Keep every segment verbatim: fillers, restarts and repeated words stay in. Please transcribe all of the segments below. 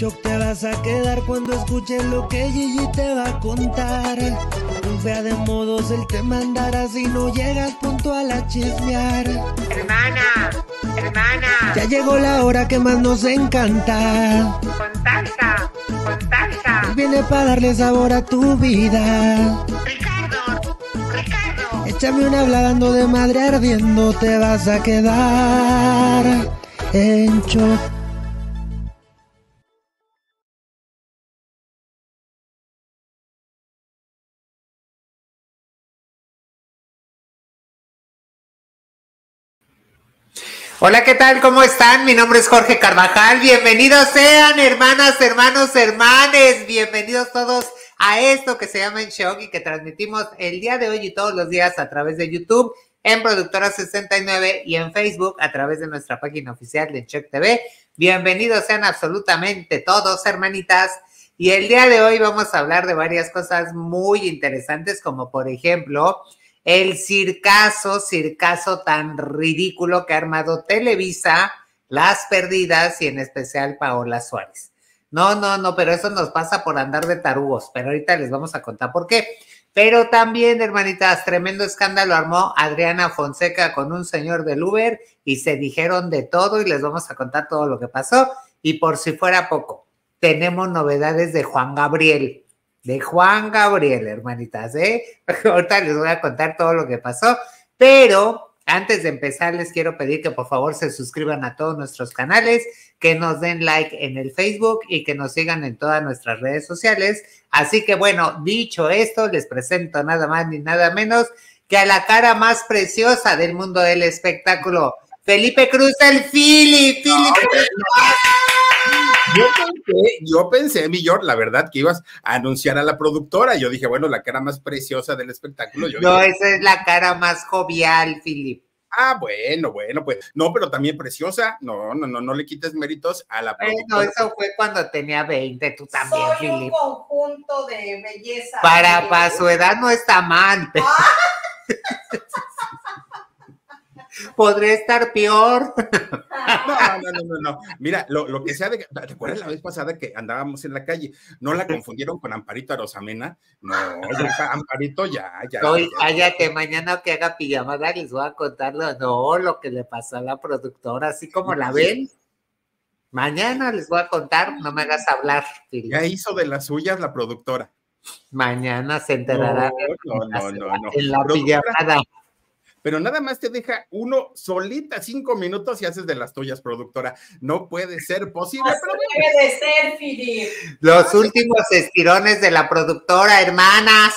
shock te vas a quedar cuando escuches lo que Gigi te va a contar. Un fea de modos él te mandará si no llegas puntual a chismear. Hermana, hermana. Ya llegó la hora que más nos encanta. Contacta, contacta. Él viene para darle sabor a tu vida. Ricardo, Ricardo. Échame una hablando de madre ardiendo, te vas a quedar en shock. Hola, ¿qué tal? ¿Cómo están? Mi nombre es Jorge Carvajal. Bienvenidos sean, hermanas, hermanos, hermanes. Bienvenidos todos a esto que se llama En Shock y que transmitimos el día de hoy y todos los días a través de YouTube, en Productora sesenta y nueve y en Facebook a través de nuestra página oficial de En Shock T V. Bienvenidos sean absolutamente todos, hermanitas. Y el día de hoy vamos a hablar de varias cosas muy interesantes, como por ejemplo el circazo, circazo tan ridículo que ha armado Televisa, Las Perdidas y en especial Paola Suárez. No, no, no, pero eso nos pasa por andar de tarugos, pero ahorita les vamos a contar por qué. Pero también, hermanitas, tremendo escándalo armó Adriana Fonseca con un señor del Uber y se dijeron de todo y les vamos a contar todo lo que pasó. Y por si fuera poco, tenemos novedades de Juan Gabriel. De Juan Gabriel, hermanitas, ¿eh? Ahorita les voy a contar todo lo que pasó, pero antes de empezar les quiero pedir que por favor se suscriban a todos nuestros canales, que nos den like en el Facebook y que nos sigan en todas nuestras redes sociales. Así que bueno, dicho esto, les presento nada más ni nada menos que a la cara más preciosa del mundo del espectáculo, Felipe Cruz, el Philip. Philip. Yo pensé, yo pensé, mi George, la verdad, que ibas a anunciar a la productora. Yo dije, bueno, la cara más preciosa del espectáculo. Yo no, dije, esa es la cara más jovial, Philip. Ah, bueno, bueno, pues, no, pero también preciosa. No, no, no, no le quites méritos a la productora. Bueno, eso fue cuando tenía veinte, tú también, Soy Philip. un conjunto de belleza. Para, para su edad no está mal. Pero... Ah. Podría estar peor. No, no, no, no, no. Mira, lo, lo que sea de... ¿Te acuerdas la vez pasada que andábamos en la calle? ¿No la confundieron con Amparito Arosamena? No, ya, Amparito ya, ya. Hoy, ya, cállate, ya. Mañana que haga pijamada les voy a contar lo, no, lo que le pasó a la productora, así como la ven. Mañana les voy a contar, no me hagas hablar. Philip. Ya hizo de las suyas la productora. Mañana se enterará no, no, no, no, no. en la pijamada. Pero nada más te deja uno solita cinco minutos y haces de las tuyas, productora. No puede ser posible. Así pero debe de ser, Philip. Los últimos estirones de la productora, hermanas.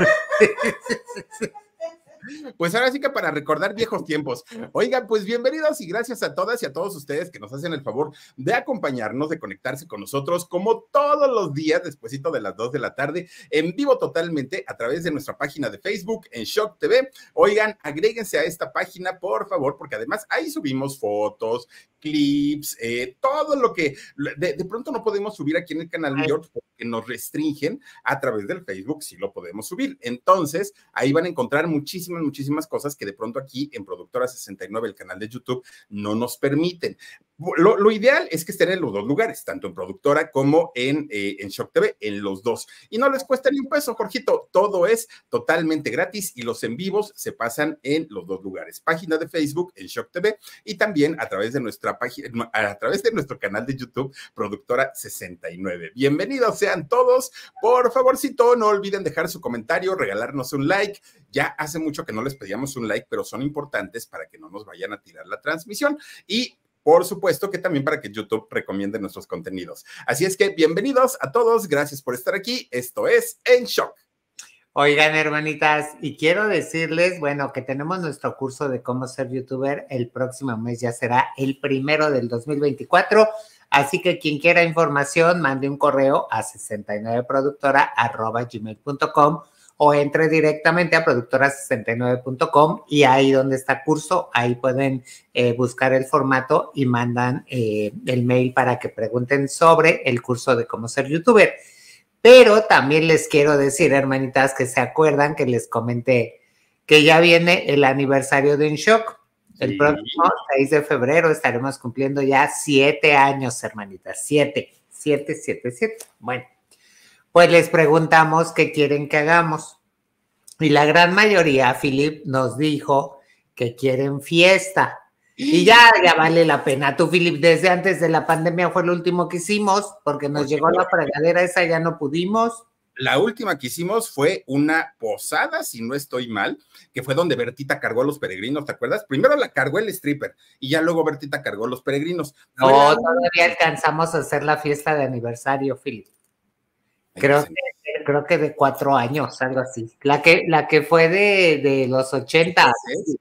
Pues ahora sí que para recordar viejos tiempos. Oigan, pues bienvenidos y gracias a todas y a todos ustedes que nos hacen el favor de acompañarnos, de conectarse con nosotros como todos los días, despuesito de las dos de la tarde, en vivo totalmente a través de nuestra página de Facebook, En Shock T V. Oigan, agréguense a esta página, por favor, porque además ahí subimos fotos, clips, eh, todo lo que de, de pronto no podemos subir aquí en el canal de George porque nos restringen. A través del Facebook sí lo podemos subir. Entonces, ahí van a encontrar muchísimas muchísimas cosas que de pronto aquí en Productora sesenta y nueve, el canal de YouTube, no nos permiten. Lo, lo ideal es que estén en los dos lugares, tanto en Productora como en, eh, en Shock T V, en los dos. Y no les cuesta ni un peso, Jorgito, todo es totalmente gratis y los en vivos se pasan en los dos lugares. Página de Facebook, en Shock T V, y también a través de nuestra página, a través de nuestro canal de YouTube, Productora sesenta y nueve. Bienvenidos sean todos. Por favorcito, no olviden dejar su comentario, regalarnos un like. Ya hace mucho que no les pedíamos un like, pero son importantes para que no nos vayan a tirar la transmisión y por supuesto que también para que YouTube recomiende nuestros contenidos. Así es que bienvenidos a todos, gracias por estar aquí. Esto es En Shock. Oigan, hermanitas, y quiero decirles, bueno, que tenemos nuestro curso de cómo ser youtuber. El próximo mes ya será el primero del dos mil veinticuatro. Así que quien quiera información, mande un correo a sesenta y nueve productora arroba gmail punto com o entre directamente a productora sesenta y nueve punto com y ahí donde está curso, ahí pueden eh, buscar el formato y mandan eh, el mail para que pregunten sobre el curso de cómo ser youtuber. Pero también les quiero decir, hermanitas, que se acuerdan que les comenté que ya viene el aniversario de En Shock. El sí. próximo seis de febrero estaremos cumpliendo ya siete años, hermanitas, siete. siete siete siete. Bueno, pues les preguntamos qué quieren que hagamos. Y la gran mayoría, Philip, nos dijo que quieren fiesta. Y ya, ya vale la pena. Tú, Philip, desde antes de la pandemia fue lo último que hicimos, porque nos llegó la fregadera esa, ya no pudimos. La última que hicimos fue una posada, si no estoy mal, que fue donde Bertita cargó a los peregrinos, ¿te acuerdas? Primero la cargó el stripper y ya luego Bertita cargó a los peregrinos. No, la... todavía alcanzamos a hacer la fiesta de aniversario, Philip. Creo que, creo que de cuatro años, algo así. La que, la que fue de, de los ochenta. ¿Sí?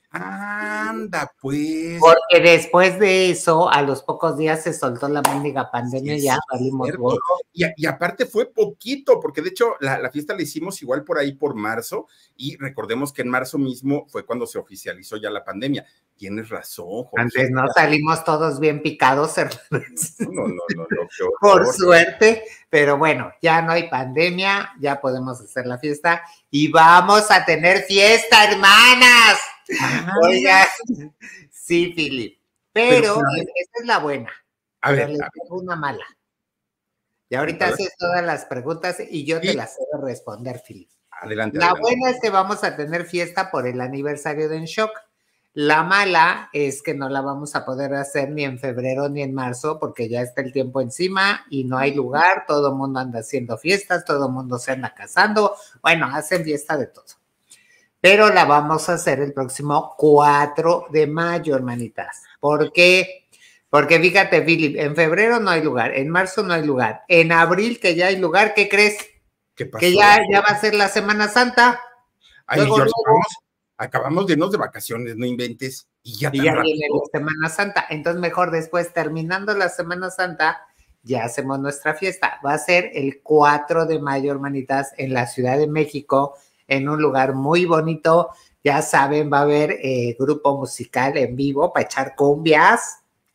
Anda, pues. Porque después de eso, a los pocos días se soltó la mendiga pandemia, sí, ya valimos gorro. Y, y aparte fue poquito, porque de hecho la, la fiesta la hicimos igual por ahí por marzo, y recordemos que en marzo mismo fue cuando se oficializó ya la pandemia. Tienes razón, Jorge. Antes no salimos todos bien picados, hermanos. No, no, no, no. Qué por suerte, pero bueno, ya no hay pandemia, ya podemos hacer la fiesta y vamos a tener fiesta, hermanas. Ah, oiga, sí, Philip, pero, pero esa es la buena. A ver, les tengo una mala. Y ahorita haces todas las preguntas y yo te sí. las sé responder, Philip. Adelante. La adelante. buena es que vamos a tener fiesta por el aniversario de En Shock. La mala es que no la vamos a poder hacer ni en febrero ni en marzo porque ya está el tiempo encima y no hay lugar, todo el mundo anda haciendo fiestas, todo el mundo se anda casando, bueno, hacen fiesta de todo. Pero la vamos a hacer el próximo cuatro de mayo, hermanitas. ¿Por qué? Porque fíjate, Philip, en febrero no hay lugar, en marzo no hay lugar, en abril que ya hay lugar, ¿qué crees? ¿Qué pasó? Que ya, ya va a ser la Semana Santa. Ay, luego, George, luego, vamos, acabamos de irnos de vacaciones, no inventes, y ya, y ya viene la Semana Santa. Entonces, mejor después, terminando la Semana Santa, ya hacemos nuestra fiesta. Va a ser el cuatro de mayo, hermanitas, en la Ciudad de México, en un lugar muy bonito. Ya saben, va a haber eh, grupo musical en vivo para echar cumbias.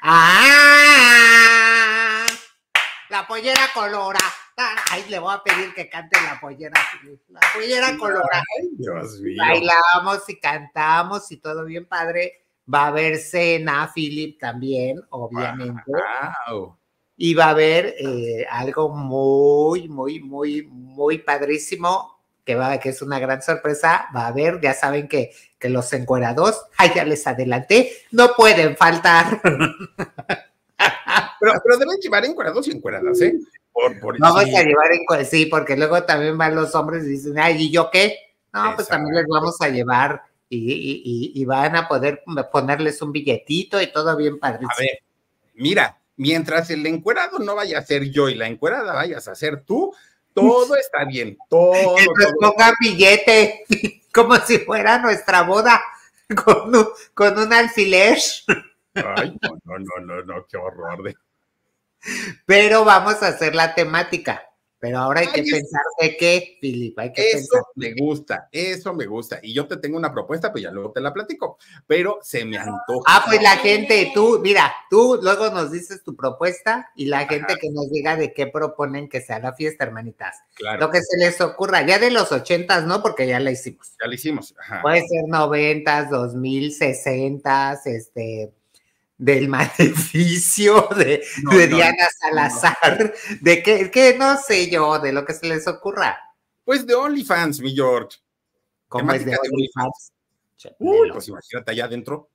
¡Ah! La pollera colora. Ay, le voy a pedir que cante la pollera. La pollera colora. Ay, Dios mío. Bailamos y cantamos y todo bien padre. Va a haber cena, Philip, también, obviamente. Wow. Y va a haber eh, algo muy, muy, muy, muy padrísimo, que, va, que es una gran sorpresa. Va a haber, ya saben que, que los encuerados, ay, ya les adelanté, no pueden faltar. Pero, pero deben llevar encuerados y encueradas, ¿eh? Por, por Vamos sí. a llevar encuerados, sí, porque luego también van los hombres y dicen, ay, ¿y yo qué? No, Exacto. Pues también les vamos a llevar y, y, y, y van a poder ponerles un billetito y todo bien padrísimo. A ver, mira, mientras el encuerado no vaya a ser yo y la encuerada vayas a ser tú, todo está bien, todo. Entonces pongan billete, como si fuera nuestra boda, con un, con un alfiler. Ay, no, no, no, no, no, qué horror. De... Pero vamos a hacer la temática. Pero ahora hay Ay, que es... pensar de qué, Philip, hay que eso pensar. me gusta, eso me gusta. Y yo te tengo una propuesta, pues ya luego te la platico. Pero se me antoja. Ah, pues la gente, tú, mira, tú luego nos dices tu propuesta y la gente Ajá. que nos diga de qué proponen que sea la fiesta, hermanitas. Claro. Lo que se les ocurra, ya de los ochentas, ¿no? Porque ya la hicimos. Ya la hicimos. Ajá. Puede ser noventas, dos mil, sesentas, este... del maleficio de, no, de no, Diana Salazar, no. de que, que no sé yo, de lo que se les ocurra. Pues de OnlyFans, mi George. ¿Cómo es de, de OnlyFans? Uy, pues imagínate allá adentro.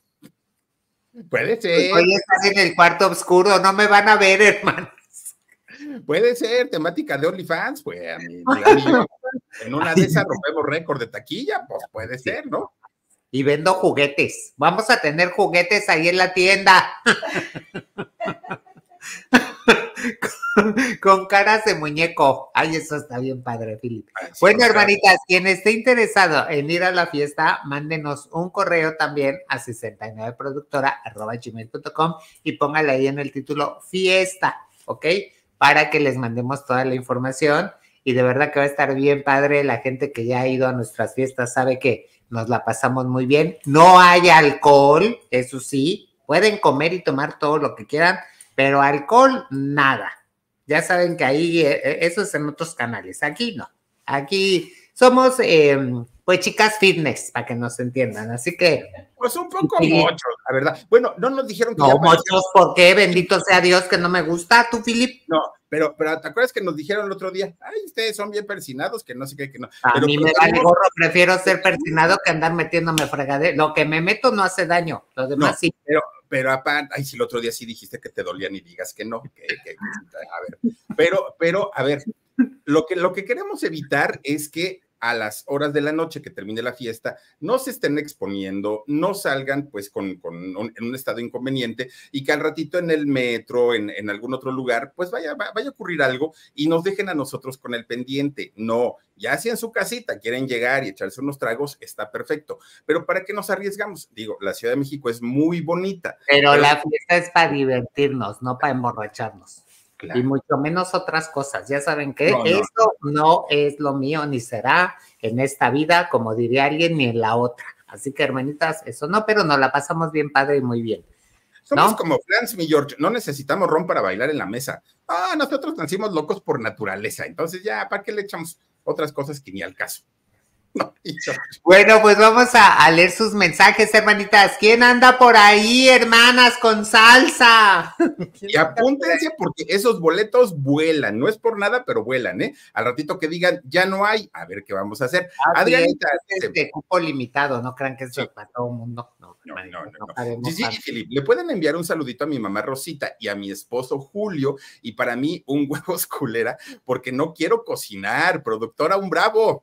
Puede ser. Pues hoy estás en el cuarto oscuro, no me van a ver, hermanos. Puede ser, temática de OnlyFans, pues a mí, digamos, en una de esas rompemos récord de taquilla, pues puede ser, ¿no? Y vendo juguetes. Vamos a tener juguetes ahí en la tienda. con, con caras de muñeco. Ay, eso está bien padre, Philip. Ay, sí, bueno, hermanitas, quien esté interesado en ir a la fiesta, mándenos un correo también a sesenta y nueve productora arroba gmail punto com y póngale ahí en el título fiesta, ¿ok? Para que les mandemos toda la información. Y de verdad que va a estar bien padre. La gente que ya ha ido a nuestras fiestas sabe que nos la pasamos muy bien. No hay alcohol, eso sí. Pueden comer y tomar todo lo que quieran, pero alcohol, nada. Ya saben que ahí, eh, eso es en otros canales. Aquí no. Aquí somos eh, pues chicas fitness, para que nos entiendan, así que... Pues un poco Sí. muchos, la verdad. Bueno, no nos dijeron que No, ya aparecía- muchos, ¿por qué? Bendito sea Dios que no me gusta, tú, Philip. No, pero, pero ¿te acuerdas que nos dijeron el otro día? Ay, ustedes son bien persinados, que no sé qué, que no. A Pero mí me pues, vale no, gorro, prefiero ser persinado que andar metiéndome fregadero. Lo que me meto no hace daño, lo demás No, sí. pero, pero aparte, ay, si el otro día sí dijiste que te dolían y digas que no, que, que- que- a ver, pero, pero, a ver, lo que, lo que queremos evitar es que a las horas de la noche que termine la fiesta, no se estén exponiendo, no salgan pues con, con un, en un estado inconveniente y que al ratito en el metro, en, en algún otro lugar, pues vaya, vaya a ocurrir algo y nos dejen a nosotros con el pendiente. No, ya si en su casita quieren llegar y echarse unos tragos, está perfecto. Pero ¿para qué nos arriesgamos? Digo, la Ciudad de México es muy bonita. Pero, pero la fiesta es para divertirnos, no para emborracharnos. claro. Y mucho menos otras cosas. Ya saben que No, no. eso no es lo mío, ni será en esta vida, como diría alguien, ni en la otra. Así que, hermanitas, eso no, pero nos la pasamos bien padre y muy bien. Somos ¿no? como Flans, mi George, no necesitamos ron para bailar en la mesa. Ah, nosotros nacimos locos por naturaleza, entonces ya, ¿para qué le echamos otras cosas que ni al caso? No, y George. Bueno, pues vamos a, a leer sus mensajes, hermanitas. ¿Quién anda por ahí, hermanas, con salsa? Y apúntense porque esos boletos vuelan, no es por nada, pero vuelan, ¿eh? Al ratito que digan, ya no hay, a ver qué vamos a hacer. Ah, Adrianita, sí, es de cupo limitado, no crean que eso Sí. es para todo el mundo. No, No, hermanito, no, no, no. paremos Gigi tanto. y Filip, le pueden enviar un saludito a mi mamá Rosita y a mi esposo Julio, y para mí un huevos culera, porque no quiero cocinar. Productora, un bravo.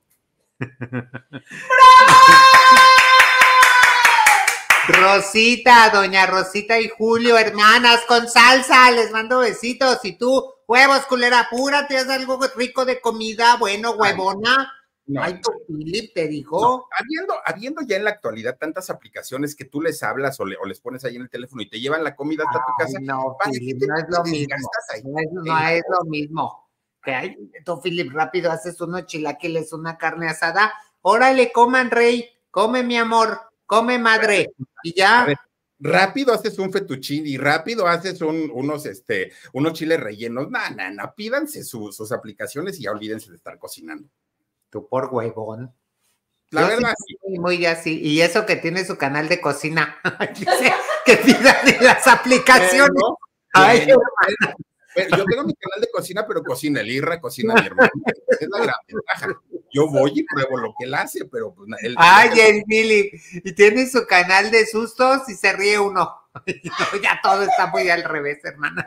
Rosita, doña Rosita y Julio, hermanas con salsa, les mando besitos. Y tú, huevos, culera, apúrate, haz algo rico de comida, bueno, huevona. No, Ay, tu Philip te dijo. no, habiendo, habiendo ya en la actualidad tantas aplicaciones que tú les hablas o, le, o les pones ahí en el teléfono y te llevan la comida hasta tu Ay, casa, no, ¿para Philip, qué te no es lo mismo. desgastas ahí? No es, no es lo mismo. Que hay, tú, Philip, rápido haces unos chilaquiles, una carne asada. Órale, coman, rey. Come, mi amor. Come, madre. Y A ya. ver, rápido haces un fettuccine y rápido haces un, unos, este, unos chiles rellenos. No, no, no, pídanse su, sus aplicaciones y ya olvídense de estar cocinando. Tú por huevón. La Yo verdad, sí, muy, muy así. Y eso que tiene su canal de cocina. Dice que pida de las aplicaciones. Bueno, Ay, bueno, bueno, bueno, yo tengo mi canal de cocina, pero cocina el Irra, cocina mi hermano. Es la gran ventaja. Yo voy y pruebo lo que él hace, pero pues, él, Ay, él- el Philip. Y tiene su canal de sustos y se ríe uno. Ya todo está muy al revés, hermanas.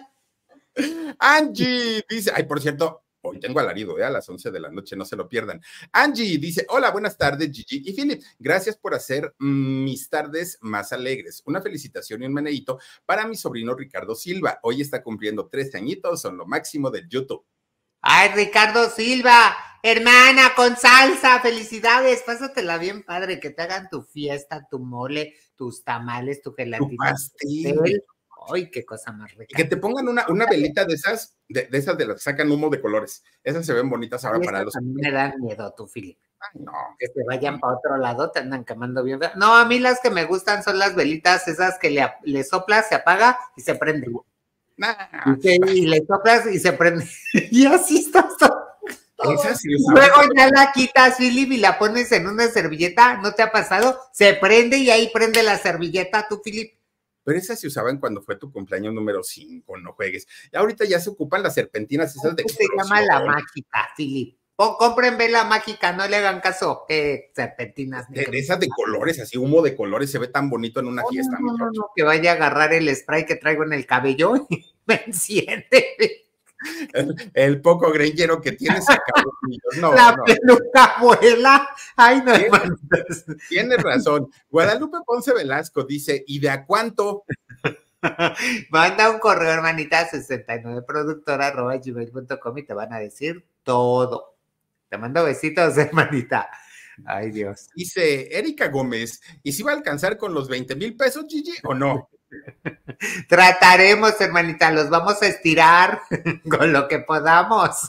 Angie dice, ay, por cierto, hoy tengo alarido, ¿eh? A las once de la noche, no se lo pierdan. Angie dice, hola, buenas tardes, Gigi y Philip. Gracias por hacer mm, mis tardes más alegres. Una felicitación y un meneíto para mi sobrino Ricardo Silva. Hoy está cumpliendo tres añitos, son lo máximo del YouTube. Ay, Ricardo Silva, hermana con salsa, felicidades, pásatela bien padre, que te hagan tu fiesta, tu mole, tus tamales, tu Tu gelatina. pastel. Ay, qué cosa más Y rica. que te pongan una, una velita de esas, de, de esas de las que sacan humo de colores. Esas se ven bonitas ahora Ay, para estas los... a mí me dan miedo, tu Philip. Ay, no. Que se vayan para otro lado, te andan quemando bien. feo. No, a mí las que me gustan son las velitas, esas que le, le soplas, se apaga y se prende. Nah. Y, que- y le soplas y se prende. Y así estás todo. Esas sí, Luego ya la quitas, Philip, y la pones en una servilleta, ¿no te ha pasado? Se prende y ahí prende la servilleta, tú, Philip. Pero esas se usaban cuando fue tu cumpleaños número cinco, no juegues. Y ahorita ya se ocupan las serpentinas esas de Se llama la explosión. mágica, Philip. Pon- compren vela mágica, no le hagan caso. Eh, serpentinas. De, de esas de colores, así humo de colores, se ve tan bonito en una No, fiesta. no, mi no, George. no, que vaya a agarrar el spray que traigo en el cabello y me enciende. El, el poco greñero que tienes acabó. No, la no, peluca abuela. Ay, no, Tienes- hermanitas. tienes razón. Guadalupe Ponce Velasco dice, ¿y de a cuánto? Manda un correo, hermanita, sesenta y nueve productora arroba gmail punto com y te van a decir todo. Te mando besitos, hermanita. Ay, Dios. Dice Erika Gómez, ¿y si va a alcanzar con los veinte mil pesos, Gigi, o no? Trataremos, hermanita, los vamos a estirar con lo que podamos.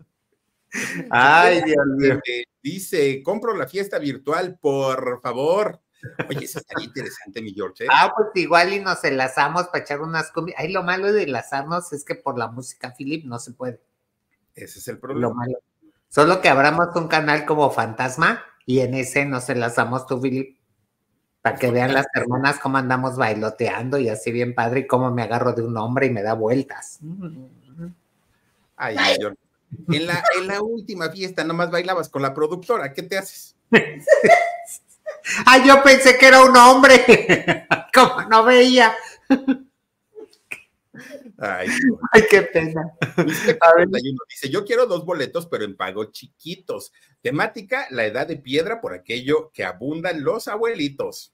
Ay, Dios mío. Eh, dice, compro la fiesta virtual, por favor. Oye, eso estaría interesante, mi George, ¿eh? Ah, pues igual y nos enlazamos para echar unas comidas. Ay, lo malo de enlazarnos es que por la música, Philip, no se puede. Ese es el Lo problema. malo. Solo que abramos un canal como fantasma y en ese nos enlazamos tú, Philip, para que vean las hermanas cómo andamos bailoteando y así bien padre, y cómo me agarro de un hombre y me da vueltas. Ay, yo, en la, en la última fiesta nomás bailabas con la productora, ¿qué te haces? Ay, yo pensé que era un hombre, como no veía. Ay, Ay, qué pena. Dice, yo quiero dos boletos, pero en pago chiquitos. Temática, la edad de piedra, por aquello que abundan los abuelitos.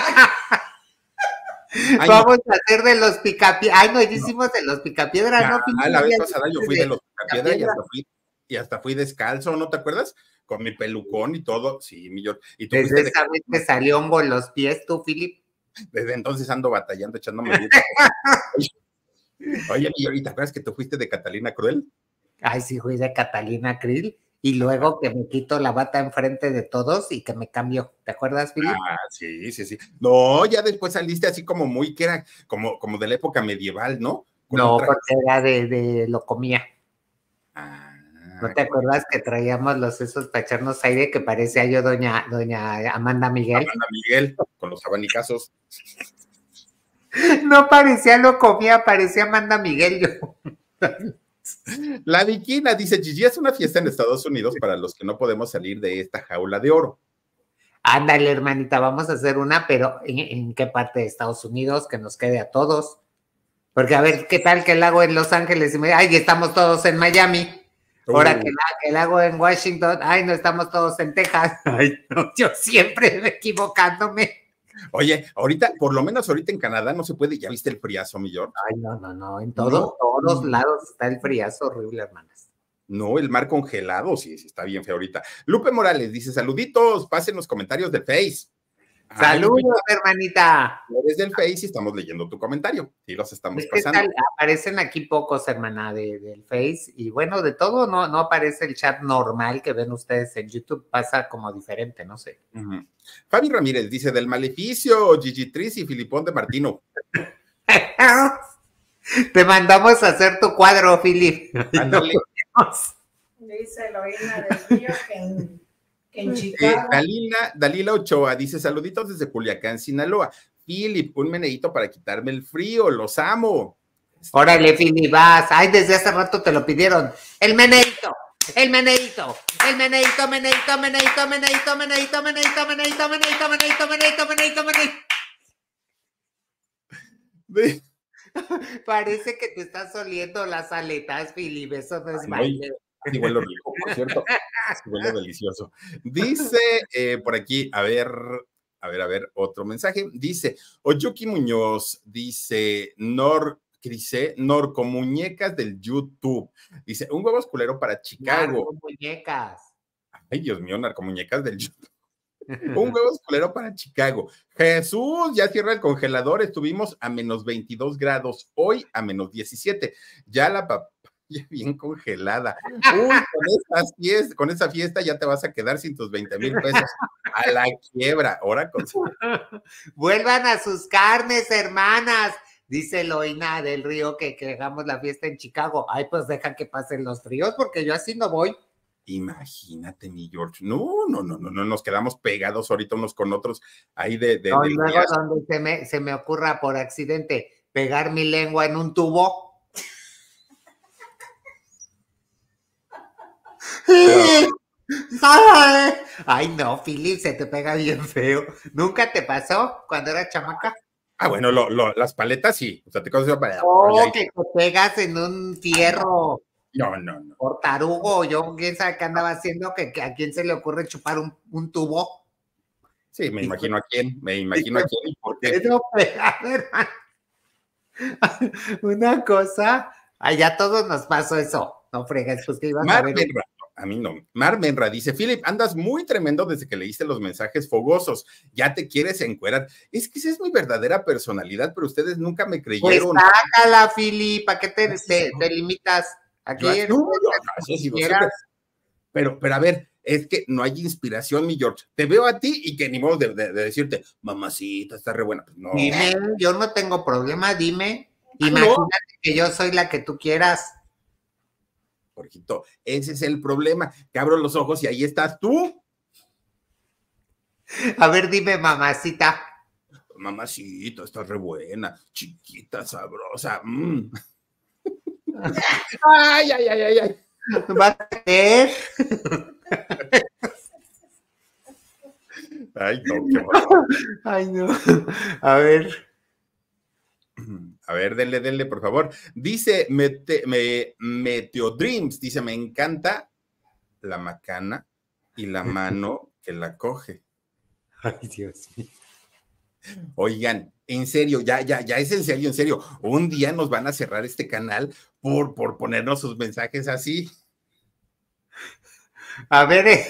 Ay, vamos no. a hacer de los picapiedra. Ay, no, hicimos no. de los picapiedra, ya, ¿no? Ah, la vez pasada yo fui de, de los picapiedra y hasta fui, y hasta fui descalzo, ¿no te acuerdas? Con mi pelucón y todo. Sí, mi George. Y tú Desde esa de... vez te salió hongo en los pies, tú, Philip. Desde entonces ando batallando, echándome. Oye, mi George, ¿te acuerdas que tú fuiste de Catalina Cruel? Ay, sí, fui de Catalina Krill. Y luego que me quito la bata enfrente de todos y que me cambio. ¿Te acuerdas, Philip? Ah, sí, sí, sí. No, ya después saliste así como muy, que era como, como de la época medieval, ¿no? Con no, porque era de, de lo comía. Ah. ¿No te acuerdas que traíamos los esos para echarnos aire que parecía yo doña, doña Amanda Miguel? Amanda Miguel, con los abanicazos. No parecía lo comía, parecía Amanda Miguel yo. La Viquina dice, Gigi, es una fiesta en Estados Unidos para los que no podemos salir de esta jaula de oro. Ándale, hermanita, vamos a hacer una, pero ¿en, en qué parte de Estados Unidos? Que nos quede a todos. Porque a ver, ¿qué tal que el hago en Los Ángeles? Y me, ay, estamos todos en Miami. Ahora uh. que, la, que el hago en Washington, ay, no estamos todos en Texas. Ay, no, yo siempre equivocándome. Oye, ahorita, por lo menos ahorita en Canadá no se puede, ¿ya viste el friazo, mi George? Ay, no, no, no, en todos, no. todos lados está el friazo horrible, hermanas. No, el mar congelado, sí, sí, está bien feo ahorita. Lupe Morales dice, saluditos, pasen los comentarios de Face. Saludos, Ay, hermanita. Eres del Face y estamos leyendo tu comentario. Sí, los estamos es que pasando. Tal, aparecen aquí pocos, hermana, de, del Face. Y bueno, de todo no, no aparece el chat normal que ven ustedes en YouTube. Pasa como diferente, no sé. Uh-huh. Fabi Ramírez dice, del maleficio, Gigi Tris y Filipón de Martino. Te mandamos a hacer tu cuadro, Filip. Dice Eloína del Río que en... En Chicago. Eh, Dalila, Dalila Ochoa dice, saluditos desde Culiacán, Sinaloa. Philip, un meneíto para quitarme el frío, los amo. Órale, Philip, vas. Ay, desde hace rato te lo pidieron. El meneíto, el meneíto, el meneíto, meneíto, meneíto, meneíto, meneíto, meneíto, meneíto, meneíto, meneíto, meneíto, meneíto, meneíto. Parece que te estás oliendo las aletas, Philip, eso no es baile. Sí, huele rico, por cierto. Sí, huele delicioso. Dice eh, por aquí, a ver, a ver, a ver, otro mensaje. Dice, Oyuki Muñoz, dice, Nor, ¿qué dice? Norcomuñecas del YouTube. Dice, un huevo esculero para Chicago. Narcomuñecas. Ay, Dios mío, narcomuñecas del YouTube. Un huevo esculero para Chicago. Jesús, ya cierra el congelador. Estuvimos a menos veintidós grados. Hoy a menos diecisiete. Ya la papá. Ya bien congelada. Uy, con esa, fiesta, con esa fiesta ya te vas a quedar sin tus veinte mil pesos. A la quiebra. Ahora con... Vuelvan a sus carnes, hermanas. Dice Eloína del Río que, que hagamos la fiesta en Chicago. Ay, pues deja que pasen los fríos porque yo así no voy. Imagínate, mi George. No, no, no, no, no. Nos quedamos pegados ahorita unos con otros ahí de... de, no, de y luego donde se me, se me ocurra por accidente pegar mi lengua en un tubo. Ay, ay, no, Philip, se te pega bien feo. ¿Nunca te pasó cuando era chamaca? Ah, bueno, lo, lo, las paletas sí. O sea, te cosas para... Oh, que te pegas en un fierro. No, no, no. Por tarugo, yo quién sabe qué andaba haciendo, que, que a quién se le ocurre chupar un, un tubo. Sí, me imagino a quién, me imagino a quién. Porque... No, a ver, una cosa, allá todos nos pasó eso. No fregas, pues que ibas Mar a ver. Menra, a mí no. Mar Menra dice, Philip, andas muy tremendo desde que leíste los mensajes fogosos. Ya te quieres encuerar. Es que esa es mi verdadera personalidad, pero ustedes nunca me creyeron. Pues sácala, Philip, ¿para qué te, te, te limitas? Aquí yo, no, no, no, sí, sí, siempre, pero, pero a ver, es que no hay inspiración, mi George. Te veo a ti y que ni modo de, de, de decirte, mamacita, está re buena. Pues no. Dime, yo no tengo problema, dime. Ah, imagínate no. que yo soy la que tú quieras. Jorgito, ese es el problema, que abro los ojos y ahí estás tú. A ver, dime, mamacita. Mamacita, estás re buena, chiquita, sabrosa. Mm. Ay, ay, ay, ay, ay. ¿Vas a creer? Ay, no, qué horror. Ay, no. A ver. A ver, denle, denle, por favor. Dice Mete, me, Meteo Dreams, dice, me encanta la macana y la mano que la coge. Ay, Dios mío. Oigan, en serio, ya, ya, ya es en serio, en serio. Un día nos van a cerrar este canal por, por ponernos sus mensajes así. A ver. Eh.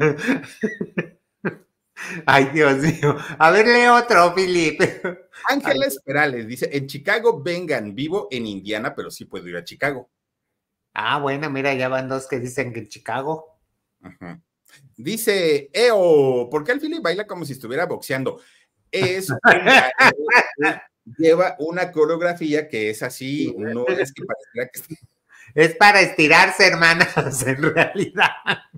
Ay, Dios mío. A ver, lee otro, Philip. Ángeles Perales dice, en Chicago vengan, vivo en Indiana, pero sí puedo ir a Chicago. Ah, bueno, mira, ya van dos que dicen que en Chicago. Uh-huh. Dice, Eo, ¿por qué el Philip baila como si estuviera boxeando? Es una, lleva una coreografía que es así, no es que pareciera que... Es para estirarse, hermanas, en realidad.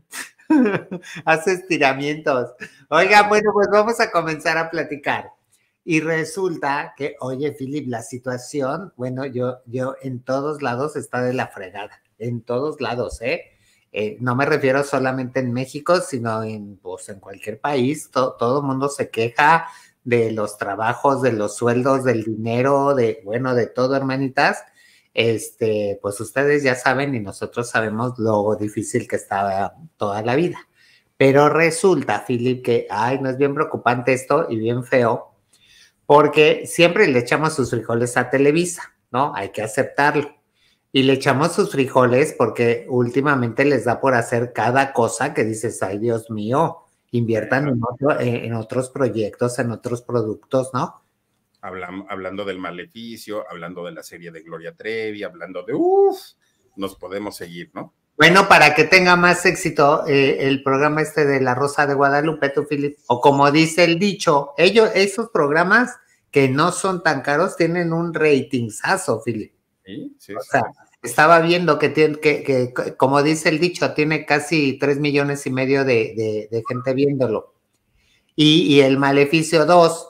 Hace estiramientos. Oiga, bueno, pues vamos a comenzar a platicar. Y resulta que, oye, Philip, la situación, bueno, yo, yo en todos lados está de la fregada, en todos lados, ¿eh? Eh, no me refiero solamente en México, sino en, pues, en cualquier país, to, todo el mundo se queja de los trabajos, de los sueldos, del dinero, de, bueno, de todo, hermanitas. Este, pues ustedes ya saben y nosotros sabemos lo difícil que estaba toda la vida. Pero resulta, Philip, que, ay, no es bien preocupante esto y bien feo, porque siempre le echamos sus frijoles a Televisa, ¿no? Hay que aceptarlo. Y le echamos sus frijoles porque últimamente les da por hacer cada cosa que dices, ay, Dios mío, inviertan en, otro, en otros proyectos, en otros productos, ¿no? Hablando, hablando del Maleficio, hablando de la serie de Gloria Trevi, hablando de, uff, nos podemos seguir, ¿no? Bueno, para que tenga más éxito eh, el programa este de La Rosa de Guadalupe, tú, Philip, o como dice el dicho, ellos, esos programas que no son tan caros tienen un ratingsazo, Philip. Sí, sí, o sí, sea, sí. Estaba viendo que, tiene, que, que, como dice el dicho, tiene casi tres millones y medio de, de, de gente viéndolo. Y, y el Maleficio dos.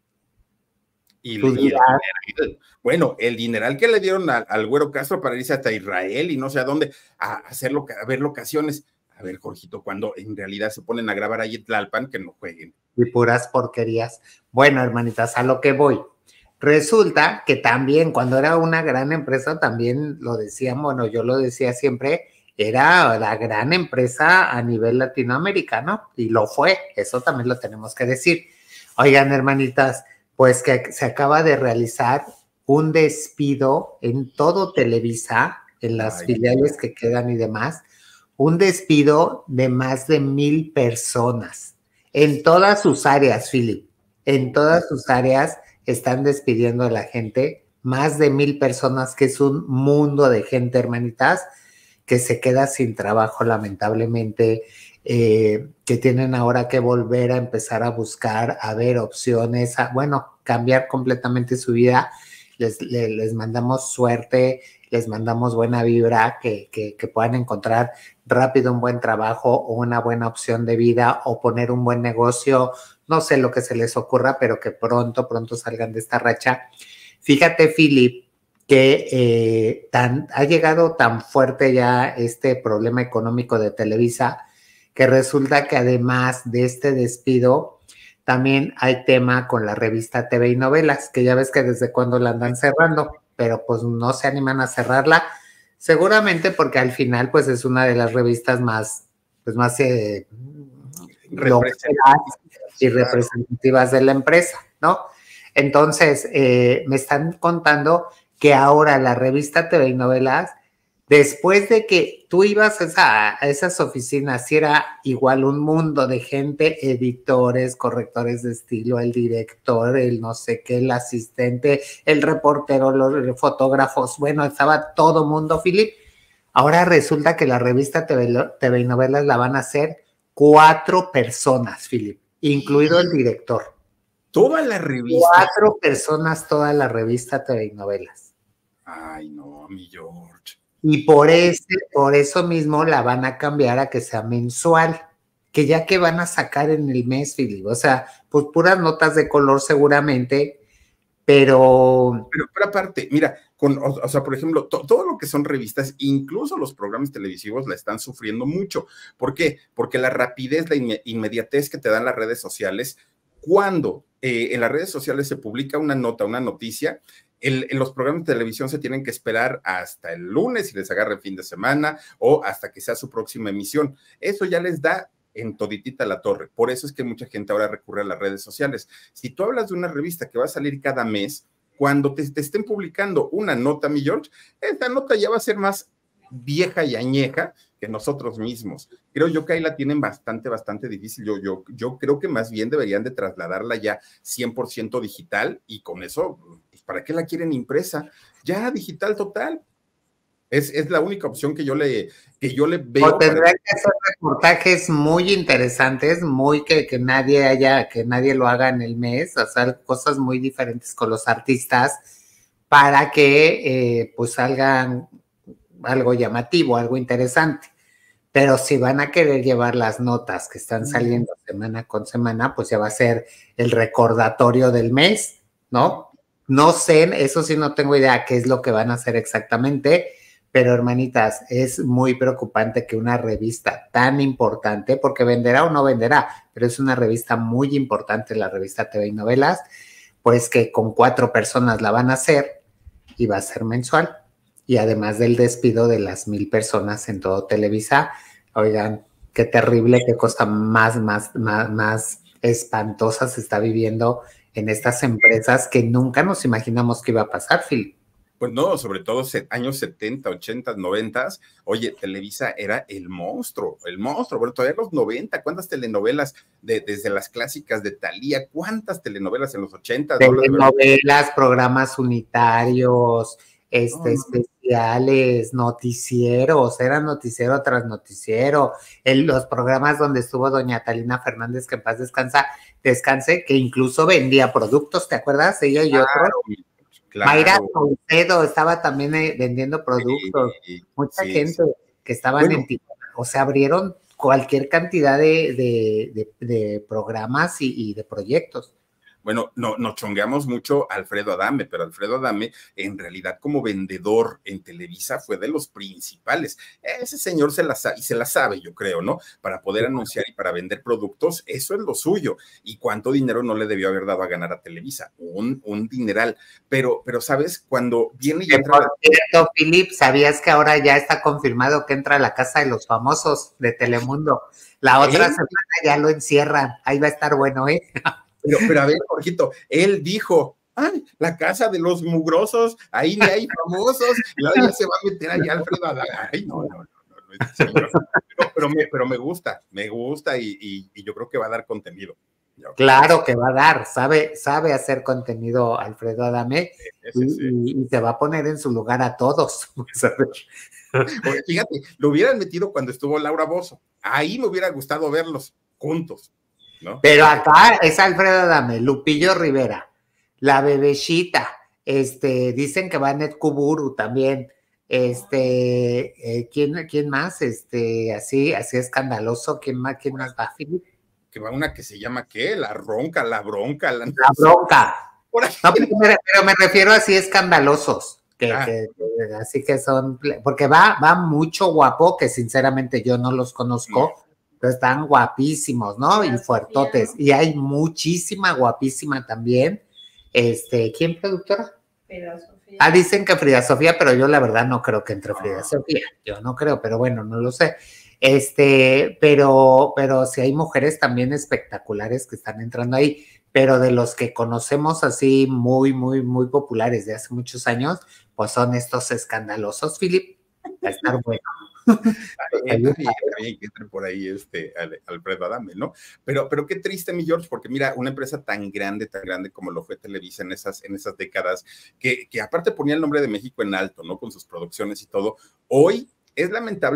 Y, y el dineral, bueno, el dineral que le dieron a, al Güero Castro para irse hasta Israel y no sé a dónde, a hacerlo, a ver locaciones. A ver, Jorgito, cuando en realidad se ponen a grabar ahí en Tlalpan, que no jueguen. Y puras porquerías. Bueno, hermanitas, a lo que voy. Resulta que también cuando era una gran empresa, también lo decían, bueno, yo lo decía siempre, era la gran empresa a nivel latinoamericano y lo fue, eso también lo tenemos que decir. Oigan, hermanitas, pues que se acaba de realizar un despido en todo Televisa, en las Ay, filiales que quedan y demás, un despido de más de mil personas en todas sus áreas, Philip, en todas sus áreas están despidiendo a la gente, más de mil personas, que es un mundo de gente, hermanitas, que se queda sin trabajo lamentablemente, eh, que tienen ahora que volver a empezar a buscar, a ver opciones, a, bueno, cambiar completamente su vida. Les, les, les mandamos suerte, les mandamos buena vibra, que, que, que puedan encontrar rápido un buen trabajo o una buena opción de vida o poner un buen negocio, no sé lo que se les ocurra, pero que pronto, pronto salgan de esta racha. Fíjate, Philip, que eh, tan, ha llegado tan fuerte ya este problema económico de Televisa, que resulta que además de este despido, también hay tema con la revista T V y Novelas, que ya ves que desde cuando la andan cerrando, pero pues no se animan a cerrarla, seguramente porque al final pues es una de las revistas más, pues más eh, representativas y representativas de la empresa, ¿no? Entonces, eh, me están contando que ahora la revista T V y Novelas, después de que tú ibas a, esa, a esas oficinas, si era igual un mundo de gente, editores, correctores de estilo, el director, el no sé qué, el asistente, el reportero, los fotógrafos, bueno, estaba todo mundo, Philip. Ahora resulta que la revista T V, T V y Novelas la van a hacer cuatro personas, Philip, incluido el director. Toda la revista. Cuatro personas, toda la revista T V y Novelas. Ay, no, mi George. Y por, ese, por eso mismo la van a cambiar a que sea mensual. que ya que van a sacar en el mes, Philip, o sea, pues puras notas de color seguramente, pero... Pero, pero aparte, mira, con, o, o sea, por ejemplo, to, todo lo que son revistas, incluso los programas televisivos la están sufriendo mucho. ¿Por qué? Porque la rapidez, la inme inmediatez que te dan las redes sociales, cuando eh, en las redes sociales se publica una nota, una noticia, el, en los programas de televisión se tienen que esperar hasta el lunes si les agarra el fin de semana o hasta que sea su próxima emisión. Eso ya les da en toditita la torre. Por eso es que mucha gente ahora recurre a las redes sociales. Si tú hablas de una revista que va a salir cada mes, cuando te, te estén publicando una nota, mi George, esta nota ya va a ser más vieja y añeja que nosotros mismos. Creo yo que ahí la tienen bastante, bastante difícil. Yo, yo, yo creo que más bien deberían de trasladarla ya cien por ciento digital y con eso, pues, ¿para qué la quieren impresa? Ya digital total. Es, es la única opción que yo le, que yo le veo. O tendrá para... que hacer reportajes muy interesantes, muy que, que nadie haya, que nadie lo haga en el mes, hacer cosas muy diferentes con los artistas para que eh, pues salgan algo llamativo, algo interesante. Pero si van a querer llevar las notas que están saliendo semana con semana, pues ya va a ser el recordatorio del mes, ¿no? No sé, eso sí no tengo idea qué es lo que van a hacer exactamente, pero hermanitas, es muy preocupante que una revista tan importante, porque venderá o no venderá, pero es una revista muy importante, la revista T V y Novelas, pues que con cuatro personas la van a hacer y va a ser mensual. Y además del despido de las mil personas en todo Televisa, oigan, qué terrible, qué cosa más, más, más, más espantosa se está viviendo en estas empresas que nunca nos imaginamos que iba a pasar, Phil. Pues no, sobre todo años setenta, ochenta, noventa, oye, Televisa era el monstruo, el monstruo, bueno, todavía los noventa, ¿cuántas telenovelas de, desde las clásicas de Thalía, cuántas telenovelas en los ochenta? Telenovelas, programas unitarios, este, oh, especiales, noticieros, era noticiero tras noticiero, el, los programas donde estuvo doña Talina Fernández, que en paz descansa, descanse, que incluso vendía productos, ¿te acuerdas? Ella y claro. otros. Claro. Mayra Saucedo estaba también eh, vendiendo productos, sí, mucha sí, gente sí. que estaban bueno. en Tijuana, o sea, abrieron cualquier cantidad de, de, de, de programas y, y de proyectos. Bueno, no, nos chongueamos mucho a Alfredo Adame, pero Alfredo Adame en realidad como vendedor en Televisa fue de los principales. Ese señor se la sabe, y se la sabe, yo creo, ¿no? Para poder anunciar y para vender productos, eso es lo suyo. ¿Y cuánto dinero no le debió haber dado a ganar a Televisa? Un, un dineral. Pero, pero, ¿sabes? Cuando viene y entra... Por cierto, Philip, ¿sabías que ahora ya está confirmado que entra a la Casa de los Famosos de Telemundo? La otra ¿Eh? semana ya lo encierran. Ahí va a estar bueno, ¿eh? Pero, pero a ver, Jorgito, él dijo, ay, la casa de los mugrosos, ahí ni hay famosos, y ahora ya se va a meter allá Alfredo Adame. Ay, no, no, no, no, no señor. Pero, pero, me, pero me gusta, me gusta y, y, y yo creo que va a dar contenido. Claro que va a dar, sabe, sabe hacer contenido Alfredo Adame y, sí. y, y te va a poner en su lugar a todos. Oye, fíjate, lo hubieran metido cuando estuvo Laura Bozzo, ahí me hubiera gustado verlos juntos. ¿No? Pero acá es Alfredo Adame, Lupillo Rivera, la Bebecita, este, dicen que va Net Kuburu también, este, eh, ¿quién, quién más? Este, así, así escandaloso, ¿quién más, quién más va, Philip? Que va una que se llama, ¿qué? La Ronca, la Bronca. La, la Bronca. Por no, pero, pero me refiero así escandalosos, que, ah. que, que, así que son, porque va, va mucho guapo, que sinceramente yo no los conozco, no. Pero están guapísimos, ¿no? Y fuertotes. Y hay muchísima guapísima también. Este, ¿quién, productora? Frida Sofía. Ah, dicen que Frida Sofía, pero yo la verdad no creo que entre Frida oh. Sofía. Yo no creo, pero bueno, no lo sé. Este, pero, pero sí hay mujeres también espectaculares que están entrando ahí. Pero de los que conocemos así muy, muy, muy populares de hace muchos años, pues son estos escandalosos, Philip. Va a estar bueno. Está bien que entre por ahí este Alfredo Adame, ¿no? Pero, pero qué triste, mi George, porque mira, una empresa tan grande, tan grande como lo fue Televisa en esas, en esas décadas, que, que aparte ponía el nombre de México en alto, ¿no? Con sus producciones y todo, hoy es lamentable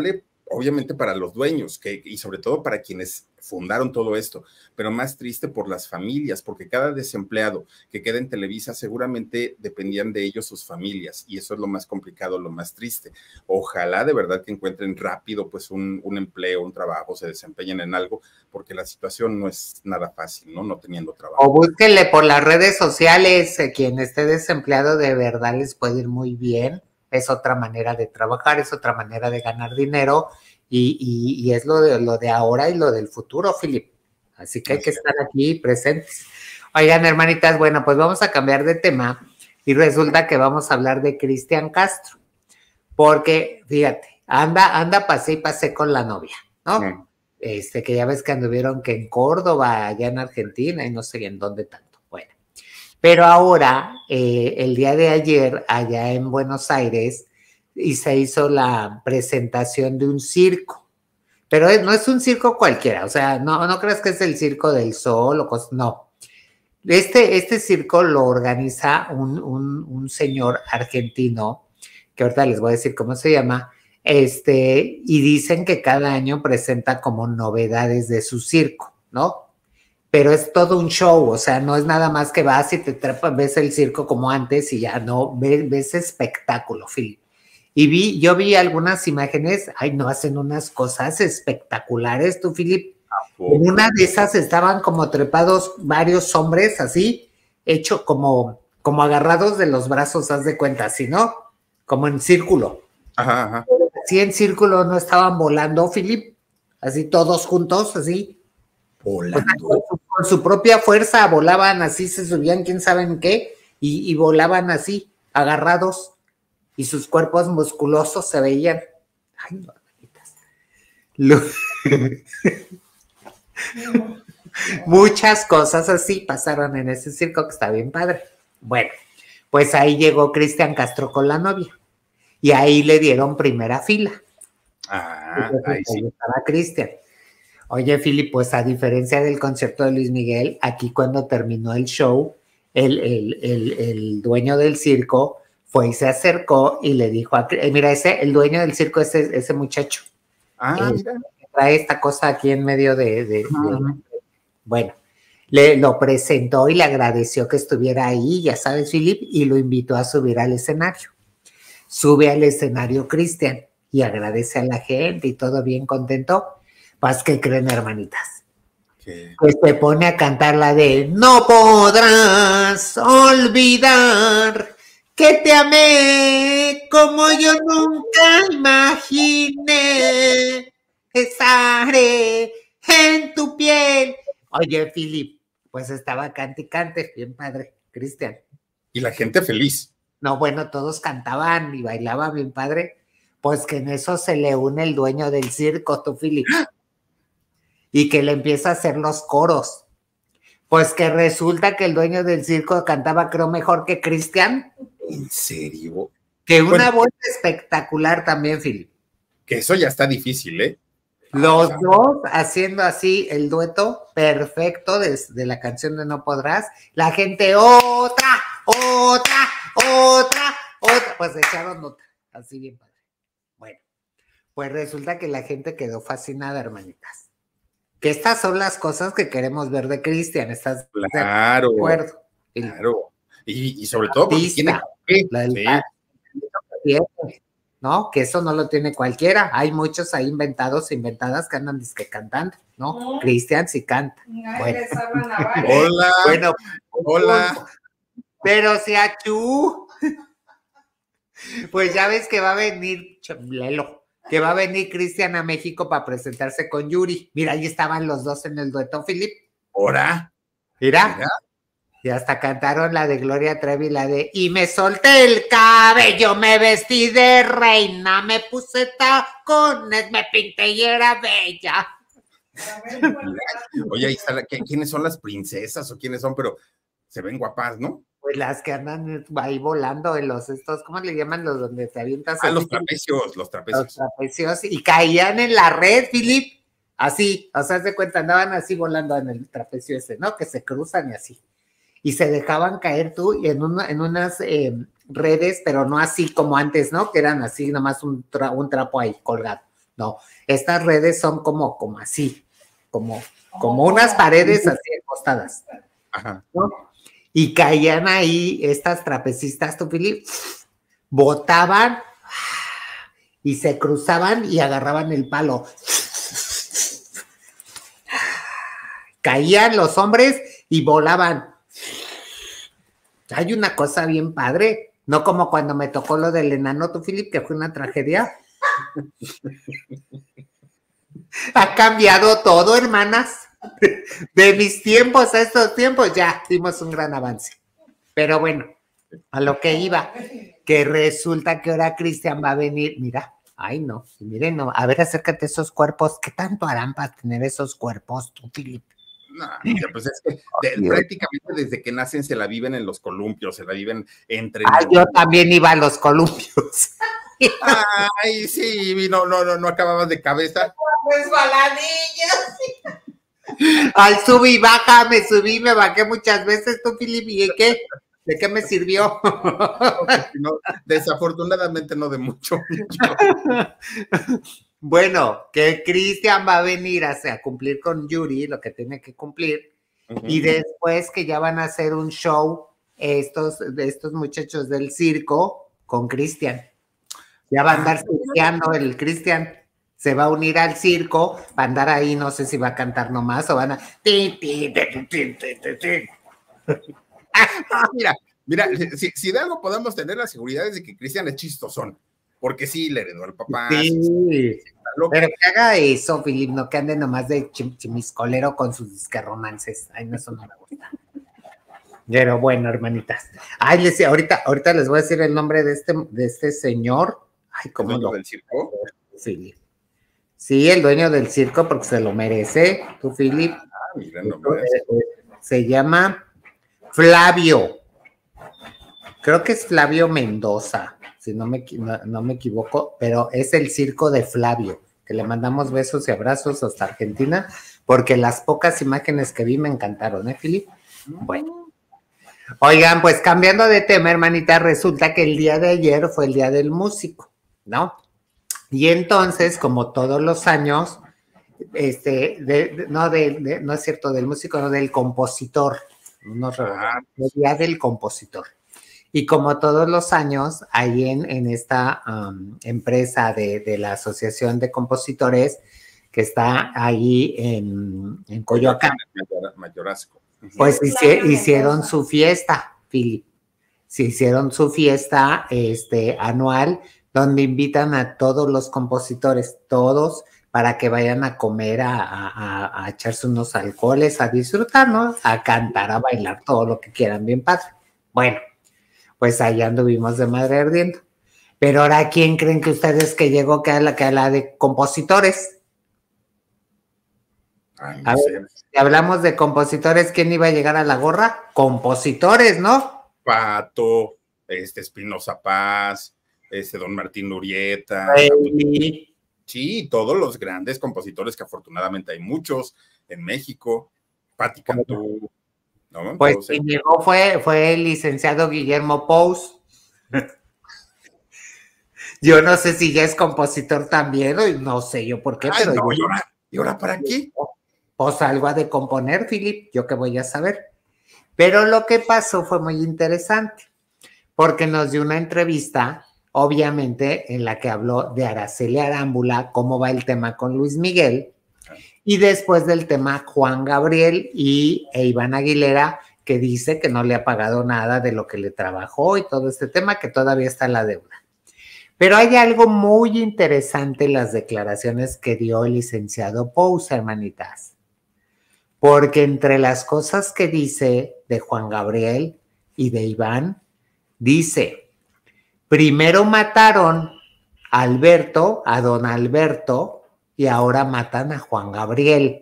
obviamente para los dueños que, y sobre todo para quienes fundaron todo esto, pero más triste por las familias, porque cada desempleado que queda en Televisa seguramente dependían de ellos sus familias, y eso es lo más complicado, lo más triste. Ojalá de verdad que encuentren rápido pues un, un empleo, un trabajo, se desempeñen en algo, porque la situación no es nada fácil, ¿no? No teniendo trabajo. O búsquenle por las redes sociales, eh, quien esté desempleado de verdad les puede ir muy bien. Es otra manera de trabajar, es otra manera de ganar dinero y, y, y es lo de, lo de ahora y lo del futuro, Philip. Así que hay que estar aquí presentes. Oigan, hermanitas, bueno, pues vamos a cambiar de tema y resulta que vamos a hablar de Cristian Castro, porque, fíjate, anda, anda pasé y pasé con la novia, ¿no? Mm. Este, que ya ves que anduvieron que en Córdoba, allá en Argentina y no sé en dónde tanto. Bueno. Pero ahora, eh, el día de ayer, allá en Buenos Aires, y se hizo la presentación de un circo. Pero no es un circo cualquiera, o sea, no, no creas que es el Circo del Sol o cosas, no. Este, este circo lo organiza un, un, un señor argentino, que ahorita les voy a decir cómo se llama, este, y dicen que cada año presenta como novedades de su circo, ¿no? Pero es todo un show, o sea, no es nada más que vas y te trepas, ves el circo como antes y ya no, ves, ves espectáculo, Philip. Y vi, yo vi algunas imágenes, ay, no, hacen unas cosas espectaculares, tú, Philip. En una de esas estaban como trepados varios hombres, así, hecho como, como agarrados de los brazos, haz de cuenta, así, ¿no? Como en círculo. Ajá, ajá. Así en círculo no estaban volando, Philip, así todos juntos, así. Volando. O sea, con, su, con su propia fuerza volaban así, se subían quién sabe en qué, y, y volaban así, agarrados, y sus cuerpos musculosos se veían. Ay, no, Lo... Muchas cosas así pasaron en ese circo que está bien padre. Bueno, pues ahí llegó Cristian Castro con la novia, y ahí le dieron primera fila. Ah, Entonces, ahí sí. Ahí estaba Cristian. Oye, Philip, pues a diferencia del concierto de Luis Miguel, aquí cuando terminó el show, el, el, el, el dueño del circo fue y se acercó y le dijo, a, eh, mira, ese, el dueño del circo, ese, ese muchacho, ah, eh, mira. trae esta cosa aquí en medio de, de, uh-huh. de bueno, le lo presentó y le agradeció que estuviera ahí, ya sabes, Philip, y lo invitó a subir al escenario. Sube al escenario Cristian y agradece a la gente y todo bien contento. Pues, ¿qué creen, hermanitas? ¿Qué? Pues se pone a cantar la de no podrás olvidar que te amé como yo nunca imaginé. Estaré en tu piel. Oye, Philip, pues estaba cante y cante, bien padre, Cristian. Y la gente feliz. No, bueno, todos cantaban y bailaban bien padre. Pues que en eso se le une el dueño del circo, tú, Philip. Y que le empieza a hacer los coros. Pues que resulta que el dueño del circo cantaba, creo, mejor que Cristian. ¿En serio? Que una bueno, voz espectacular también, Philip. Que eso ya está difícil, ¿eh? Los ah, dos haciendo así el dueto perfecto de, de la canción de No Podrás. La gente, otra, otra, otra, otra. Pues echaron otra, así bien padre. Bueno, pues resulta que la gente quedó fascinada, hermanitas. Que estas son las cosas que queremos ver de Cristian, ¿estás claro, de acuerdo? Claro, y, y sobre todo porque tiene la del sí. ¿No? Que eso no lo tiene cualquiera, hay muchos ahí inventados e inventadas que andan disque cantando, ¿no? ¿No? Cristian sí canta. Bueno. Hola, bueno, hola. Pero si achú, pues ya ves que va a venir Lelo. Que va a venir Cristian a México para presentarse con Yuri. Mira, ahí estaban los dos en el dueto, Philip. ¿Ahora? Mira. Mira. Y hasta cantaron la de Gloria Trevi, la de y me solté el cabello, me vestí de reina, me puse tacones, me pinté y era bella. Oye, ahí está la, ¿quiénes son las princesas o quiénes son? Pero se ven guapas, ¿no? Pues las que andan ahí volando en los estos, ¿cómo le llaman los donde te avientas? Ah, los trapecios, los trapecios. Los trapecios, y caían en la red, Philip, así, o sea, se cuenta, andaban así volando en el trapecio ese, ¿no? Que se cruzan y así. Y se dejaban caer tú en, una, en unas eh, redes, pero no así como antes, ¿no? Que eran así, nomás un, tra un trapo ahí colgado. no, estas redes son como, como así, como, como unas paredes así acostadas. Ajá. ¿No? Y caían ahí estas trapecistas, tú, Philip, botaban y se cruzaban y agarraban el palo. Caían los hombres y volaban. Hay una cosa bien padre, no como cuando me tocó lo del enano, tú, Philip, que fue una tragedia. Ha cambiado todo, hermanas. De mis tiempos a estos tiempos ya dimos un gran avance. Pero bueno, a lo que iba, que resulta que ahora Cristian va a venir. Mira, ay no, miren, no, a ver, acércate a esos cuerpos. ¿Qué tanto harán para tener esos cuerpos, tú, Philip? No, pues es que de, prácticamente desde que nacen se la viven en los columpios, se la viven entre... Ah, yo también iba a los columpios. Ay, sí, no, no, no, no acababas de cabeza. Pues baladillas. Al subí y baja, me subí, me bajé muchas veces, tú, Philip, ¿y qué? ¿De qué me sirvió? No, desafortunadamente no de mucho. Bueno, que Cristian va a venir a, a cumplir con Yuri, lo que tiene que cumplir, uh-huh. Y después que ya van a hacer un show estos, estos muchachos del circo con Cristian. Ya va a andar cirqueando el Cristian. Se va a unir al circo, va a andar ahí, no sé si va a cantar nomás o van a... Mira, mira, si, si de algo podemos tener la seguridad es de que Cristian es chistosón, porque sí le heredó al papá. Sí, sí, pero que haga eso, Philip, no que ande nomás de chim, chimiscolero con sus disque romances. Ay, no, eso no me gusta. Pero bueno, hermanitas. Ay, les, ahorita, ahorita les voy a decir el nombre de este, de este señor. Ay, ¿cómo ¿El dueño lo? del circo? Philip. Sí, el dueño del circo, porque se lo merece, tú, Philip. Ah, mira, no merece. Se llama Flavio. Creo que es Flavio Mendoza, si no me, no, no me equivoco, pero es el circo de Flavio, que le mandamos besos y abrazos hasta Argentina, porque las pocas imágenes que vi me encantaron, ¿eh, Philip? Bueno. Oigan, pues cambiando de tema, hermanita, resulta que el día de ayer fue el día del músico, ¿no? Y entonces, como todos los años, este, de, de, no, de, de, no es cierto, del músico, no, del compositor, no, ah, el día del compositor. Y como todos los años, ahí en, en esta um, empresa de, de la Asociación de Compositores, que está ahí en, en Coyoacán, Mayorazgo. Pues hici, hicieron su fiesta, Philip. Se hicieron su fiesta este, anual, donde invitan a todos los compositores, todos, para que vayan a comer, a, a, a echarse unos alcoholes, a disfrutar, ¿no? A cantar, a bailar, todo lo que quieran, bien padre. Bueno, pues allá anduvimos de madre ardiendo. Pero ahora, ¿quién creen que ustedes que llegó que a la, que a la de compositores? Ay, a no ver, sé. si hablamos de compositores, ¿quién iba a llegar a la gorra? Compositores, ¿no? Pato, este Espinosa Paz, este Don Martín Urieta. Hey. Sí, todos los grandes compositores que afortunadamente hay muchos en México. Pati Cantú. ¿No? Pues Todos quien ellos. llegó fue, fue el licenciado Guillermo Pous. Yo no sé si ya es compositor también, o no sé yo por qué, Ay, pero no, yo, ¿y ahora, ¿y ahora para qué? Pues algo ha de componer, Philip, yo qué voy a saber. Pero lo que pasó fue muy interesante, porque nos dio una entrevista, obviamente, en la que habló de Araceli Arámbula, cómo va el tema con Luis Miguel, y después del tema Juan Gabriel y e Iván Aguilera, que dice que no le ha pagado nada de lo que le trabajó y todo este tema, que todavía está en la deuda. Pero hay algo muy interesante en las declaraciones que dio el licenciado Pous, hermanitas. Porque entre las cosas que dice de Juan Gabriel y de Iván, dice, primero mataron a Alberto, a don Alberto, y ahora matan a Juan Gabriel.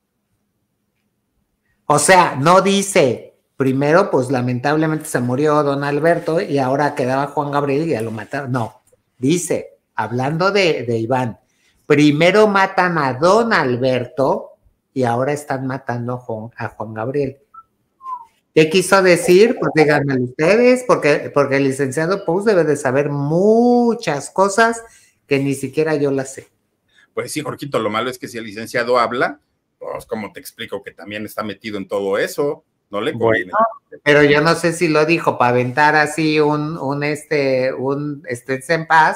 O sea, no dice, primero pues lamentablemente se murió don Alberto y ahora quedaba Juan Gabriel y ya lo mataron. No, dice, hablando de, de Iván, primero matan a don Alberto y ahora están matando a Juan, a Juan Gabriel. ¿Qué quiso decir? Pues díganme ustedes, porque, porque el licenciado Pous debe de saber muchas cosas que ni siquiera yo las sé. Pues sí, Jorquito, lo malo es que si el licenciado habla, pues como te explico que también está metido en todo eso, no le conviene. Bueno, pero yo no sé si lo dijo para aventar así un, un este, un esténse en paz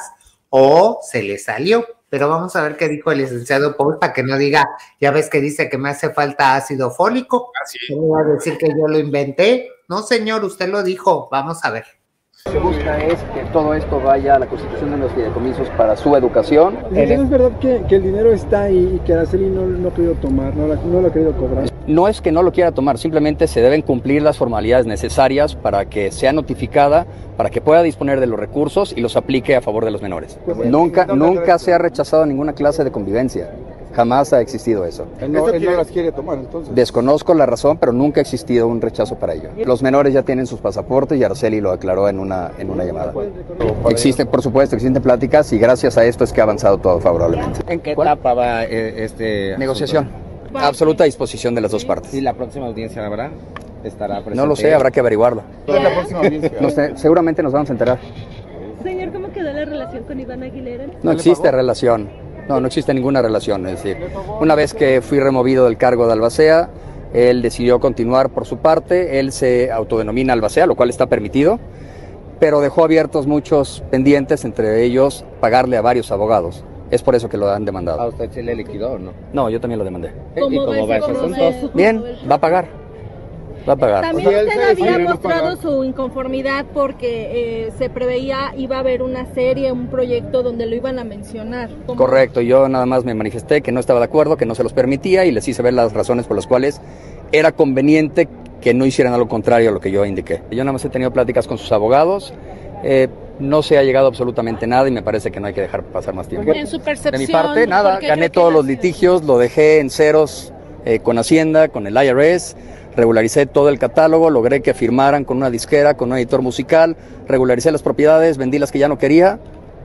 o se le salió. Pero vamos a ver qué dijo el licenciado Paul para que no diga, ya ves que dice que me hace falta ácido fólico. Ah, sí. No voy a decir que yo lo inventé. No, señor, usted lo dijo. Vamos a ver. Lo que busca es que todo esto vaya a la constitución de los fideicomisos para su educación. ¿Es verdad que, que el dinero está ahí y que Araceli no, no ha querido tomar, no, la, no lo ha querido cobrar? No es que no lo quiera tomar, simplemente se deben cumplir las formalidades necesarias para que sea notificada, para que pueda disponer de los recursos y los aplique a favor de los menores. Pues, nunca, nunca se ha rechazado ninguna clase de convivencia. Jamás ha existido eso. Él no, él no las quiere tomar, entonces. Desconozco la razón, pero nunca ha existido un rechazo para ello. Los menores ya tienen sus pasaportes y Araceli lo aclaró en una, en una llamada. Existen, por supuesto, existen pláticas y gracias a esto es que ha avanzado todo favorablemente. ¿En qué etapa va eh, este negociación? Asunto? Absoluta disposición de las dos partes. ¿Y la próxima audiencia habrá? ¿Estará presente? No lo sé, habrá que averiguarlo. ¿Cuál es la próxima audiencia? No sé, seguramente nos vamos a enterar. Señor, ¿cómo quedó la relación con Iván Aguilera? No existe relación. No, no existe ninguna relación, es decir, una vez que fui removido del cargo de albacea, él decidió continuar por su parte, él se autodenomina albacea, lo cual está permitido, pero dejó abiertos muchos pendientes, entre ellos pagarle a varios abogados. Es por eso que lo han demandado. ¿A usted se le liquidó o no? No, yo también lo demandé. ¿Cómo ¿Y cómo va ese asunto? Bien, va a pagar. Va a pagar. También usted había mostrado su inconformidad porque eh, se preveía iba a haber una serie, un proyecto donde lo iban a mencionar. ¿Cómo? Correcto, yo nada más me manifesté que no estaba de acuerdo, que no se los permitía y les hice ver las razones por las cuales era conveniente que no hicieran algo contrario a lo que yo indiqué. Yo nada más he tenido pláticas con sus abogados, eh, no se ha llegado absolutamente nada y me parece que no hay que dejar pasar más tiempo. En su percepción. De mi parte, nada, gané todos los litigios, lo dejé en ceros eh, con Hacienda, con el I R S. Regularicé todo el catálogo, logré que firmaran con una disquera, con un editor musical, regularicé las propiedades, vendí las que ya no quería.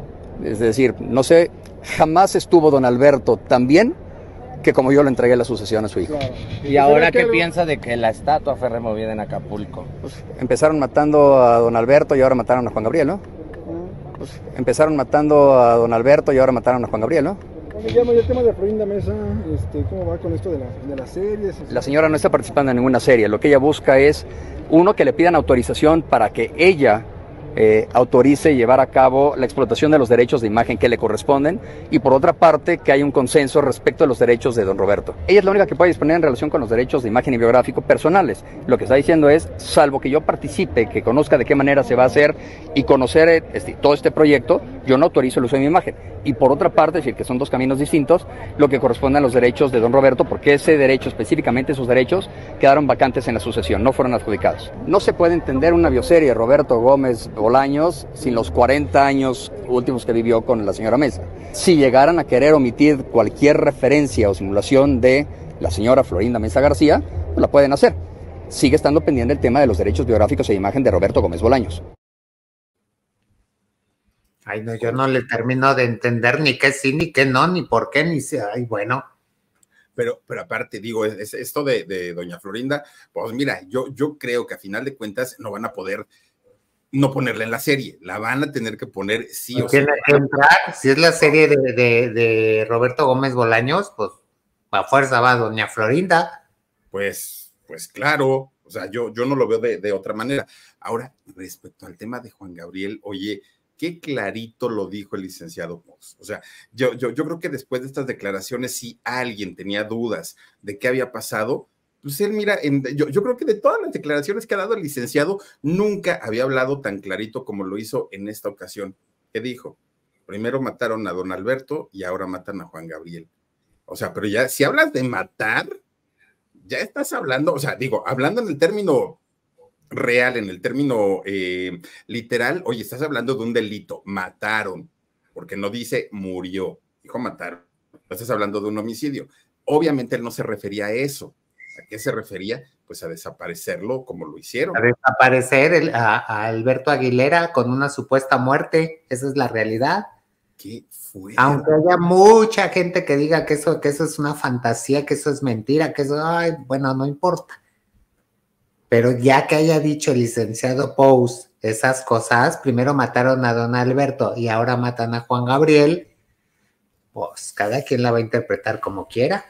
Es decir, no sé, jamás estuvo don Alberto tan bien que como yo le entregué la sucesión a su hijo. Claro. ¿Y ahora qué piensa de que la estatua fue removida en Acapulco? Pues, empezaron matando a don Alberto y ahora mataron a Juan Gabriel, ¿no? Pues, empezaron matando a don Alberto y ahora mataron a Juan Gabriel, ¿no? Guillermo, y el tema de Florinda Mesa, este, ¿cómo va con esto de, la, de las series? La señora no está participando en ninguna serie. Lo que ella busca es, uno, que le pidan autorización para que ella eh, autorice llevar a cabo la explotación de los derechos de imagen que le corresponden, y por otra parte, que haya un consenso respecto a los derechos de don Roberto. Ella es la única que puede disponer en relación con los derechos de imagen y biográfico personales. Lo que está diciendo es, salvo que yo participe, que conozca de qué manera se va a hacer y conocer este, todo este proyecto, yo no autorizo el uso de mi imagen. Y por otra parte, es decir, que son dos caminos distintos, lo que corresponde a los derechos de don Roberto, porque ese derecho, específicamente esos derechos, quedaron vacantes en la sucesión, no fueron adjudicados. No se puede entender una bioserie Roberto Gómez Bolaños sin los cuarenta años últimos que vivió con la señora Mesa. Si llegaran a querer omitir cualquier referencia o simulación de la señora Florinda Mesa García, pues la pueden hacer. Sigue estando pendiente el tema de los derechos biográficos e imagen de Roberto Gómez Bolaños. Ay, no, yo no le termino de entender ni qué sí, ni qué no, ni por qué, ni si, ay, bueno. Pero, pero aparte, digo, es, es esto de, de doña Florinda, pues mira, yo, yo creo que a final de cuentas no van a poder no ponerla en la serie, la van a tener que poner sí o sí. Tiene que entrar, si es la serie de, de, de Roberto Gómez Bolaños, pues a fuerza va doña Florinda. Pues, pues claro, o sea, yo, yo no lo veo de, de otra manera. Ahora, respecto al tema de Juan Gabriel, oye, qué clarito lo dijo el licenciado Pous. O sea, yo, yo, yo creo que después de estas declaraciones, si alguien tenía dudas de qué había pasado, pues él mira, en, yo, yo creo que de todas las declaraciones que ha dado el licenciado, nunca había hablado tan clarito como lo hizo en esta ocasión. ¿Qué dijo? Primero mataron a don Alberto y ahora matan a Juan Gabriel. O sea, pero ya, si hablas de matar, ya estás hablando, o sea, digo, hablando en el término real, en el término eh, literal, oye, estás hablando de un delito, mataron, porque no dice murió, dijo mataron, no estás hablando de un homicidio. Obviamente él no se refería a eso. ¿A qué se refería? Pues a desaparecerlo como lo hicieron. A desaparecer el, a, a Alberto Aguilera con una supuesta muerte, esa es la realidad. ¿Qué fue? Aunque haya mucha gente que diga que eso, que eso es una fantasía, que eso es mentira, que eso, ay, bueno, no importa. Pero ya que haya dicho el licenciado Pous esas cosas, primero mataron a don Alberto y ahora matan a Juan Gabriel, pues cada quien la va a interpretar como quiera.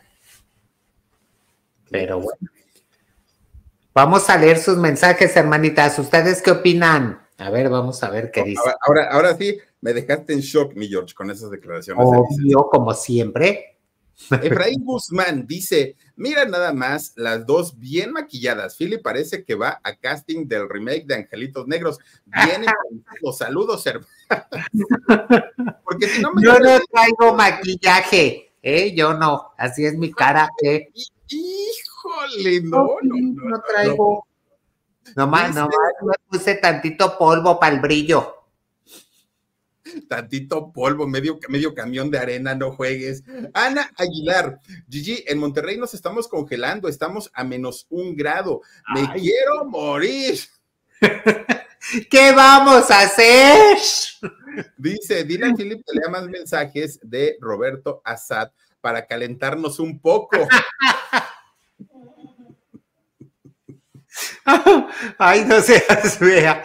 Pero bueno. Vamos a leer sus mensajes, hermanitas. ¿Ustedes qué opinan? A ver, vamos a ver qué dice. Ahora, ahora, ahora sí, me dejaste en shock, mi George, con esas declaraciones. Obvio, como siempre. Efraín Guzmán dice, mira nada más, las dos bien maquilladas. Philip parece que va a casting del remake de Angelitos Negros. Vienen los saludos, hermano. Porque si no me Yo no traigo maquillaje, ¿eh? Yo no, así es mi cara, ¿eh? Híjole, no, no, no, no traigo. Nomás, nomás me puse tantito polvo para el brillo. Tantito polvo, medio, medio camión de arena, no juegues. Ana Aguilar, Gigi, en Monterrey nos estamos congelando, estamos a menos un grado. Me Ay. quiero morir. ¿Qué vamos a hacer? Dice, dile a Philip que lea más mensajes de Roberto Assad para calentarnos un poco. Ay, no seas fea.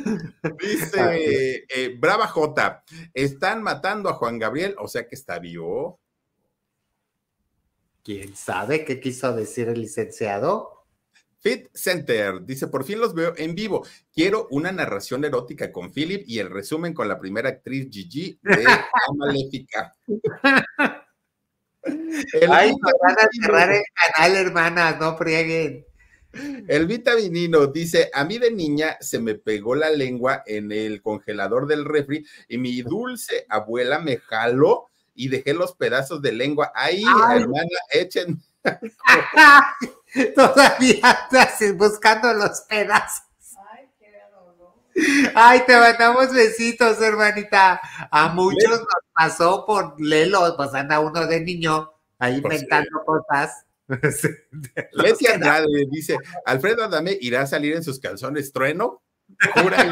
Dice eh, Brava J, están matando a Juan Gabriel, o sea que está vivo. ¿Quién sabe qué quiso decir el licenciado? Fit Center dice, por fin los veo en vivo. Quiero una narración erótica con Philip y el resumen con la primera actriz Gigi de La Maléfica. El Ay, nos van a cerrar el canal, hermanas, no frieguen. El Vitaminino dice, a mí de niña se me pegó la lengua en el congelador del refri y mi dulce abuela me jaló y dejé los pedazos de lengua ahí. Ay. Hermana, echen. Todavía estás buscando los pedazos. Ay, qué dolor. Ay, te mandamos besitos, hermanita. A muchos nos pasó por Lelo, pues anda uno de niño ahí inventando cosas. Leti Andrade dice, Alfredo Adame irá a salir en sus calzones trueno, júralo.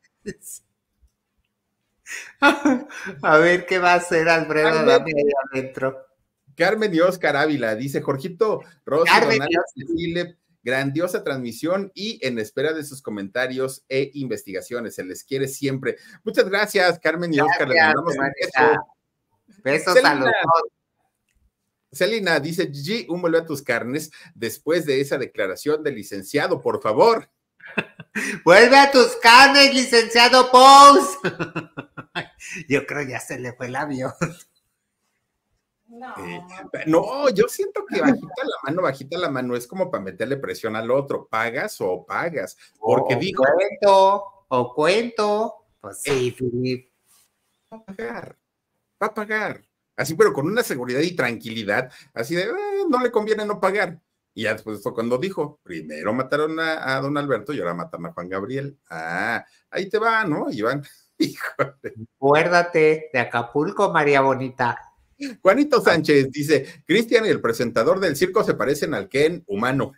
A ver qué va a hacer Alfredo Adame ahí adentro. Carmen y Oscar Ávila dice, Jorgito, Rosy, Donald, grandiosa transmisión y en espera de sus comentarios e investigaciones, se les quiere siempre. Muchas gracias, Carmen y Oscar, les mandamos un beso. Besos Celina. A los dos. Celina dice, Gigi, un vuelve a tus carnes después de esa declaración del licenciado, por favor. Vuelve a tus carnes, licenciado Pous. Yo creo ya se le fue el avión. No. Eh, no, yo siento que bajita la mano, bajita la mano, es como para meterle presión al otro, pagas o pagas, porque o digo. Cuento, o cuento, pues sí, Filip. Va a pagar, va a pagar. Así, pero con una seguridad y tranquilidad, así de, eh, no le conviene no pagar. Y ya después fue cuando dijo, primero mataron a, a don Alberto y ahora matan a Juan Gabriel. Ah, ahí te va, ¿no, Iván? Híjole. Acuérdate de Acapulco, María Bonita. Juanito Sánchez dice, Cristian y el presentador del circo se parecen al Ken humano.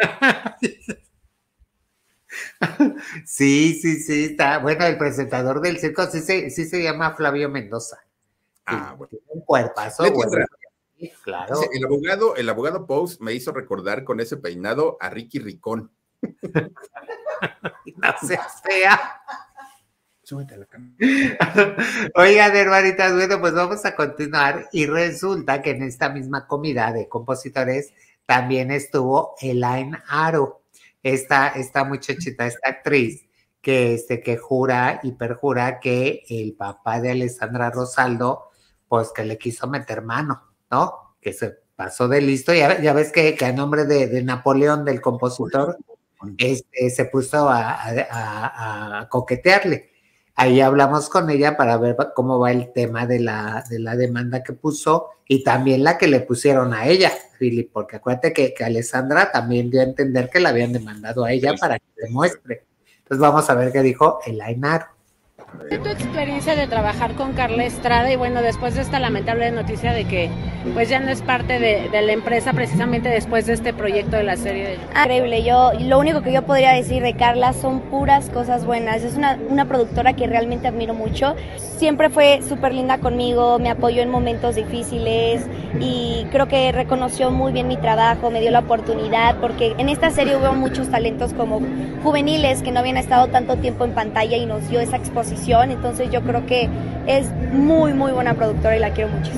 Sí, sí, sí, está. Bueno, el presentador del circo sí se, sí se llama Flavio Mendoza. Ah, bueno. Un cuerpazo, bueno. Sí, claro. Dice, el abogado, el abogado Pous me hizo recordar con ese peinado a Ricky Ricón. No seas fea. Súbete a la cama. Oigan, hermanitas, bueno, pues vamos a continuar. Y resulta que en esta misma comida de compositores también estuvo Elaine Aro, esta, esta muchachita, esta actriz, que, este, que jura y perjura que el papá de Alessandra Rosaldo, pues que le quiso meter mano, ¿no? Que se pasó de listo. Ya, ya ves que, que a nombre de, de Napoleón, del compositor, este, se puso a, a, a, a coquetearle. Ahí hablamos con ella para ver cómo va el tema de la, de la demanda que puso y también la que le pusieron a ella, Philip, porque acuérdate que, que Alessandra también dio a entender que la habían demandado a ella para que demuestre. Entonces vamos a ver qué dijo Elaine Aro. ¿Qué tu experiencia de trabajar con Carla Estrada? Y bueno, después de esta lamentable noticia de que pues ya no es parte de, de la empresa precisamente después de este proyecto de la serie. De... Increíble, yo lo único que yo podría decir de Carla son puras cosas buenas. Es una, una productora que realmente admiro mucho. Siempre fue súper linda conmigo, me apoyó en momentos difíciles y creo que reconoció muy bien mi trabajo, me dio la oportunidad porque en esta serie hubo muchos talentos como juveniles que no habían estado tanto tiempo en pantalla y nos dio esa exposición. Entonces yo creo que es muy muy buena productora y la quiero muchísimo.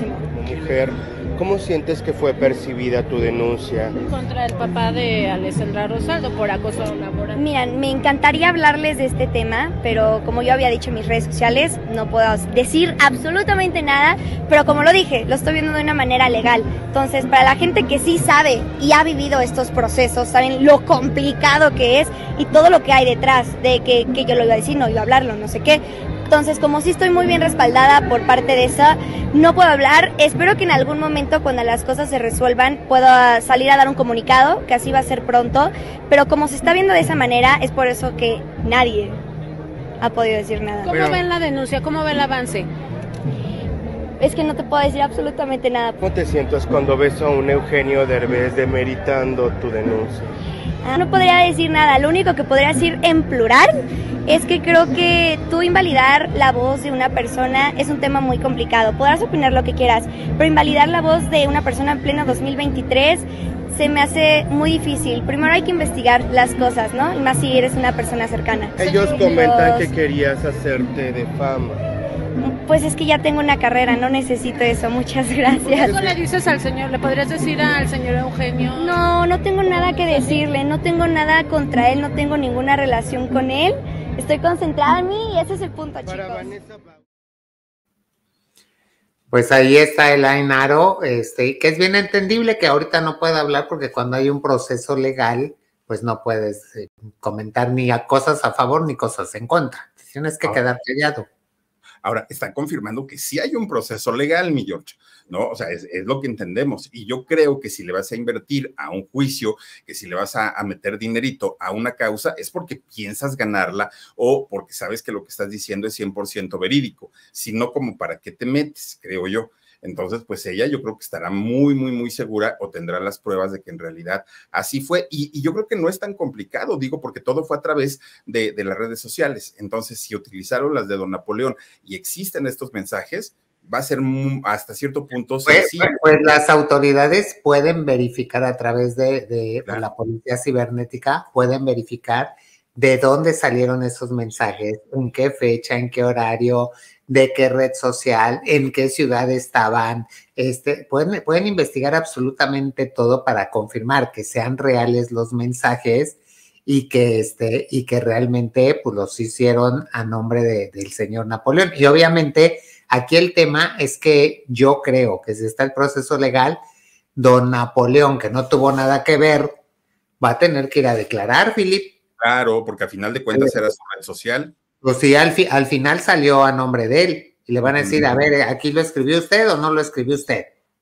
mujer, ¿cómo sientes que fue percibida tu denuncia? Contra el papá de Alessandra Rosaldo por acoso laboral. Mira, me encantaría hablarles de este tema, pero como yo había dicho en mis redes sociales, no puedo decir absolutamente nada, pero como lo dije, lo estoy viendo de una manera legal. Entonces, para la gente que sí sabe y ha vivido estos procesos, saben lo complicado que es y todo lo que hay detrás de que, que yo lo iba a decir, no iba a hablarlo, no sé qué. Entonces, como sí estoy muy bien respaldada por parte de eso, no puedo hablar. Espero que en algún momento, cuando las cosas se resuelvan, pueda salir a dar un comunicado, que así va a ser pronto. Pero como se está viendo de esa manera, es por eso que nadie ha podido decir nada. ¿Cómo Pero... ven la denuncia? ¿Cómo ven el avance? Es que no te puedo decir absolutamente nada. ¿Cómo te sientes cuando ves a un Eugenio Derbez demeritando tu denuncia? Ah, no podría decir nada. Lo único que podría decir en plural es que creo que tú invalidar la voz de una persona es un tema muy complicado. Podrás opinar lo que quieras, pero invalidar la voz de una persona en pleno dos mil veintitrés se me hace muy difícil. Primero hay que investigar las cosas, ¿no? Y más si eres una persona cercana. Ellos comentan que querías hacerte de fama. Pues es que ya tengo una carrera, no necesito eso, muchas gracias. ¿Qué le dices al señor? ¿Le podrías decir al señor Eugenio? No, no tengo nada que decirle, no tengo nada contra él, no tengo ninguna relación con él. Estoy concentrada en mí y ese es el punto, chicos. Pues ahí está Elaine Aro, este, que es bien entendible que ahorita no pueda hablar porque cuando hay un proceso legal, pues no puedes eh, comentar ni a cosas a favor ni cosas en contra. Tienes que ah. quedar callado. Ahora, están confirmando que sí hay un proceso legal, mi George, ¿no? O sea, es, es lo que entendemos. Y yo creo que si le vas a invertir a un juicio, que si le vas a, a meter dinerito a una causa, es porque piensas ganarla o porque sabes que lo que estás diciendo es cien por ciento verídico. Si no, como para qué te metes, creo yo. Entonces, pues ella yo creo que estará muy, muy, muy segura o tendrá las pruebas de que en realidad así fue. Y, y yo creo que no es tan complicado, digo, porque todo fue a través de, de las redes sociales. Entonces, si utilizaron las de Don Napoleón y existen estos mensajes, va a ser muy, hasta cierto punto sencillo. Pues, pues las autoridades pueden verificar a través de, de, claro. de la policía cibernética, pueden verificar de dónde salieron esos mensajes, en qué fecha, en qué horario, de qué red social, en qué ciudad estaban, este, pueden, pueden investigar absolutamente todo para confirmar que sean reales los mensajes y que, este, y que realmente pues, los hicieron a nombre de, del señor Napoleón. Y obviamente aquí el tema es que yo creo que si está el proceso legal, don Napoleón, que no tuvo nada que ver, va a tener que ir a declarar, Philip. Claro, porque a final de cuentas era su red social. Pues sí, al, fi al final salió a nombre de él y le van a decir, a ver, ¿aquí lo escribió usted o no lo escribió usted?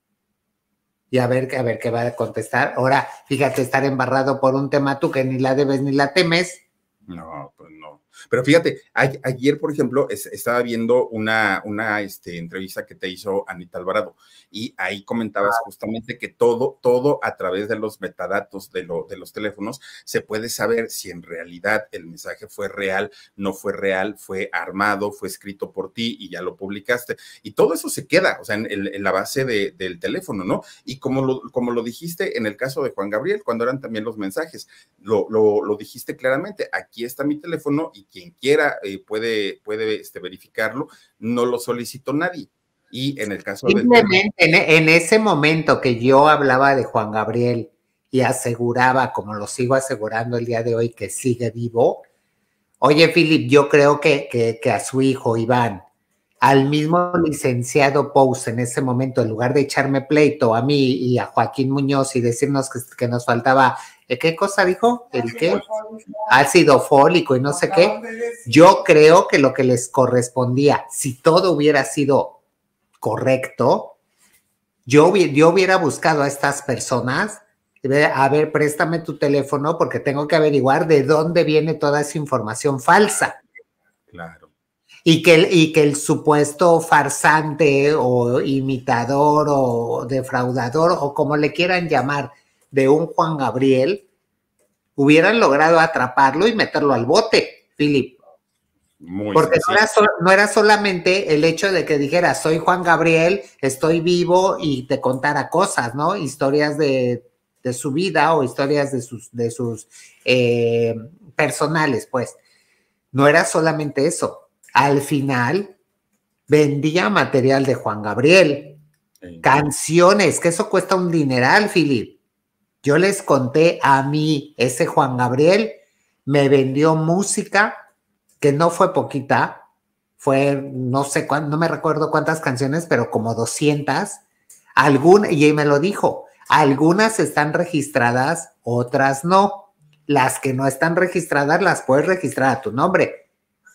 Y a ver, a ver qué va a contestar. Ahora, fíjate, estar embarrado por un tema tú que ni la debes ni la temes. No, pues no. Pero fíjate, a, ayer, por ejemplo, es, estaba viendo una, una este, entrevista que te hizo Anita Alvarado y ahí comentabas ah. justamente que todo, todo a través de los metadatos de, lo, de los teléfonos se puede saber si en realidad el mensaje fue real, no fue real, fue armado, fue escrito por ti y ya lo publicaste. Y todo eso se queda, o sea, en, en, en la base de, del teléfono, ¿no? Y como lo, como lo dijiste en el caso de Juan Gabriel, cuando eran también los mensajes, lo, lo, lo dijiste claramente, aquí está mi teléfono y quien quiera eh, puede, puede este, verificarlo, no lo solicitó nadie. Y en el caso Simplemente del... en, en ese momento que yo hablaba de Juan Gabriel y aseguraba, como lo sigo asegurando el día de hoy, que sigue vivo, oye, Philip, yo creo que, que, que a su hijo Iván, al mismo licenciado Pous en ese momento, en lugar de echarme pleito a mí y a Joaquín Muñoz y decirnos que, que nos faltaba, ¿qué cosa dijo? ¿El qué? Ácido fólico y no sé qué. Yo creo que lo que les correspondía, si todo hubiera sido correcto, yo, yo hubiera buscado a estas personas, a ver, préstame tu teléfono porque tengo que averiguar de dónde viene toda esa información falsa. Claro. Y que, el, y que el supuesto farsante o imitador o defraudador o como le quieran llamar de un Juan Gabriel hubieran logrado atraparlo y meterlo al bote, Philip. Muy Porque no era, so, no era solamente el hecho de que dijera soy Juan Gabriel, estoy vivo y te contara cosas, ¿no? Historias de, de su vida o historias de sus, de sus eh, personales, pues. No era solamente eso. Al final vendía material de Juan Gabriel Sí. Canciones, que eso cuesta un dineral, Philip. Yo les conté a mí, ese Juan Gabriel me vendió música que no fue poquita, fue no sé cuánto, no me recuerdo cuántas canciones, pero como doscientas, algunas, y me lo dijo, algunas están registradas, otras no. Las que no están registradas las puedes registrar a tu nombre.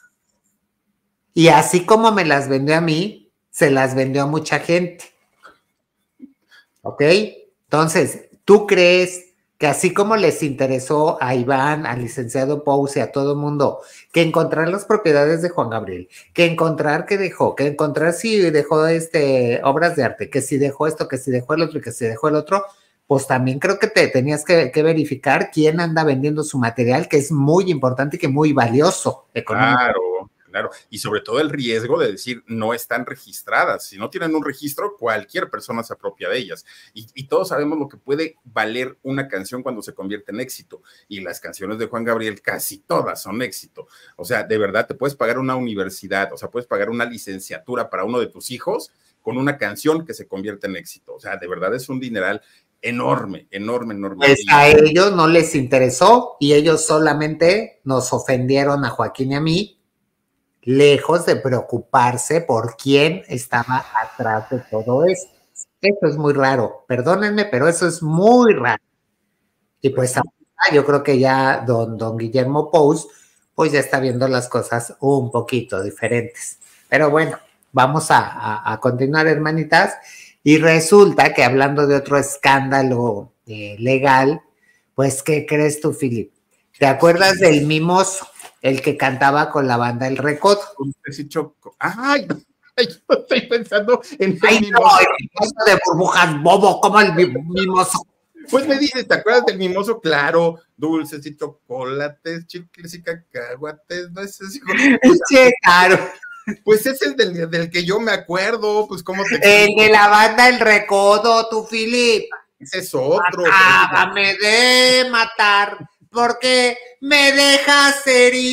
Y así como me las vendió a mí, se las vendió a mucha gente. ¿Ok? Entonces, ¿tú crees que así como les interesó a Iván, al licenciado Pous y a todo el mundo, que encontrar las propiedades de Juan Gabriel, que encontrar que dejó, que encontrar si dejó este, obras de arte, que si dejó esto, que si dejó el otro y que si dejó el otro, pues también creo que te tenías que, que verificar quién anda vendiendo su material, que es muy importante y que muy valioso económicamente. Claro. Claro, y sobre todo el riesgo de decir no están registradas. Si no tienen un registro, cualquier persona se apropia de ellas. Y, y todos sabemos lo que puede valer una canción cuando se convierte en éxito. Y las canciones de Juan Gabriel casi todas son éxito. O sea, de verdad, te puedes pagar una universidad, o sea, puedes pagar una licenciatura para uno de tus hijos con una canción que se convierte en éxito. O sea, de verdad es un dineral enorme, enorme, enorme. Pues a ellos no les interesó y ellos solamente nos ofendieron a Joaquín y a mí, lejos de preocuparse por quién estaba atrás de todo esto. Eso es muy raro, perdónenme, pero eso es muy raro. Y pues yo creo que ya don, don Guillermo Pous, pues ya está viendo las cosas un poquito diferentes. Pero bueno, vamos a, a, a continuar, hermanitas. Y resulta que hablando de otro escándalo eh, legal, pues, ¿qué crees tú, Philip? ¿Te acuerdas del mimoso? El que cantaba con la banda El Recodo. Ay, ay, yo estoy pensando en el Ay, mimoso. No, el mimoso de burbujas, bobo, como el mimoso. Pues me dices, ¿te acuerdas del mimoso? Claro, dulces y chocolates, chicles y cacahuates, no es así. Sí, claro. Pues es el del, del que yo me acuerdo, pues cómo te... El de la banda El Recodo, tu Philip. Ese es otro. Acábame de matar, porque me dejas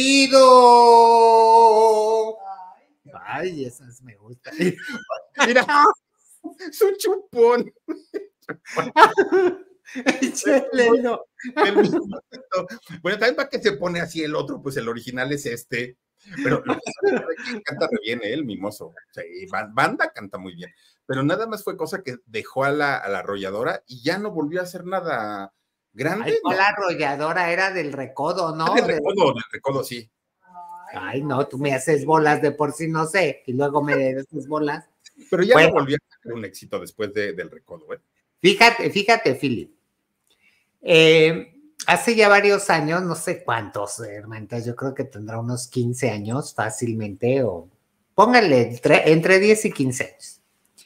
herido. Ay, esas me gustan. Mira, es un chupón. Cheleno. Bueno, también para que se pone así el otro, pues el original es este. Pero lo que canta re bien, ¿eh? El mimoso. Sí, banda canta muy bien. Pero nada más fue cosa que dejó a la, a la arrolladora y ya no volvió a hacer nada grande. Ay, no, ¿no? la arrolladora era del Recodo, ¿no? Ah, del Recodo, del Recodo, sí. Ay, no, tú me haces bolas de por sí, no sé, y luego me haces bolas. Pero ya bueno, no volvió a tener un éxito después de, del Recodo, ¿eh? Fíjate, fíjate, Philip. Eh, hace ya varios años, no sé cuántos, hermanitas, yo creo que tendrá unos quince años fácilmente, o pónganle entre, entre diez y quince años.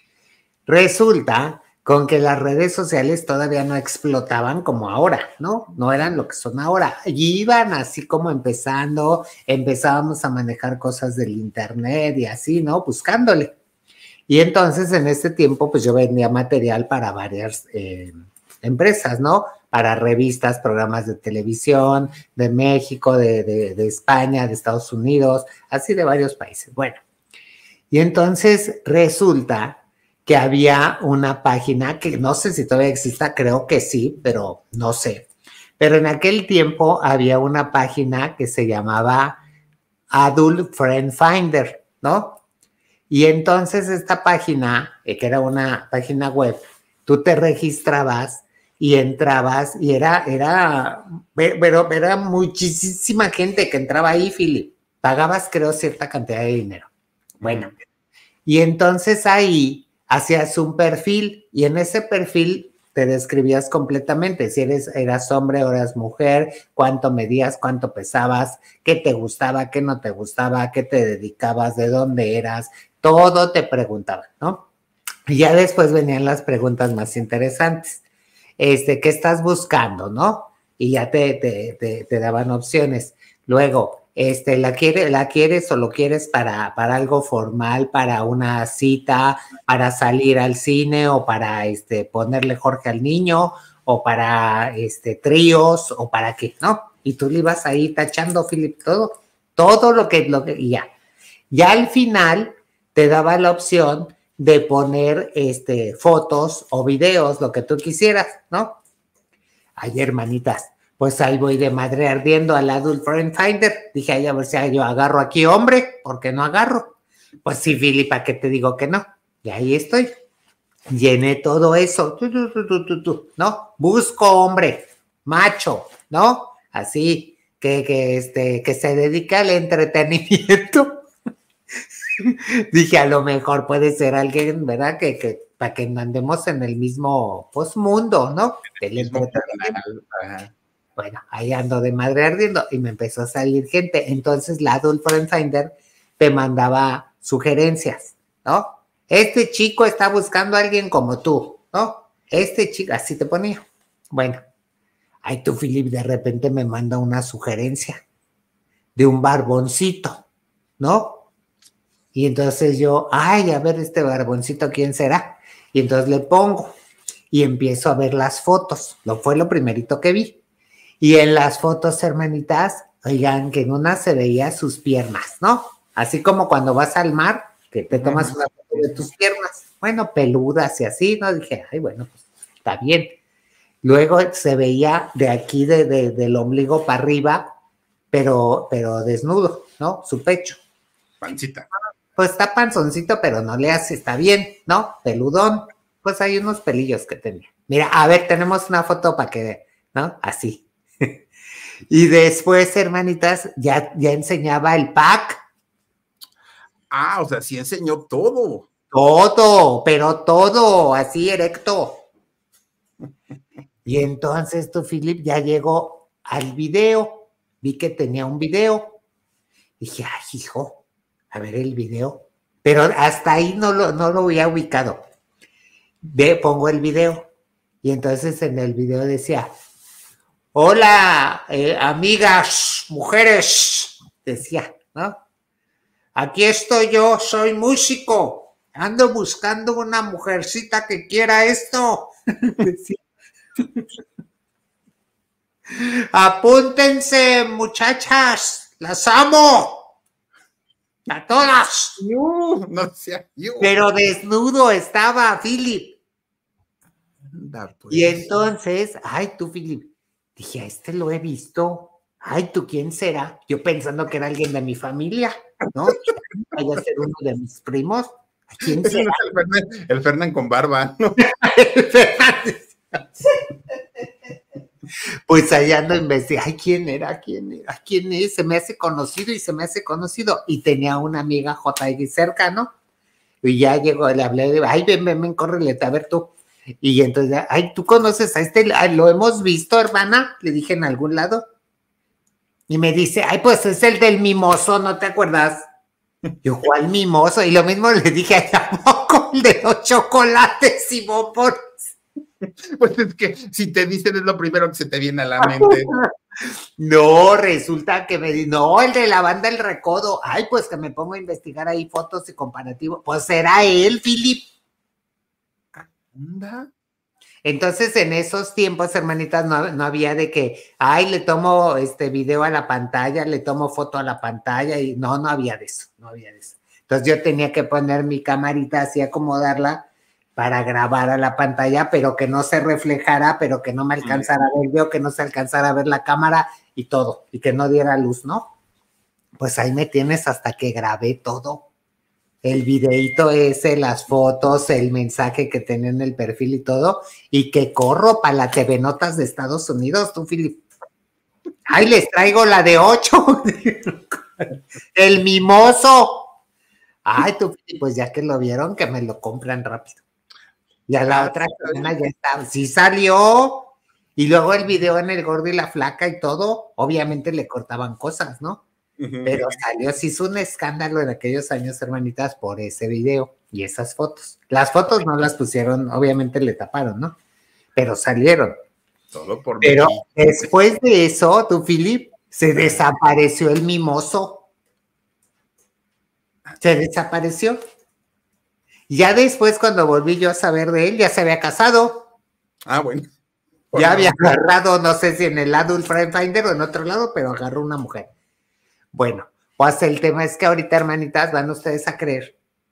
Resulta con que las redes sociales todavía no explotaban como ahora, ¿no? No eran lo que son ahora. Y iban así como empezando, empezábamos a manejar cosas del internet y así, ¿no? Buscándole. Y entonces en este tiempo, pues yo vendía material para varias eh, empresas, ¿no? Para revistas, programas de televisión, de México, de, de, de España, de Estados Unidos, así de varios países. Bueno, y entonces resulta que había una página que no sé si todavía exista, creo que sí, pero no sé. Pero en aquel tiempo había una página que se llamaba Adult Friend Finder, ¿no? Y entonces esta página, eh, que era una página web, tú te registrabas y entrabas y era, era, pero era muchísima gente que entraba ahí, Philip. Pagabas, creo, cierta cantidad de dinero. Bueno, y entonces ahí hacías un perfil y en ese perfil te describías completamente, si eres, eras hombre o eras mujer, cuánto medías, cuánto pesabas, qué te gustaba, qué no te gustaba, qué te dedicabas, de dónde eras, todo te preguntaban, ¿no? Y ya después venían las preguntas más interesantes. Este, ¿qué estás buscando, no? Y ya te, te, te, te daban opciones. Luego, este, ¿la, quiere, ¿la quieres o lo quieres para, para algo formal, para una cita, para salir al cine o para este, ponerle Jorge al niño o para este, tríos o para qué, ¿no? Y tú le ibas ahí tachando, Philip, todo, todo lo que, lo que, y ya. Ya al final te daba la opción de poner este, fotos o videos, lo que tú quisieras, ¿no? Ay, hermanitas, pues ahí voy de madre ardiendo al Adult Friend Finder. Dije, ay, a ver si yo agarro aquí hombre, ¿por qué no agarro? Pues sí, Philip, ¿para qué te digo que no? Y ahí estoy. Llené todo eso, tu, tu, tu, tu, tu, tu, ¿no? Busco hombre, macho, ¿no? Así, que, que, este, que se dedica al entretenimiento. Dije, a lo mejor puede ser alguien, ¿verdad? Que, que para que andemos en el mismo pues, mundo, ¿no? El mismo entretenimiento. Bueno, ahí ando de madre ardiendo y me empezó a salir gente. Entonces la Adult Friend Finder te mandaba sugerencias, ¿no? Este chico está buscando a alguien como tú, ¿no? Este chico, así te ponía. Bueno, ahí tú, Philip, de repente me manda una sugerencia de un barboncito, ¿no? Y entonces yo, ay, a ver este barboncito, ¿quién será? Y entonces le pongo y empiezo a ver las fotos. Lo fue lo primerito que vi. Y en las fotos, hermanitas, oigan, que en una se veía sus piernas, ¿no? Así como cuando vas al mar, que te tomas una foto de tus piernas. Bueno, peludas y así, ¿no? Dije, ay, bueno, pues está bien. Luego se veía de aquí, de, de, del ombligo para arriba, pero, pero desnudo, ¿no? Su pecho. Pancita. Pues está panzoncito, pero no le hace, está bien, ¿no? Peludón. Pues hay unos pelillos que tenía. Mira, a ver, tenemos una foto para que, ¿no? Así. Y después, hermanitas, ya, ya enseñaba el pack. Ah, o sea, sí enseñó todo. Todo, pero todo, así erecto. Y entonces tú, Philip, ya llegó al video. Vi que tenía un video. Dije, ay, hijo, a ver el video. Pero hasta ahí no lo, no lo había ubicado. Ve, pongo el video. Y entonces en el video decía, hola, eh, amigas, mujeres, decía, ¿no? Aquí estoy yo, soy músico. Ando buscando una mujercita que quiera esto. Decía. Apúntense, muchachas, las amo. A todas. No, no sea yo. Pero desnudo estaba Philip. Anda, pues. Y entonces, ay, tú, Philip, dije, a este lo he visto. Ay, ¿tú quién será? Yo pensando que era alguien de mi familia, ¿no? Vaya a ser uno de mis primos. ¿A quién será? El Fernan, el Fernan con barba, ¿no? Pues allá ando investigando, ay, ¿quién era? ¿Quién era? ¿Quién es? Se me hace conocido y se me hace conocido. Y tenía una amiga J X cerca, ¿no? Y ya llegó, le hablé de, ay, ven, ven, ven, córrele, a ver tú. Y entonces, ay, ¿tú conoces a este? ¿Lo hemos visto, hermana? Le dije en algún lado. Y me dice, ay, pues es el del mimoso, ¿no te acuerdas? Yo, ¿cuál mimoso? Y lo mismo le dije, ay, tampoco el de los chocolates y bombones. Pues es que si te dicen es lo primero que se te viene a la mente. No, resulta que me di, no, el de la banda El Recodo. Ay, pues que me pongo a investigar ahí fotos y comparativo. Pues era él, Philip. ¿Anda? Entonces, en esos tiempos, hermanitas, no, no había de que, ay, le tomo este video a la pantalla, le tomo foto a la pantalla, y no, no había de eso, no había de eso. Entonces yo tenía que poner mi camarita así, acomodarla para grabar a la pantalla, pero que no se reflejara, pero que no me alcanzara a ver el video, que no se alcanzara a ver la cámara y todo, y que no diera luz, ¿no? Pues ahí me tienes hasta que grabé todo. El videíto ese, las fotos, el mensaje que tenía en el perfil y todo, y que corro para la T V Notas de Estados Unidos, tú, Philip. Ay, les traigo la de ocho. El mimoso. Ay, tú, Philip, pues ya que lo vieron, que me lo compran rápido. Y a la otra semana ya está, sí salió. Y luego el video en el gordo y la flaca y todo, obviamente le cortaban cosas, ¿no? Pero salió, se hizo un escándalo en aquellos años, hermanitas, por ese video y esas fotos. Las fotos no las pusieron, obviamente le taparon, ¿no? Pero salieron. Todo por Pero mí. después de eso, tú, Philip, se desapareció el mimoso. Se desapareció. Ya después, cuando volví yo a saber de él, ya se había casado. Ah, bueno. Ya había agarrado, no sé si en el Adult Friend Finder o en otro lado, pero agarró una mujer. Bueno, pues el tema es que ahorita, hermanitas, van ustedes a creer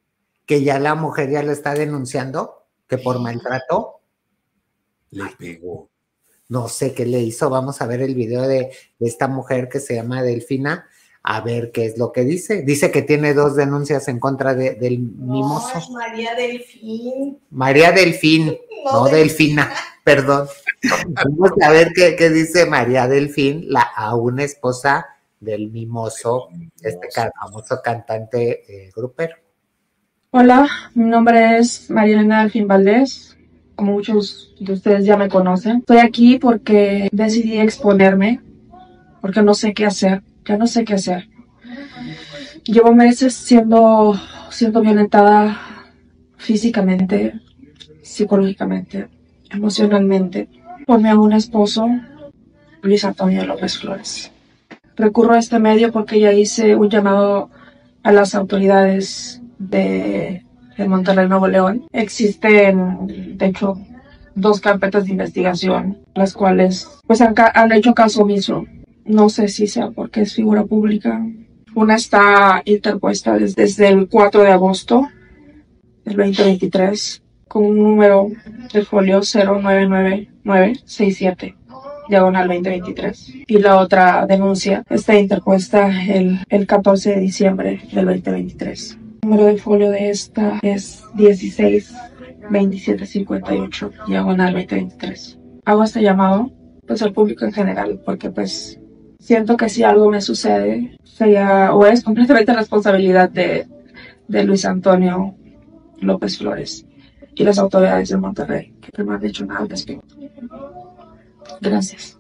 que ya la mujer ya lo está denunciando, que por maltrato le pegó. No sé qué le hizo. Vamos a ver el video de, de esta mujer que se llama Delfina, a ver qué es lo que dice. Dice que tiene dos denuncias en contra de, del mimoso. Oh, María Delfín. María Delfín, no, no Delfina, perdón. Vamos a ver qué, qué dice María Delfín, la aún esposa del mimoso, este famoso cantante eh, grupero. Hola, mi nombre es María Elena Delfín Valdés. Como muchos de ustedes ya me conocen, estoy aquí porque decidí exponerme, porque no sé qué hacer, ya no sé qué hacer. Llevo meses siendo, siendo violentada físicamente, psicológicamente, emocionalmente, por mi aún esposo, Luis Antonio López Flores. Recurro a este medio porque ya hice un llamado a las autoridades de en Monterrey, Nuevo León. Existen, de hecho, dos carpetas de investigación, las cuales pues han, han hecho caso omiso. No sé si sea porque es figura pública. Una está interpuesta desde, desde el cuatro de agosto del veinte veintitrés con un número de folio cero nueve nueve nueve seis siete, diagonal veinte veintitrés. Y la otra denuncia está interpuesta el, el catorce de diciembre del veinte veintitrés. El número de folio de esta es dieciséis veintisiete cincuenta y ocho, diagonal veinte veintitrés. Hago este llamado pues al público en general porque pues siento que si algo me sucede sería o es completamente responsabilidad de, de Luis Antonio López Flores y las autoridades de Monterrey, que no han hecho nada al respecto. Gracias.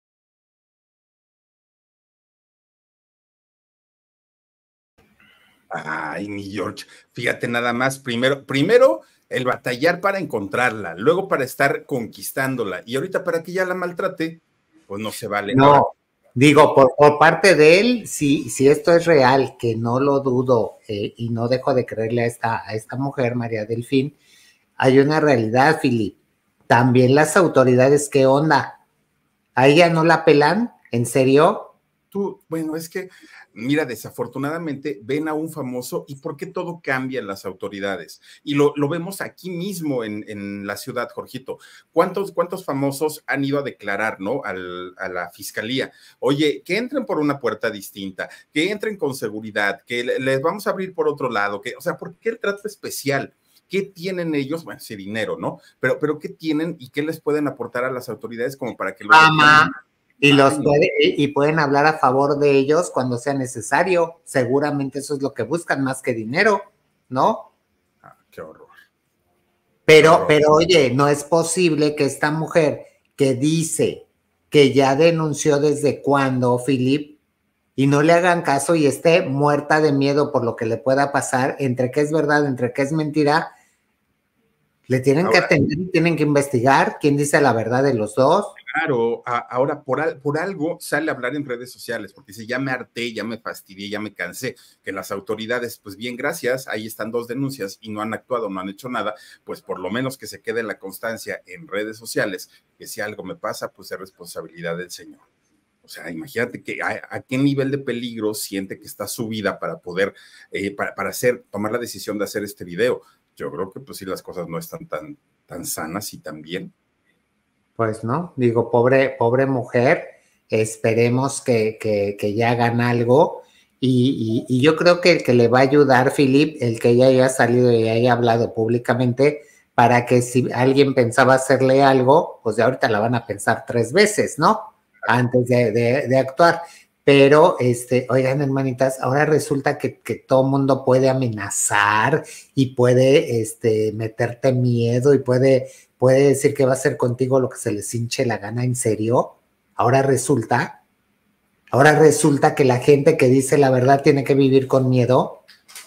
Ay, mi George, fíjate nada más, primero, primero el batallar para encontrarla, luego para estar conquistándola, y ahorita para que ya la maltrate, pues no se vale. No, nada. digo, por, por parte de él, si, si esto es real, que no lo dudo, eh, y no dejo de creerle a esta, a esta mujer, María Delfín, hay una realidad, Filip. También las autoridades, ¿qué onda? ¿A ella no la pelan? ¿En serio? Tú, bueno, es que, mira, desafortunadamente ven a un famoso y ¿por qué todo cambia en las autoridades? Y lo, lo vemos aquí mismo en, en la ciudad, Jorgito. ¿Cuántos, cuántos famosos han ido a declarar, ¿no? Al, a la fiscalía. Oye, que entren por una puerta distinta, que entren con seguridad, que les vamos a abrir por otro lado, que, o sea, ¿por qué el trato especial? ¿Qué tienen ellos? Bueno, sí, dinero, ¿no? Pero, pero ¿qué tienen y qué les pueden aportar a las autoridades como para que lo Fama, y los Ay, puede, y pueden hablar a favor de ellos cuando sea necesario. Seguramente eso es lo que buscan, más que dinero, ¿no? Ah, qué horror. Pero, Qué horror. pero oye, no es posible que esta mujer que dice que ya denunció desde cuándo, Filip, y no le hagan caso y esté muerta de miedo por lo que le pueda pasar, entre qué es verdad, entre qué es mentira. Le tienen ahora, que atender y tienen que investigar quién dice la verdad de los dos. Claro, a, ahora por, al, por algo sale a hablar en redes sociales, porque dice, ya me harté, ya me fastidié, ya me cansé, que las autoridades, pues bien, gracias, ahí están dos denuncias y no han actuado, no han hecho nada, pues por lo menos que se quede la constancia en redes sociales, que si algo me pasa, pues es responsabilidad del señor. O sea, imagínate que a, a qué nivel de peligro siente que está su vida para poder, eh, para, para hacer, tomar la decisión de hacer este video. Yo creo que pues sí las cosas no están tan, tan sanas y tan bien. Pues no, digo, pobre, pobre mujer, esperemos que, que, que ya hagan algo y, y, y yo creo que el que le va a ayudar, Filip, el que ella haya salido y haya hablado públicamente, para que si alguien pensaba hacerle algo, pues de ahorita la van a pensar tres veces, ¿no? Antes de, de, de actuar. Pero, este, oigan, hermanitas, ahora resulta que, que todo mundo puede amenazar y puede este, meterte miedo y puede, puede decir que va a hacer contigo lo que se les hinche la gana. ¿En serio? Ahora resulta, ahora resulta que la gente que dice la verdad tiene que vivir con miedo.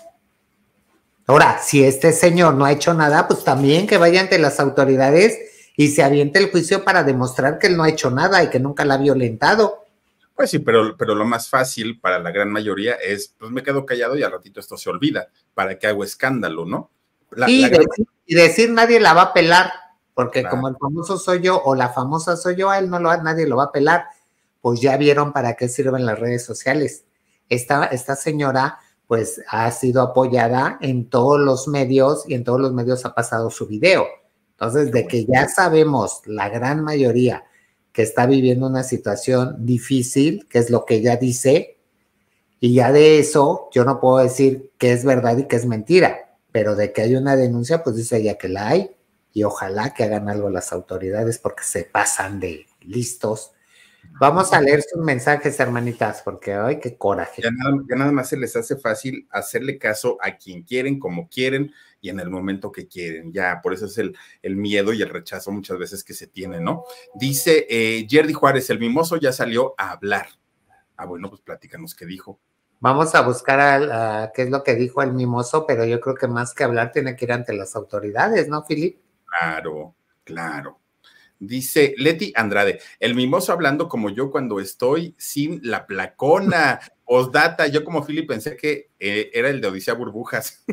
Ahora, si este señor no ha hecho nada, pues también que vaya ante las autoridades y se aviente el juicio para demostrar que él no ha hecho nada y que nunca la ha violentado. Pues sí, pero, pero lo más fácil para la gran mayoría es, pues me quedo callado y al ratito esto se olvida. ¿Para qué hago escándalo, no? La, y, la decir, gran... y decir nadie la va a pelar, porque claro, como el famoso soy yo o la famosa soy yo, a él no lo, nadie lo va a pelar. Pues ya vieron para qué sirven las redes sociales. Esta, esta señora, pues ha sido apoyada en todos los medios y en todos los medios ha pasado su video. Entonces, de que ya sabemos la gran mayoría que está viviendo una situación difícil, que es lo que ella dice, y ya de eso yo no puedo decir que es verdad y que es mentira, pero de que hay una denuncia, pues dice ella que la hay, y ojalá que hagan algo las autoridades porque se pasan de listos. Vamos a leer sus mensajes, hermanitas, porque ay, qué coraje. Ya nada, ya nada más se les hace fácil hacerle caso a quien quieren, como quieren y en el momento que quieren. Ya, por eso es el, el miedo y el rechazo muchas veces que se tiene, ¿no? Dice eh, Yerdy Juárez, el mimoso ya salió a hablar. Ah, bueno, pues platícanos qué dijo. Vamos a buscar a, a qué es lo que dijo el mimoso, pero yo creo que más que hablar tiene que ir ante las autoridades, ¿no, Filip? Claro, claro. Dice Leti Andrade, el mimoso hablando como yo cuando estoy sin la placona. Osdata, yo como Philip pensé que eh, era el de Odisea Burbujas.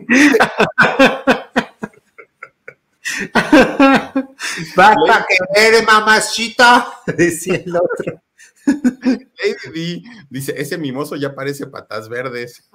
Basta que eres mamachita, decía el otro. Lady D dice, ese mimoso ya parece patas verdes.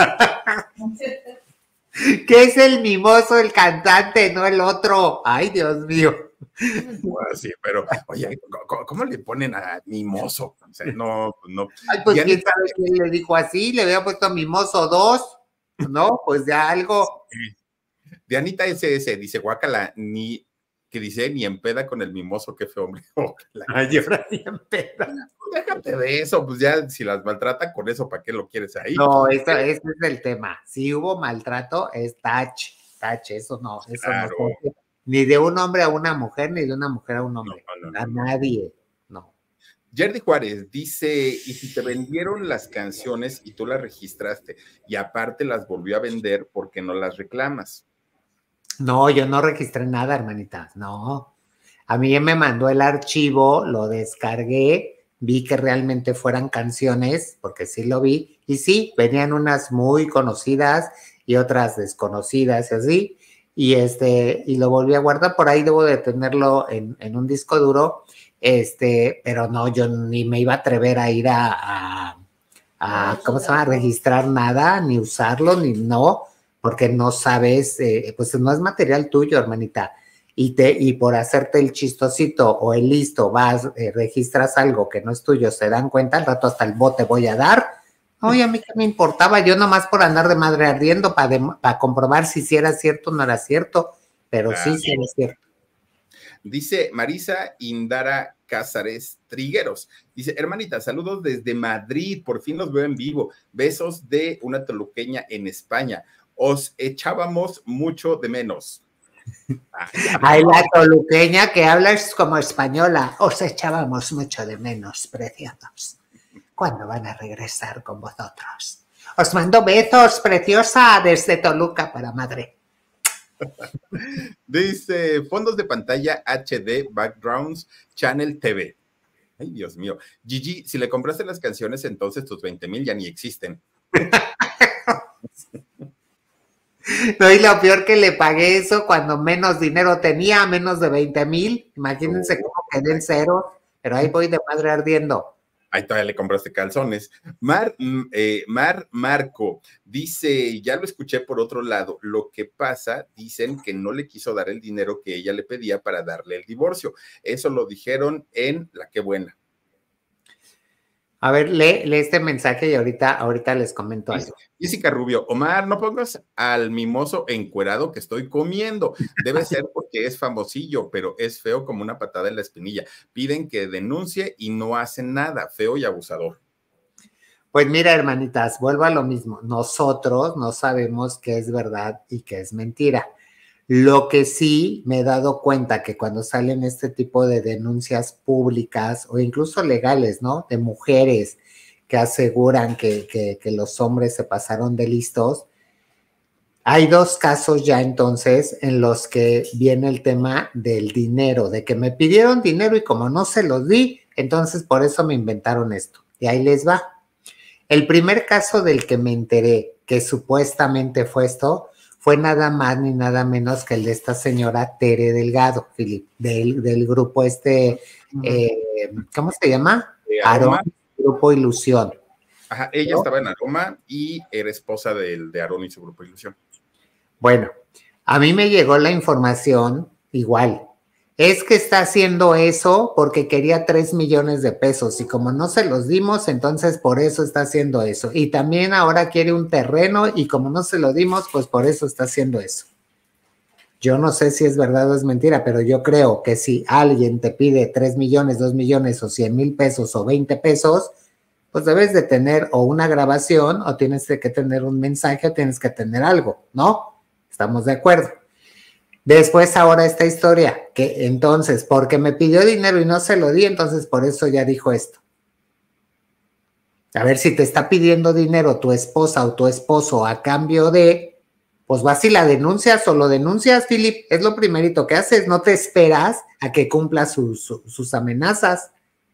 ¿Qué es el mimoso, el cantante, no el otro? Ay, Dios mío. Bueno, sí, pero, oye, ¿cómo, ¿cómo le ponen a mimoso? O sea, no, no. Ay, pues quién Dianita, sabe quién le dijo así, le había puesto mimoso dos, ¿no? Pues ya algo. Dianita S S dice, guácala, ni, que dice, ni en peda con el mimoso, qué feo, hombre. Ay, ahora ni en peda. Déjate de eso, pues ya, si las maltrata con eso, ¿para qué lo quieres ahí? No, eso, ese es el tema. Si hubo maltrato, es tach, tach, eso no, eso Claro. no. Ni de un hombre a una mujer, ni de una mujer a un hombre. No, no, no, a no. nadie, no. Yerdy Juárez dice, y si te vendieron las canciones y tú las registraste y aparte las volvió a vender, ¿por qué no las reclamas? No, yo no registré nada, hermanita, no. A mí me mandó el archivo, lo descargué, vi que realmente fueran canciones, porque sí lo vi, y sí, venían unas muy conocidas y otras desconocidas y así, y este, y lo volví a guardar, por ahí debo de tenerlo en, en un disco duro, este, pero no, yo ni me iba a atrever a ir a, a, a ¿cómo se llama? A registrar nada, ni usarlo, ni no, porque no sabes, eh, pues no es material tuyo, hermanita, y, te, y por hacerte el chistosito o el listo, vas, eh, registras algo que no es tuyo, se dan cuenta, al rato hasta el bote voy a dar. Oye, a mí qué me importaba, yo nomás por andar de madre ardiendo para pa comprobar si sí era cierto o no era cierto, pero Claro. sí, sí era cierto. Dice Marisa Indara Cázares Trigueros. Dice, hermanita, saludos desde Madrid, por fin los veo en vivo. Besos de una toluqueña en España. Os echábamos mucho de menos. Ay, la toluqueña que hablas como española, os echábamos mucho de menos, preciosos. ¿Cuándo van a regresar con vosotros? Os mando besos, preciosa, desde Toluca para Madrid. Dice, fondos de pantalla H D, backgrounds, Channel T V. Ay, Dios mío. Gigi, si le compraste las canciones, entonces tus veinte mil ya ni existen. No, y lo peor que le pagué eso cuando menos dinero tenía, menos de veinte mil. Imagínense cómo quedé en cero, pero ahí voy de madre ardiendo. Ahí todavía le compraste calzones. Mar, eh, Mar Marco dice, ya lo escuché por otro lado, lo que pasa, dicen que no le quiso dar el dinero que ella le pedía para darle el divorcio. Eso lo dijeron en La Qué Buena. A ver, lee, lee este mensaje y ahorita, ahorita les comento algo. Jessica Rubio, Omar, no pongas al mimoso encuerado que estoy comiendo. Debe ser porque es famosillo, pero es feo como una patada en la espinilla. Piden que denuncie y no hacen nada. Feo y abusador. Pues mira, hermanitas, vuelvo a lo mismo. Nosotros no sabemos qué es verdad y qué es mentira. Lo que sí me he dado cuenta que cuando salen este tipo de denuncias públicas o incluso legales, ¿no? De mujeres que aseguran que, que, que los hombres se pasaron de listos, hay dos casos ya entonces en los que viene el tema del dinero, de que me pidieron dinero y como no se los di, entonces por eso me inventaron esto. Y ahí les va. El primer caso del que me enteré que supuestamente fue esto, fue nada más ni nada menos que el de esta señora Tere Delgado, Filip, del, del grupo este, eh, ¿cómo se llama? Eh, Aarón, Aroma. Grupo Ilusión. Ajá, ella ¿no? estaba en Aroma y era esposa del, de Aaron y su grupo Ilusión. Bueno, a mí me llegó la información igual. Es que está haciendo eso porque quería tres millones de pesos y como no se los dimos, entonces por eso está haciendo eso. Y también ahora quiere un terreno y como no se lo dimos, pues por eso está haciendo eso. Yo no sé si es verdad o es mentira, pero yo creo que si alguien te pide tres millones, dos millones o cien mil pesos o veinte pesos, pues debes de tener o una grabación o tienes que tener un mensaje o tienes que tener algo, ¿no? Estamos de acuerdo. Después ahora esta historia, que entonces, porque me pidió dinero y no se lo di, entonces por eso ya dijo esto. A ver, si te está pidiendo dinero tu esposa o tu esposo a cambio de, pues vas y la denuncias o lo denuncias, Philip, es lo primerito que haces, no te esperas a que cumpla sus, sus, sus amenazas.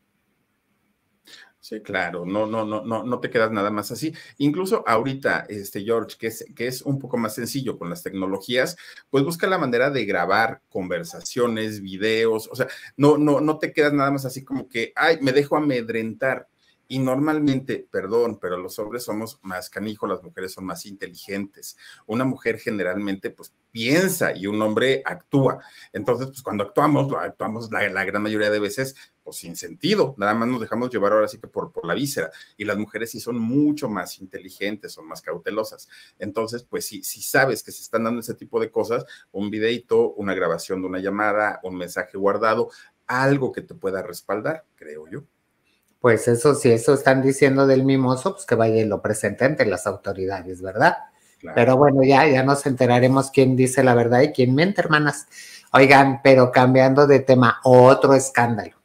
Sí, claro, no, no, no, no, no te quedas nada más así. Incluso ahorita, este George, que es, que es un poco más sencillo con las tecnologías, pues busca la manera de grabar conversaciones, videos, o sea, no, no, no te quedas nada más así como que, ay, me dejo amedrentar. Y normalmente, perdón, pero los hombres somos más canijos, las mujeres son más inteligentes. Una mujer generalmente, pues, piensa y un hombre actúa. Entonces, pues, cuando actuamos, lo actuamos la, la gran mayoría de veces, pues, sin sentido. Nada más nos dejamos llevar ahora sí que por, por la víscera. Y las mujeres sí son mucho más inteligentes, son más cautelosas. Entonces, pues, si, si sabes que se están dando ese tipo de cosas, un videito, una grabación de una llamada, un mensaje guardado, algo que te pueda respaldar, creo yo. Pues eso, si eso están diciendo del mimoso, pues que vaya y lo presente ante las autoridades, ¿verdad? Claro. Pero bueno, ya, ya nos enteraremos quién dice la verdad y quién miente, hermanas. Oigan, pero cambiando de tema, otro escándalo.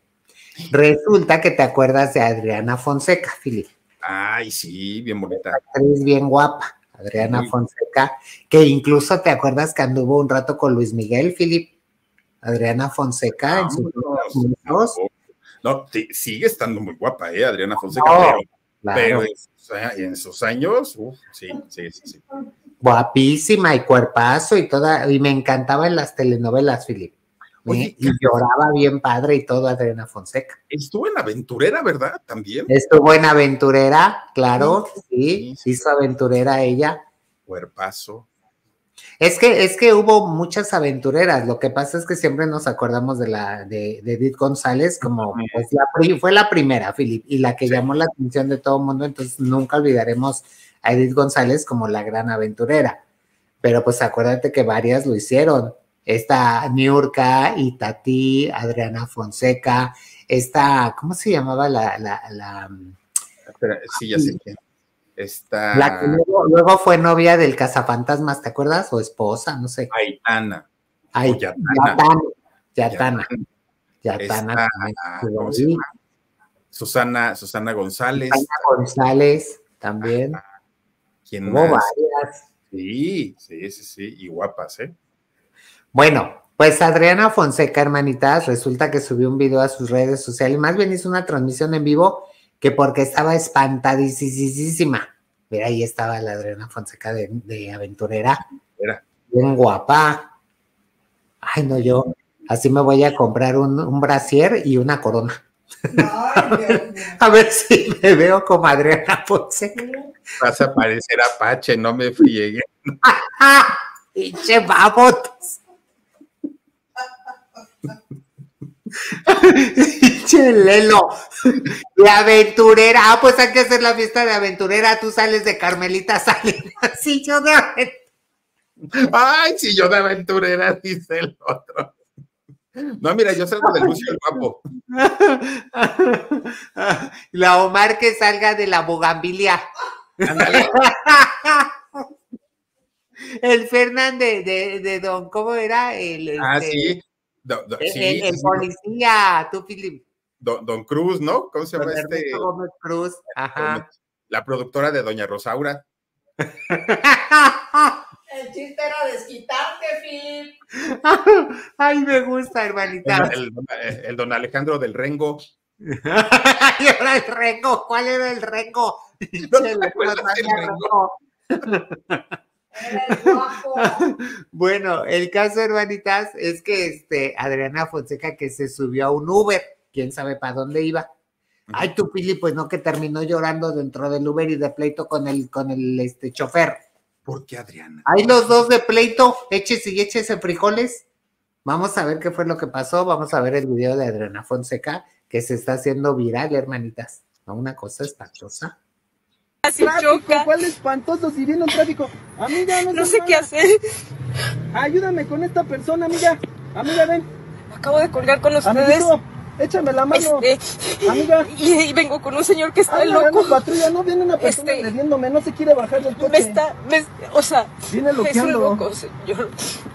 Resulta que te acuerdas de Adriana Fonseca, Philip. Ay, sí, bien bonita. Actriz bien guapa, Adriana Muy. Fonseca, que incluso te acuerdas que anduvo un rato con Luis Miguel, Philip. Adriana Fonseca no, en sus no, No, sigue estando muy guapa, ¿eh? Adriana Fonseca, no, pero, claro. pero en, sus, en sus años, uf, sí, sí, sí, sí. Guapísima y cuerpazo y toda, y me encantaba en las telenovelas, Philip. Oye, y lloraba bien padre y todo Adriana Fonseca. Estuvo en Aventurera, ¿verdad? También. Estuvo en Aventurera, claro, sí, sí, sí. hizo Aventurera ella. Cuerpazo. Es que, es que hubo muchas aventureras, lo que pasa es que siempre nos acordamos de la de, de Edith González como pues, la, fue la primera, Philip, y la que sí. llamó la atención de todo el mundo, entonces nunca olvidaremos a Edith González como la gran aventurera, pero pues acuérdate que varias lo hicieron, esta Niurka, Itatí, Adriana Fonseca, esta, ¿cómo se llamaba la? la, la Espera, sí, ya sé quién. Esta... La que luego, luego fue novia del cazafantasmas, ¿te acuerdas? O esposa, no sé. Aitana. Ay, Yatana. Yatana. Yatana. ¿Cómo se llama? Susana, Susana González. Susana González, también. ¿Quién Hubo más? varias. Sí, sí, sí, sí, y guapas, ¿eh? Bueno, pues Adriana Fonseca, hermanitas, resulta que subió un video a sus redes sociales, más bien hizo una transmisión en vivo, que porque estaba espantadísima. Mira, ahí estaba la Adriana Fonseca de, de Aventurera. Era. Bien guapa. Ay, no, yo así me voy a comprar un, un brasier y una corona. Ay, a ver si me veo como Adriana Fonseca. Vas a parecer Apache, no me friegue. ¡Pinche babotas! Chelelo, de Aventurera. Ah, pues hay que hacer la fiesta de Aventurera. Tú sales de Carmelita Salinas. Sí, yo de Aventurera. Ay, sí, yo de Aventurera, dice el otro. No, mira, yo salgo de Lucio el Guapo. La Omar que salga de la Bugambilia. El Fernández de, de, de Don, ¿cómo era? El, ah, este, sí. Do, do, el, sí, el, el sí, policía, tú, Philip. Don, Don Cruz, ¿no? ¿Cómo se llama Don este? Gómez Cruz, ajá. La productora de Doña Rosaura. El chiste era desquitarte, Philip. Ay, me gusta, hermanita. El, el, el Don Alejandro del Rengo. Ay, era el Rengo. ¿Cuál era el Rengo? ¿No te acuerdas del Rengo? Era el guapo. Bueno, el caso, hermanitas, es que este Adriana Fonseca que se subió a un Uber, quién sabe para dónde iba. Ay, tú, Pili, pues no, que terminó llorando dentro del Uber y de pleito con el, con el este, chofer. ¿Por qué, Adriana? Hay los dos de pleito, échese y échese frijoles. Vamos a ver qué fue lo que pasó. Vamos a ver el video de Adriana Fonseca, que se está haciendo viral, hermanitas. Una cosa espantosa. Así choca. ¿Cuál espantoso? Si viene un tráfico. Amiga, no, no sé nada. qué hacer. Ayúdame con esta persona, amiga. Amiga, ven. Acabo de colgar con ustedes. Amiguito, échame la mano. Este, amiga. Y, y vengo con un señor que está ah, loco. No, patrulla, no viene una persona este, agrediéndome, no se quiere bajar del coche. Me está, me, o sea, viene loqueando. Es un loco, señor.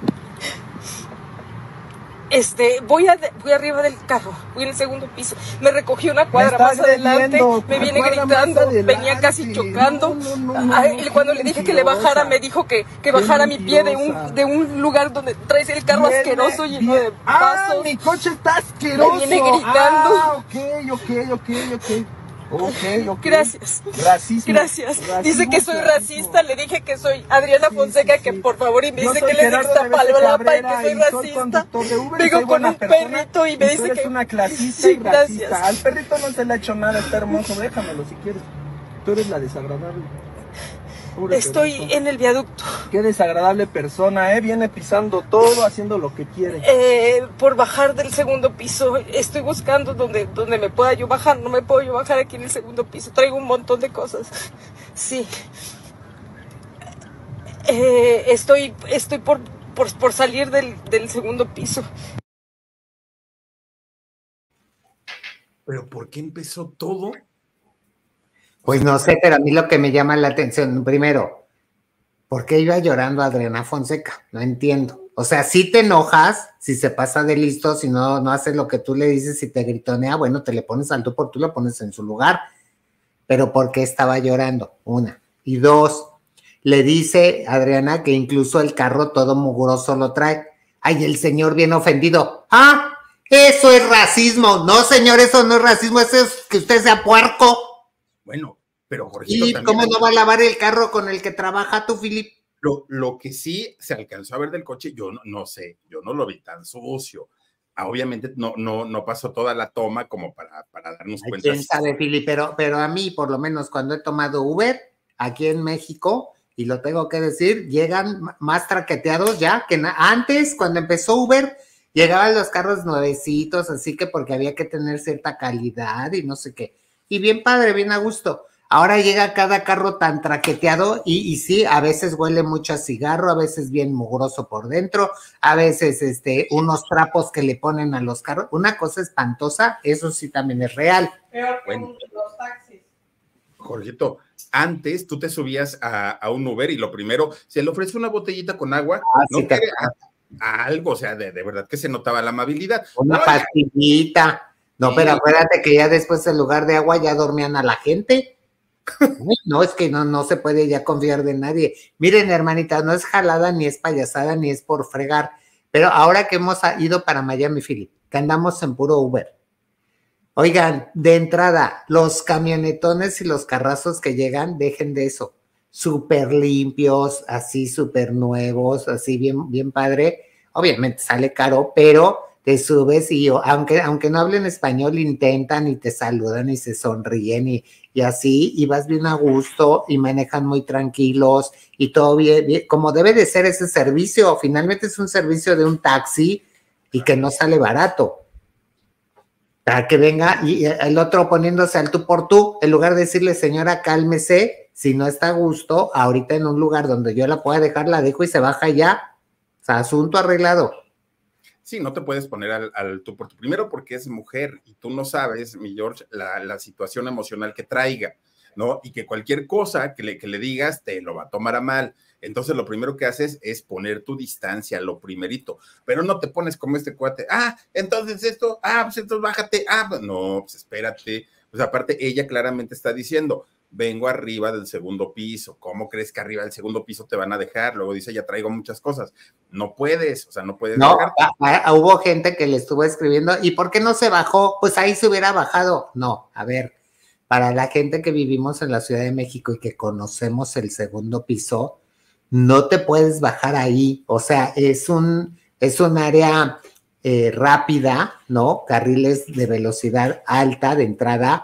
Este, voy, a, voy arriba del carro, voy en el segundo piso, me recogió una cuadra más adelante, me viene gritando, venía casi chocando, no, no, no, no, a él, cuando le dije que le bajara, me dijo que, que bajara mi pie de un, de un lugar donde traes el carro viene, asqueroso lleno de pasos. ¡Ah, mi coche está asqueroso! Me viene gritando. Ah, ok, ok, ok, ok. Okay, okay. Gracias. Racismo. Gracias. Racismo, dice que soy racismo. racista. Le dije que soy Adriana Fonseca, sí, sí, sí. que por favor, y me Yo dice que le esta palabra y que soy racista. Uber, Vengo con un persona, perrito y me y dice tú eres que. una clasista sí, y racista. Gracias. Al perrito no se le ha hecho nada, está hermoso. Déjamelo si quieres. Tú eres la desagradable. Pobre Estoy perrito. En el viaducto. Qué desagradable persona, ¿eh? Viene pisando todo, haciendo lo que quiere. Eh, por bajar del segundo piso. Estoy buscando donde, donde me pueda yo bajar. No me puedo yo bajar aquí en el segundo piso. Traigo un montón de cosas. Sí. Eh, estoy estoy por, por, por salir del, del segundo piso. ¿Pero por qué empezó todo? Pues no sé, pero a mí lo que me llama la atención, primero, ¿por qué iba llorando Adriana Fonseca? No entiendo. O sea, si te enojas, si se pasa de listo, si no, no haces lo que tú le dices, si te gritonea, bueno, te le pones al tú por tú, lo pones en su lugar. Pero ¿por qué estaba llorando? Una. Y dos, le dice Adriana que incluso el carro todo mugroso lo trae. Ay, el señor bien ofendido. ¡Ah! Eso es racismo. No, señor, eso no es racismo, eso es que usted sea puerco. Bueno, pero Jorgito Filip, ¿cómo no va a lavar el carro con el que trabaja tú, Filip? Lo, lo que sí se alcanzó a ver del coche, yo no, no sé, yo no lo vi tan sucio. Ah, obviamente no, no, no pasó toda la toma como para, para darnos Ay, cuenta. ¿Quién sabe, Filip? Pero, pero a mí, por lo menos cuando he tomado Uber, aquí en México, y lo tengo que decir, llegan más traqueteados ya que antes, cuando empezó Uber, llegaban los carros nuevecitos, así que porque había que tener cierta calidad y no sé qué. Y bien padre, bien a gusto. Ahora llega cada carro tan traqueteado y, y sí, a veces huele mucho a cigarro, a veces bien mugroso por dentro, a veces este, unos trapos que le ponen a los carros. Una cosa espantosa, eso sí también es real. Peor que Bueno. los taxis. Jorgito, antes tú te subías a, a un Uber y lo primero, se le ofrece una botellita con agua, Ah, no sí, te- quiere a- a algo, o sea, de, de verdad que se notaba la amabilidad. Una Oiga, pastillita. No, Sí. pero acuérdate que ya después en lugar de agua ya dormían a la gente. Uy, no, es que no, no se puede ya confiar de nadie. Miren, hermanita, no es jalada, ni es payasada, ni es por fregar. Pero ahora que hemos ido para Miami, Philip, que andamos en puro Uber. Oigan, de entrada, los camionetones y los carrazos que llegan, dejen de eso. Súper limpios, así súper nuevos, así bien, bien padre. Obviamente sale caro, pero te subes y aunque, aunque no hablen español, intentan y te saludan y se sonríen y, y así, y vas bien a gusto y manejan muy tranquilos y todo bien, bien, como debe de ser ese servicio. Finalmente es un servicio de un taxi y que no sale barato. Para que venga y el otro poniéndose al tú por tú, en lugar de decirle, señora, cálmese, si no está a gusto, ahorita en un lugar donde yo la pueda dejar, la dejo y se baja ya. O sea, asunto arreglado. Sí, no te puedes poner al, al tú por tú. Primero porque es mujer y tú no sabes, mi George, la, la situación emocional que traiga, ¿no? Y que cualquier cosa que le, que le digas te lo va a tomar a mal. Entonces lo primero que haces es poner tu distancia, lo primerito. Pero no te pones como este cuate, ah, entonces esto, ah, pues entonces bájate, ah, pues no, pues espérate. Pues aparte ella claramente está diciendo, vengo arriba del segundo piso. ¿Cómo crees que arriba del segundo piso te van a dejar? Luego dice, ya traigo muchas cosas. No puedes, o sea, no puedes. No, dejarte. a, a, hubo gente que le estuvo escribiendo, ¿y por qué no se bajó? Pues ahí se hubiera bajado. No, a ver, para la gente que vivimos en la Ciudad de México y que conocemos el segundo piso, no te puedes bajar ahí. O sea, es un, es un área eh, rápida, ¿no? Carriles de velocidad alta de entrada.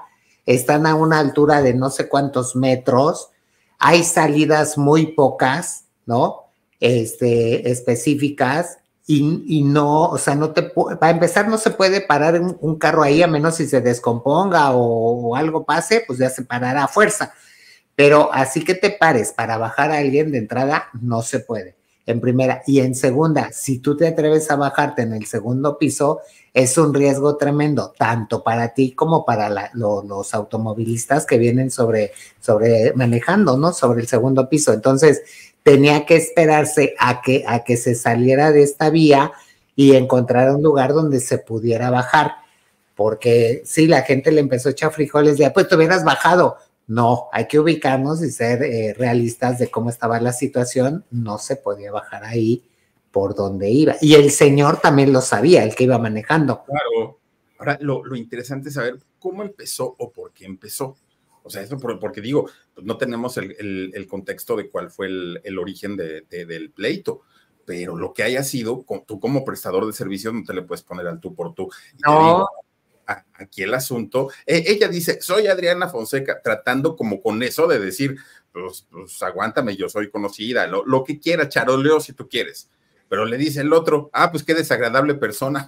están a una altura de no sé cuántos metros, hay salidas muy pocas, ¿no? Este, específicas, y, y no, o sea, no te para empezar no se puede parar un, un carro ahí a menos si se descomponga o, o algo pase, pues ya se parará a fuerza. Pero así que te pares para bajar a alguien de entrada, no se puede, en primera. Y en segunda, si tú te atreves a bajarte en el segundo piso, es un riesgo tremendo, tanto para ti como para la, lo, los automovilistas que vienen sobre, sobre manejando, ¿no? Sobre el segundo piso. Entonces, tenía que esperarse a que, a que se saliera de esta vía y encontrar un lugar donde se pudiera bajar. Porque sí, la gente le empezó a echar frijoles de, pues te hubieras bajado. No, hay que ubicarnos y ser eh, realistas de cómo estaba la situación. No se podía bajar ahí por donde iba. Y el señor también lo sabía, el que iba manejando. Claro. Ahora, lo, lo interesante es saber cómo empezó o por qué empezó. O sea, eso por, porque digo, pues no tenemos el, el, el contexto de cuál fue el, el origen de, de, del pleito. Pero lo que haya sido, tú como prestador de servicios no te le puedes poner al tú por tú. Y no. Te digo, aquí el asunto, eh, ella dice, soy Adriana Fonseca, tratando como con eso de decir, pues, pues aguántame, yo soy conocida, lo, lo que quiera, charoleo si tú quieres, pero le dice el otro, ah, pues qué desagradable persona.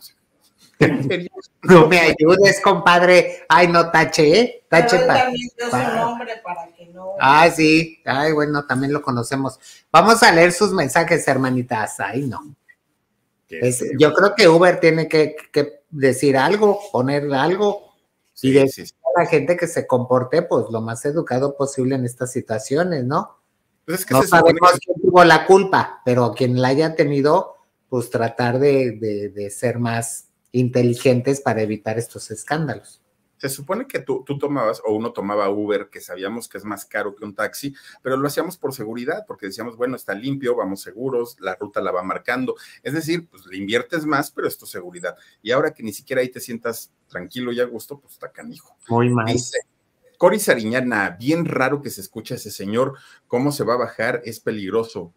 No me ayudes, compadre, ay, no tache, ¿eh? Tache para... para... para que no... Ah, sí, ay, bueno, también lo conocemos. Vamos a leer sus mensajes, hermanitas, ay, no. Es, yo creo que Uber tiene que, que decir algo, poner algo sí, y decir sí, sí. a la gente que se comporte pues lo más educado posible en estas situaciones, ¿no? Pues es que no sabemos que... quién tuvo la culpa, pero quien la haya tenido, pues tratar de, de, de ser más inteligentes para evitar estos escándalos. Se supone que tú, tú tomabas, o uno tomaba Uber, que sabíamos que es más caro que un taxi, pero lo hacíamos por seguridad, porque decíamos, bueno, está limpio, vamos seguros, la ruta la va marcando. Es decir, pues le inviertes más, pero es tu seguridad. Y ahora que ni siquiera ahí te sientas tranquilo y a gusto, pues está canijo. Muy mal. Dice Cori Sariñana, bien raro que se escucha ese señor, ¿cómo se va a bajar? Es peligroso.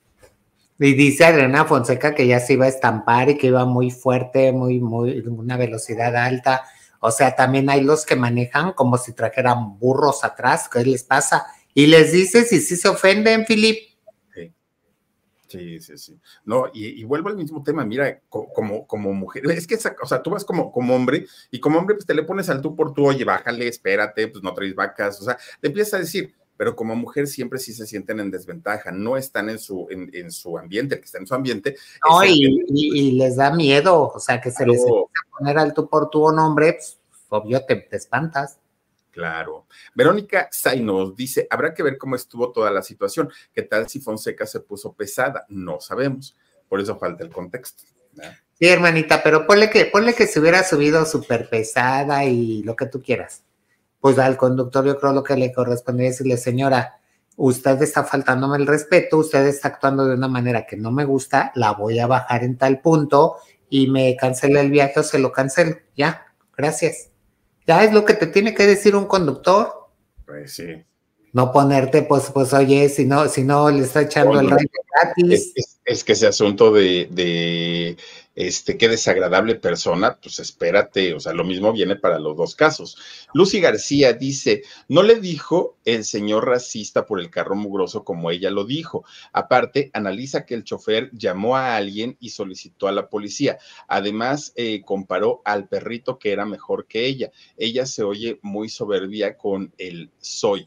Y dice Adriana Fonseca que ya se iba a estampar y que iba muy fuerte, muy, muy, una velocidad alta. O sea, también hay los que manejan como si trajeran burros atrás. ¿Qué les pasa? Y les dices y sí se ofenden, Filip. Sí, sí, sí. sí. No, y, y vuelvo al mismo tema. Mira, co como, como mujer, es que, esa, o sea, tú vas como, como hombre y como hombre pues te le pones al tú por tú, oye, bájale, espérate, pues no traes vacas. O sea, le empiezas a decir, pero como mujer siempre sí se sienten en desventaja, no están en su, en, en su ambiente, el que está en su ambiente. No, y, y, y les da miedo, o sea, que se claro. les empieza a poner al tú por tú un hombre, pues, obvio, te, te espantas. Claro. Verónica Zainos dice, habrá que ver cómo estuvo toda la situación, qué tal si Fonseca se puso pesada, no sabemos, por eso falta el contexto, ¿no? Sí, hermanita, pero ponle que, ponle que se hubiera subido súper pesada y lo que tú quieras. Pues al conductor yo creo lo que le correspondería decirle, señora, usted está faltándome el respeto, usted está actuando de una manera que no me gusta, la voy a bajar en tal punto y me cancela el viaje o se lo cancelo, ya, gracias. Ya es lo que te tiene que decir un conductor. Pues sí. No ponerte, pues, pues oye, si no, si no le está echando bueno, el rey gratis. Es, es, es que ese asunto de, de este, qué desagradable persona, pues espérate, o sea, lo mismo viene para los dos casos. Lucy García dice, no le dijo el señor racista por el carro mugroso como ella lo dijo. Aparte, analiza que el chofer llamó a alguien y solicitó a la policía. Además, eh, comparó al perrito que era mejor que ella. Ella se oye muy soberbia con el soy.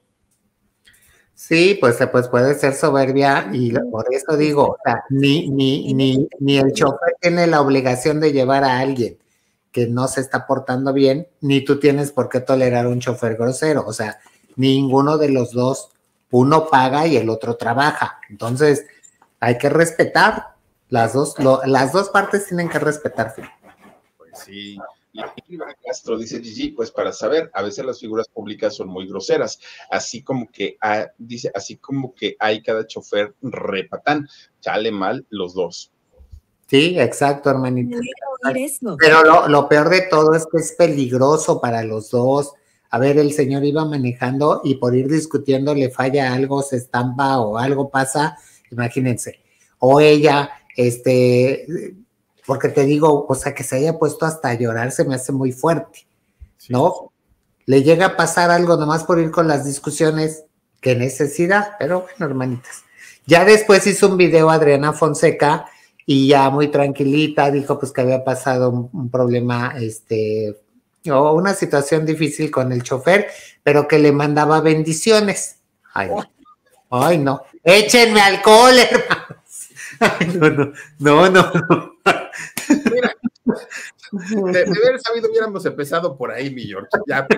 Sí, pues, pues puede ser soberbia y por eso digo, o sea, ni, ni, ni, ni el chofer tiene la obligación de llevar a alguien que no se está portando bien, ni tú tienes por qué tolerar un chofer grosero, o sea, ninguno de los dos, uno paga y el otro trabaja, entonces hay que respetar, las dos, lo, las dos partes tienen que respetar. Pues sí. Y Iván Castro dice Gigi, pues para saber, a veces las figuras públicas son muy groseras, así como que ah, dice, así como que hay cada chofer repatán, chale mal los dos. Sí, exacto, hermanita. Pero lo, lo peor de todo es que es peligroso para los dos. A ver, el señor iba manejando y por ir discutiendo le falla algo, se estampa o algo pasa, imagínense. O ella, este... porque te digo, o sea, que se haya puesto hasta a llorar se me hace muy fuerte, ¿no? le llega a pasar algo nomás por ir con las discusiones, qué necesidad, pero bueno, hermanitas. Ya después hizo un video Adriana Fonseca y ya muy tranquilita dijo pues que había pasado un, un problema, este, o una situación difícil con el chofer, pero que le mandaba bendiciones. Ay, no. Ay, no. Échenme alcohol, hermanos. Ay, no, no, no, no, no. Mira, de, de haber sabido hubiéramos empezado por ahí, mi George. Ya.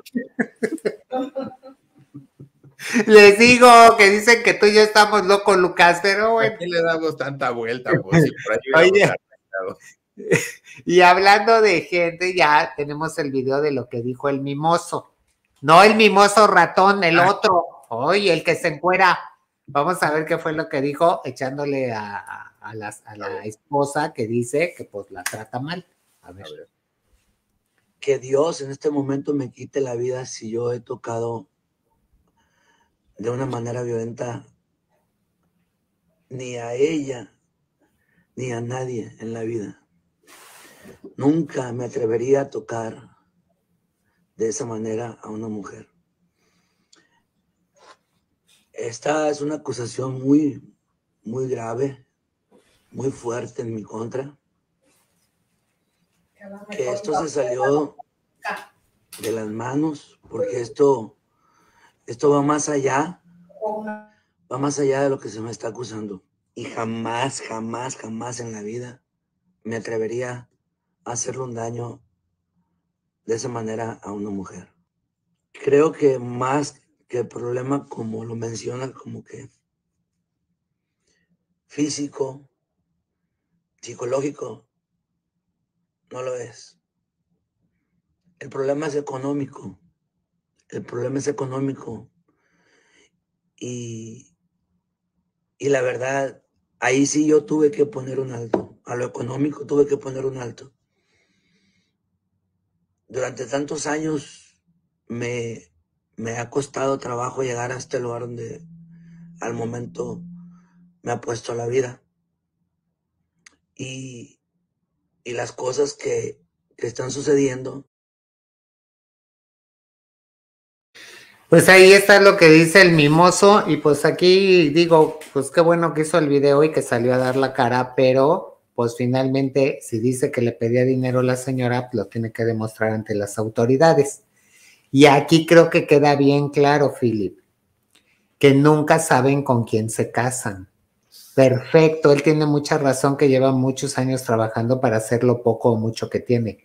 Les digo que dicen que tú y yo estamos locos, Lucas, pero bueno. ¿Por qué le damos tanta vuelta? Pues, si por ahí Oye, y hablando de gente, ya tenemos el video de lo que dijo el mimoso. No el mimoso ratón, el ah. otro. Oye, el que se encuera. Vamos a ver qué fue lo que dijo, echándole a, a, a, las, a la esposa que dice que pues la trata mal. A ver. Que Dios en este momento me quite la vida si yo he tocado de una manera violenta ni a ella ni a nadie en la vida. Nunca me atrevería a tocar de esa manera a una mujer. Esta es una acusación muy, muy grave, muy fuerte en mi contra. Que esto se salió de las manos, porque esto, esto va más allá, va más allá de lo que se me está acusando. Y jamás, jamás, jamás en la vida me atrevería a hacerle un daño de esa manera a una mujer. Creo que más que el problema, como lo menciona, como que físico, psicológico, no lo es. El problema es económico. El problema es económico. Y, y la verdad, ahí sí yo tuve que poner un alto. A lo económico tuve que poner un alto. Durante tantos años me, me ha costado trabajo llegar a este lugar donde al momento me ha puesto la vida. Y Y las cosas que, que están sucediendo. Pues ahí está lo que dice el mimoso. Y pues aquí digo, pues qué bueno que hizo el video y que salió a dar la cara, pero pues finalmente si dice que le pedía dinero a la señora, lo tiene que demostrar ante las autoridades. Y aquí creo que queda bien claro, Philip, que nunca saben con quién se casan. Perfecto, él tiene mucha razón que lleva muchos años trabajando para hacer lo poco o mucho que tiene.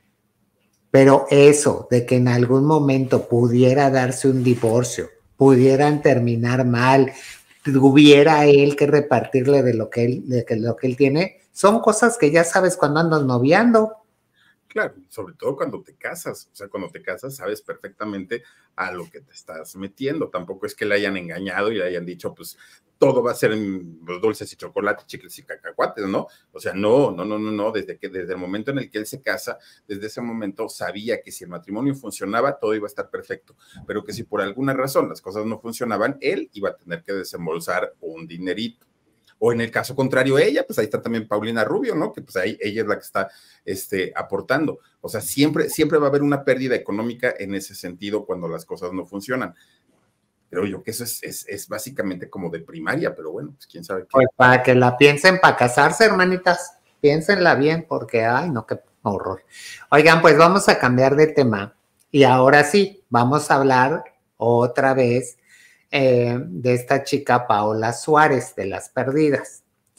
Pero eso de que en algún momento pudiera darse un divorcio, pudieran terminar mal, tuviera él que repartirle de lo que él, de lo que él tiene, son cosas que ya sabes cuando andas noviando. Claro, sobre todo cuando te casas, o sea, cuando te casas sabes perfectamente a lo que te estás metiendo, tampoco es que le hayan engañado y le hayan dicho, pues, todo va a ser en los dulces y chocolates, chicles y cacahuates, ¿no? O sea, no, no, no, no, no, desde que, desde el momento en el que él se casa, desde ese momento sabía que si el matrimonio funcionaba, todo iba a estar perfecto, pero que si por alguna razón las cosas no funcionaban, él iba a tener que desembolsar un dinerito. O en el caso contrario, ella, pues ahí está también Paulina Rubio, ¿no? Que pues ahí ella es la que está este, aportando. O sea, siempre, siempre va a haber una pérdida económica en ese sentido cuando las cosas no funcionan. Creo yo que eso es, es, es básicamente como de primaria, pero bueno, pues quién sabe qué. Pues para que la piensen para casarse, hermanitas, piénsenla bien, porque ay, no, qué horror. Oigan, pues vamos a cambiar de tema y ahora sí, vamos a hablar otra vez Eh, de esta chica Paola Suárez, de Las Perdidas.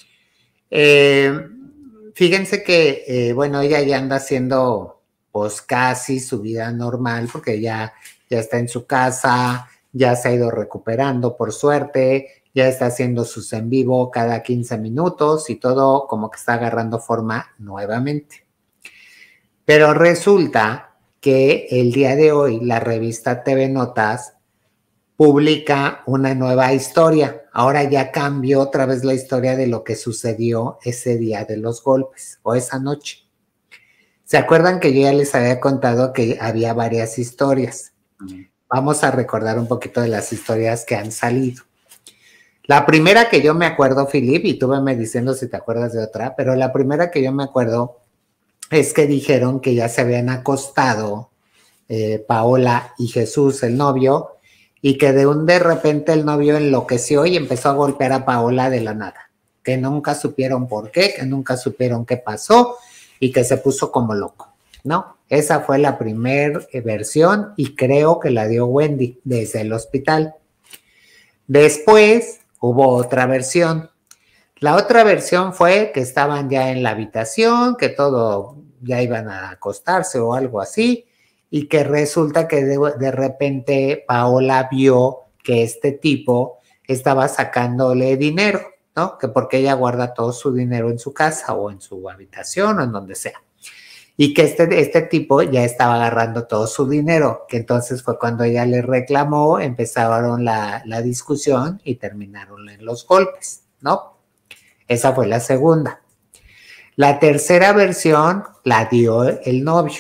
Eh, fíjense que, eh, bueno, ella ya anda haciendo pues casi su vida normal, porque ya, ya está en su casa, ya se ha ido recuperando por suerte, ya está haciendo sus en vivo cada quince minutos y todo como que está agarrando forma nuevamente. Pero resulta que el día de hoy la revista T V Notas publica una nueva historia. Ahora ya cambió otra vez la historia de lo que sucedió ese día de los golpes o esa noche. ¿Se acuerdan que yo ya les había contado que había varias historias? Uh-huh. Vamos a recordar un poquito de las historias que han salido. La primera que yo me acuerdo, Philip, y tú veme diciendo si te acuerdas de otra, pero la primera que yo me acuerdo es que dijeron que ya se habían acostado eh, Paola y Jesús, el novio, y que de un de repente el novio enloqueció y empezó a golpear a Paola de la nada, que nunca supieron por qué, que nunca supieron qué pasó y que se puso como loco, ¿no? Esa fue la primera versión y creo que la dio Wendy desde el hospital. Después hubo otra versión. La otra versión fue que estaban ya en la habitación, que todo ya iban a acostarse o algo así, y que resulta que de, de repente Paola vio que este tipo estaba sacándole dinero, ¿no? Que porque ella guarda todo su dinero en su casa o en su habitación o en donde sea. Y que este, este tipo ya estaba agarrando todo su dinero, que entonces fue cuando ella le reclamó, empezaron la, la discusión y terminaron en los golpes, ¿no? Esa fue la segunda. La tercera versión la dio el novio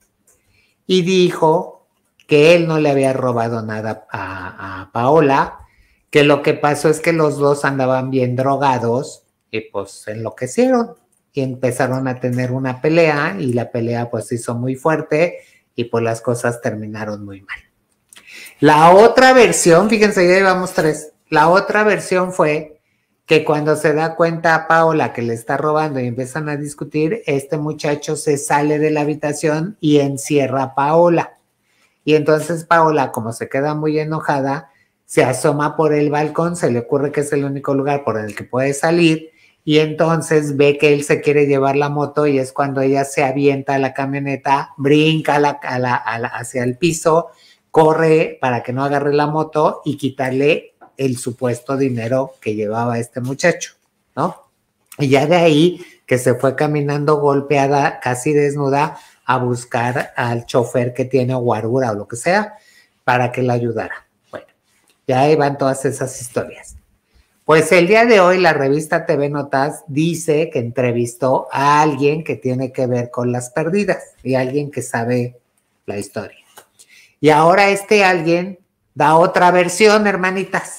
y dijo que él no le había robado nada a, a Paola, que lo que pasó es que los dos andaban bien drogados y pues enloquecieron y empezaron a tener una pelea y la pelea pues se hizo muy fuerte y pues las cosas terminaron muy mal. La otra versión, fíjense, ya llevamos tres, la otra versión fue que cuando se da cuenta a Paola que le está robando y empiezan a discutir, este muchacho se sale de la habitación y encierra a Paola. Y entonces Paola, como se queda muy enojada, se asoma por el balcón, se le ocurre que es el único lugar por el que puede salir, y entonces ve que él se quiere llevar la moto y es cuando ella se avienta a la camioneta, brinca a la, a la, a la, hacia el piso, corre para que no agarre la moto y quitarle el supuesto dinero que llevaba este muchacho, ¿no? Y ya de ahí que se fue caminando golpeada, casi desnuda, a buscar al chofer que tiene guarura o lo que sea, para que la ayudara. Bueno, ya ahí van todas esas historias. Pues el día de hoy la revista T V Notas dice que entrevistó a alguien que tiene que ver con las perdidas y alguien que sabe la historia. Y ahora este alguien da otra versión, hermanitas.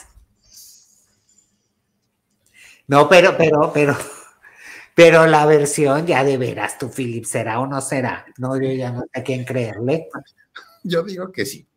No, pero, pero, pero, pero la versión ya de veras, tú, Philip, ¿será o no será? No, yo ya no sé a quién creerle. Yo digo que sí.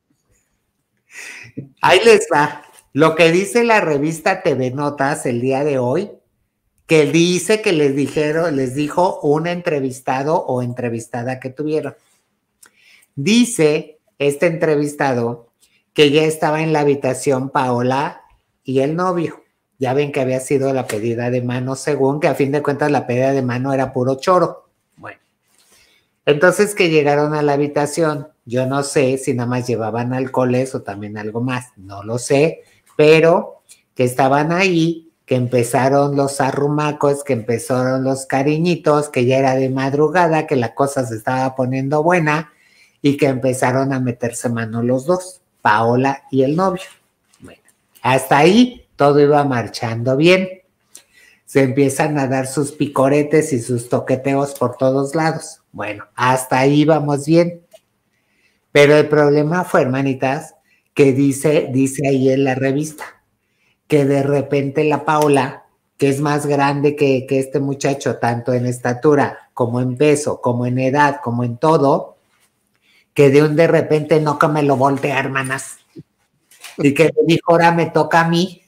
Ahí les va. Lo que dice la revista T V Notas el día de hoy, que dice que les dijeron, les dijo un entrevistado o entrevistada que tuvieron. Dice este entrevistado que ya estaba en la habitación Paola y el novio. Ya ven que había sido la pedida de mano, según que a fin de cuentas la pedida de mano era puro choro. Bueno, entonces que llegaron a la habitación, yo no sé si nada más llevaban alcoholes o también algo más, no lo sé, pero que estaban ahí, que empezaron los arrumacos, que empezaron los cariñitos, que ya era de madrugada, que la cosa se estaba poniendo buena y que empezaron a meterse mano los dos, Paola y el novio. Bueno, hasta ahí todo iba marchando bien. Se empiezan a dar sus picoretes y sus toqueteos por todos lados. Bueno, hasta ahí vamos bien. Pero el problema fue, hermanitas, que dice, dice ahí en la revista, que de repente la Paola, que es más grande que, que este muchacho, tanto en estatura, como en peso, como en edad, como en todo, que de un de repente no que me lo voltea, hermanas. Y que me dijo, ahora me toca a mí.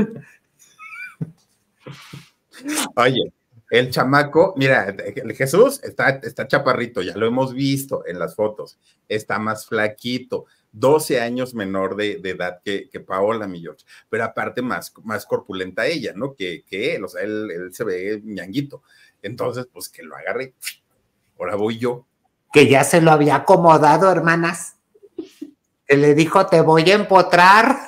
Oye, el chamaco, mira, el Jesús está, está chaparrito, ya lo hemos visto en las fotos, está más flaquito, doce años menor de, de edad que, que Paola, mi George, pero aparte más, más corpulenta ella, ¿no? Que, que él, o sea, él, él se ve ñanguito, entonces, pues que lo agarre, ahora voy yo. Que ya se lo había acomodado, hermanas, que le dijo, te voy a empotrar.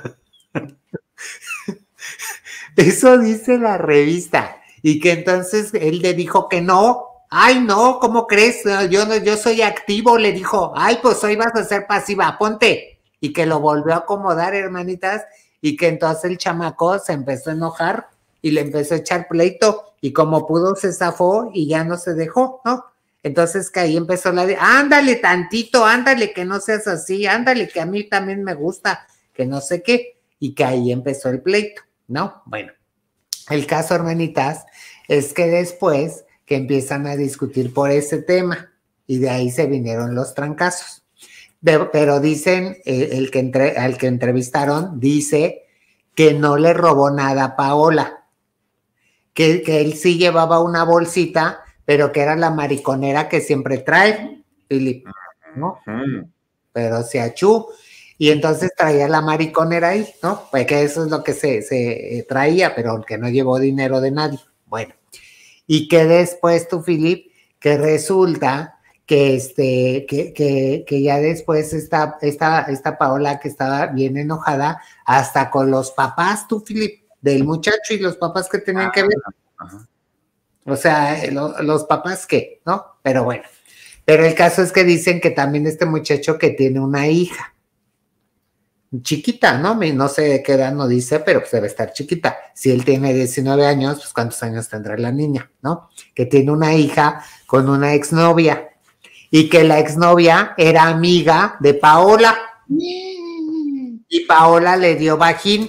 Eso dice la revista. Y que entonces él le dijo que no. Ay, no, ¿cómo crees? Yo, no, yo soy activo, le dijo. Ay, pues hoy vas a ser pasiva, ponte. Y que lo volvió a acomodar, hermanitas. Y que entonces el chamaco se empezó a enojar y le empezó a echar pleito. Y como pudo se zafó y ya no se dejó, ¿no? Entonces que ahí empezó la de, ándale tantito, ándale, que no seas así, ándale, que a mí también me gusta, que no sé qué. Y que ahí empezó el pleito, ¿no? Bueno, el caso, hermanitas, es que después que empiezan a discutir por ese tema y de ahí se vinieron los trancazos. De, pero dicen, eh, el que entre, al que entrevistaron, dice que no le robó nada a Paola, que, que él sí llevaba una bolsita, pero que era la mariconera que siempre trae, Philip, ¿no? Uh-huh. Pero se achú, y entonces traía la mariconera ahí, ¿no? Pues que eso es lo que se, se traía, pero que no llevó dinero de nadie. Bueno, y que después tú, Philip, que resulta que, este, que, que, que ya después esta, esta, esta Paola que estaba bien enojada, hasta con los papás, tú, Philip, del muchacho y los papás que tenían que ver. Ajá. O sea, lo, los papás qué, ¿no? Pero bueno, pero el caso es que dicen que también este muchacho que tiene una hija, chiquita, ¿no? No sé de qué edad no dice, pero pues debe estar chiquita. Si él tiene diecinueve años, pues ¿cuántos años tendrá la niña, no? Que tiene una hija con una exnovia y que la exnovia era amiga de Paola y Paola le dio bajín.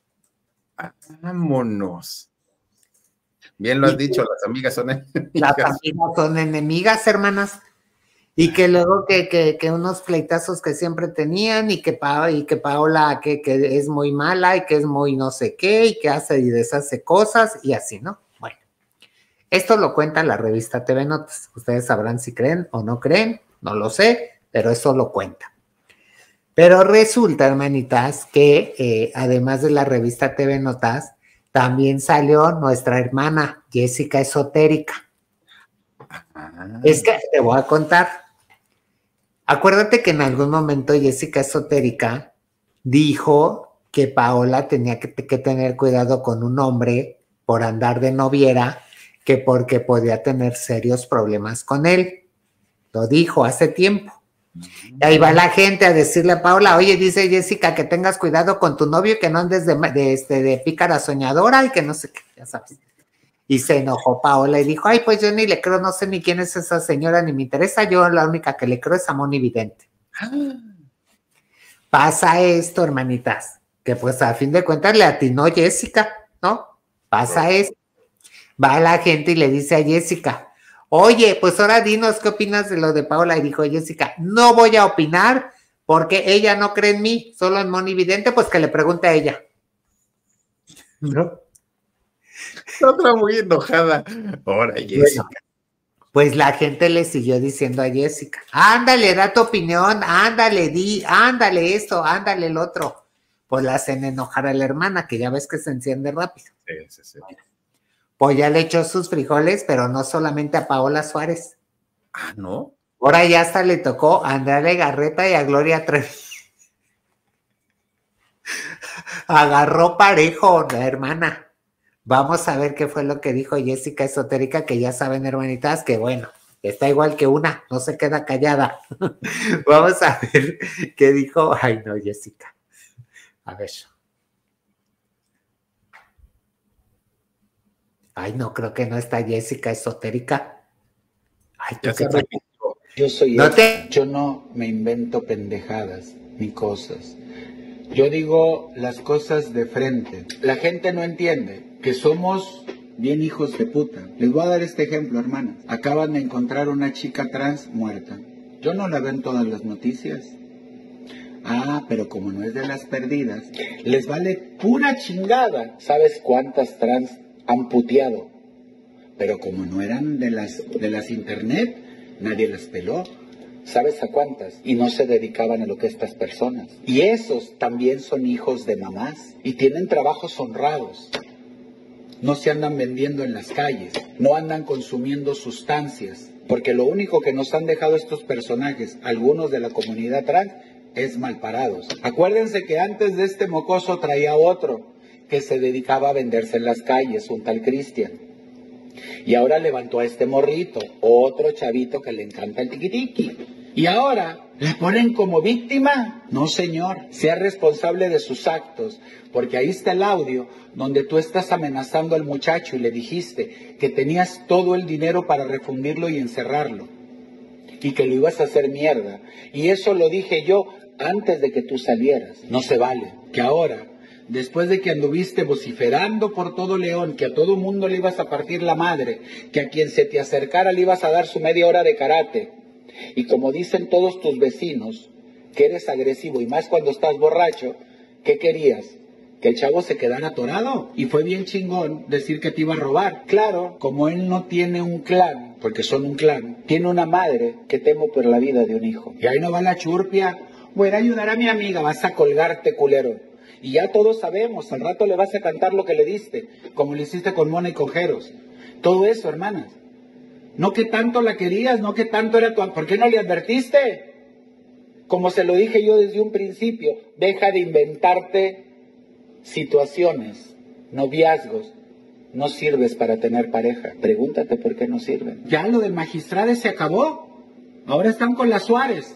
Vámonos. Bien lo has dicho, las amigas son enemigas. Las amigas son enemigas, hermanas. Y que luego que, que, que unos pleitazos que siempre tenían y que, pa, y que Paola que, que es muy mala y que es muy no sé qué y que hace y deshace cosas y así, ¿no? Bueno, esto lo cuenta la revista T V Notas. Ustedes sabrán si creen o no creen, no lo sé, pero eso lo cuenta. Pero resulta, hermanitas, que eh, además de la revista T V Notas, también salió nuestra hermana Jessica Esotérica. Ah. Es que te voy a contar. Acuérdate que en algún momento Jessica Esotérica dijo que Paola tenía que, que tener cuidado con un hombre por andar de noviera, que porque podía tener serios problemas con él. Lo dijo hace tiempo. Y ahí va la gente a decirle a Paola, oye, dice Jessica, que tengas cuidado con tu novio, que no andes de, de, este, de pícara soñadora y que no sé qué, ya sabes. Y se enojó Paola y dijo, ay, pues yo ni le creo, no sé ni quién es esa señora, ni me interesa, yo la única que le creo es a Moni Vidente. Ah. Pasa esto, hermanitas, que pues a fin de cuentas le atinó Jessica, ¿no? Pasa oh. esto. Va la gente y le dice a Jessica, oye, pues ahora dinos qué opinas de lo de Paola. Y dijo Jessica, no voy a opinar porque ella no cree en mí, solo en Moni Vidente, pues que le pregunte a ella. ¿No? Otra muy enojada. Ahora, Jessica. Bueno, pues la gente le siguió diciendo a Jessica, ándale, da tu opinión, ándale, di, ándale esto, ándale el otro. Pues la hacen enojar a la hermana, que ya ves que se enciende rápido. Sí, sí, sí. Bueno, pues ya le echó sus frijoles, pero no solamente a Paola Suárez. Ah, ¿no? Ahora ya hasta le tocó a Andrea Legarreta y a Gloria Trevi. Agarró parejo la hermana. Vamos a ver qué fue lo que dijo Jessica Esotérica, que ya saben, hermanitas, que bueno, está igual que una, no se queda callada. Vamos a ver qué dijo. Ay, no, Jessica. A ver. Ay, no, creo que no está Jessica Esotérica. Ay, ya se repitió. Yo soy ¿No él. te... Yo no me invento pendejadas ni cosas. Yo digo las cosas de frente. La gente no entiende que somos bien hijos de puta. Les voy a dar este ejemplo, hermanas. Acaban de encontrar una chica trans muerta. Yo no la veo en todas las noticias. Ah, pero como no es de las perdidas, les vale pura chingada. ¿Sabes cuántas trans han puteado? Pero como no eran de las, de las internet, nadie las peló. ¿Sabes a cuántas? Y no se dedicaban a lo que estas personas. Y esos también son hijos de mamás. Y tienen trabajos honrados. No se andan vendiendo en las calles. No andan consumiendo sustancias. Porque lo único que nos han dejado estos personajes, algunos de la comunidad trans, es malparados. Acuérdense que antes de este mocoso traía otro que se dedicaba a venderse en las calles, un tal Cristian. Y ahora levantó a este morrito, otro chavito que le encanta el tiquitiqui. Y ahora, ¿la ponen como víctima? No, señor, sea responsable de sus actos, porque ahí está el audio donde tú estás amenazando al muchacho y le dijiste que tenías todo el dinero para refundirlo y encerrarlo, y que lo ibas a hacer mierda. Y eso lo dije yo antes de que tú salieras. No se vale que ahora, después de que anduviste vociferando por todo León, que a todo mundo le ibas a partir la madre, que a quien se te acercara le ibas a dar su media hora de karate, y como dicen todos tus vecinos, que eres agresivo y más cuando estás borracho, ¿qué querías? Que el chavo se quedara atorado. Y fue bien chingón decir que te iba a robar. Claro, como él no tiene un clan, porque son un clan, tiene una madre que temo por la vida de un hijo. Y ahí no va la churpia. Voy a ayudar a mi amiga, vas a colgarte, culero. Y ya todos sabemos, al rato le vas a cantar lo que le diste, como le hiciste con Mona y con Jeros. Todo eso, hermanas. No que tanto la querías, no que tanto era tu... ¿Por qué no le advertiste? Como se lo dije yo desde un principio, deja de inventarte situaciones, noviazgos. No sirves para tener pareja. Pregúntate por qué no sirven. Ya lo del magistrado se acabó. Ahora están con la Suárez.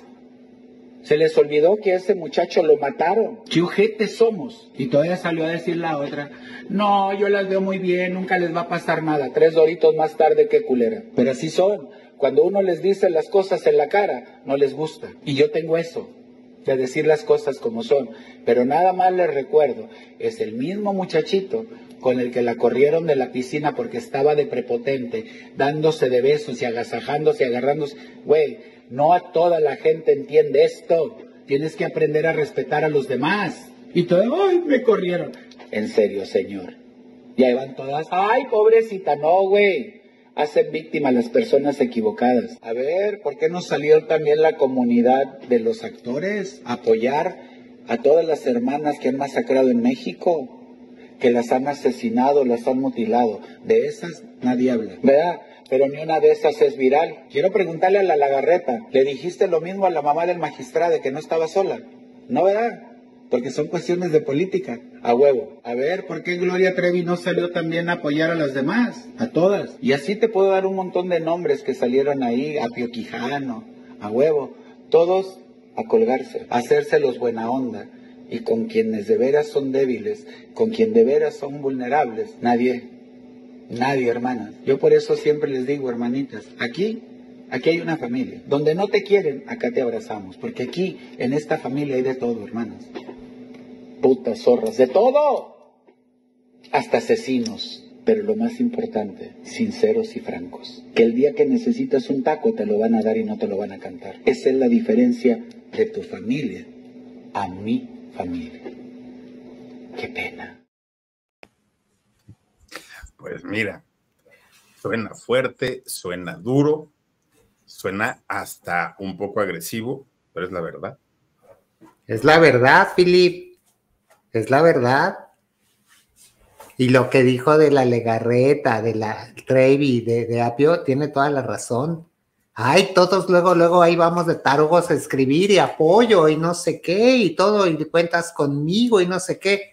Se les olvidó que a ese muchacho lo mataron. ¿Qué ojetes somos? Y todavía salió a decir la otra, no, yo las veo muy bien, nunca les va a pasar nada. Tres doritos más tarde, qué culera. Pero así son. Cuando uno les dice las cosas en la cara, no les gusta. Y yo tengo eso, de decir las cosas como son. Pero nada más les recuerdo, es el mismo muchachito con el que la corrieron de la piscina porque estaba de prepotente, dándose de besos y agasajándose y agarrándose. Güey, no a toda la gente entiende esto. Tienes que aprender a respetar a los demás. Y todo, ay, me corrieron. En serio, señor. Y ahí van todas, ay, pobrecita, no, güey. Hacen víctima a las personas equivocadas. A ver, ¿por qué no salió también la comunidad de los actores a apoyar a todas las hermanas que han masacrado en México? Que las han asesinado, las han mutilado. De esas nadie habla, ¿verdad? Pero ni una de esas es viral. Quiero preguntarle a la Lagarreta, ¿le dijiste lo mismo a la mamá del magistrado de que no estaba sola? No, ¿verdad? Porque son cuestiones de política. A huevo. A ver, ¿por qué Gloria Trevi no salió también a apoyar a las demás? A todas. Y así te puedo dar un montón de nombres que salieron ahí. A Pio Quijano. A huevo. Todos a colgarse. A hacerse los buena onda. Y con quienes de veras son débiles, con quien de veras son vulnerables, nadie, nadie, hermanas. Yo por eso siempre les digo, hermanitas, aquí, aquí hay una familia. Donde no te quieren, acá te abrazamos. Porque aquí, en esta familia hay de todo, hermanas. Putas, zorras, de todo. Hasta asesinos. Pero lo más importante, sinceros y francos. Que el día que necesitas un taco te lo van a dar y no te lo van a cantar. Esa es la diferencia de tu familia a mi familia. Qué pena. Pues mira, suena fuerte, suena duro, suena hasta un poco agresivo, pero es la verdad. Es la verdad, Philip. Es la verdad. Y lo que dijo de la Legarreta, de la Trevi, de, de Apio, tiene toda la razón. Ay, todos luego, luego ahí vamos de tarugos a escribir y apoyo y no sé qué y todo, y cuentas conmigo y no sé qué.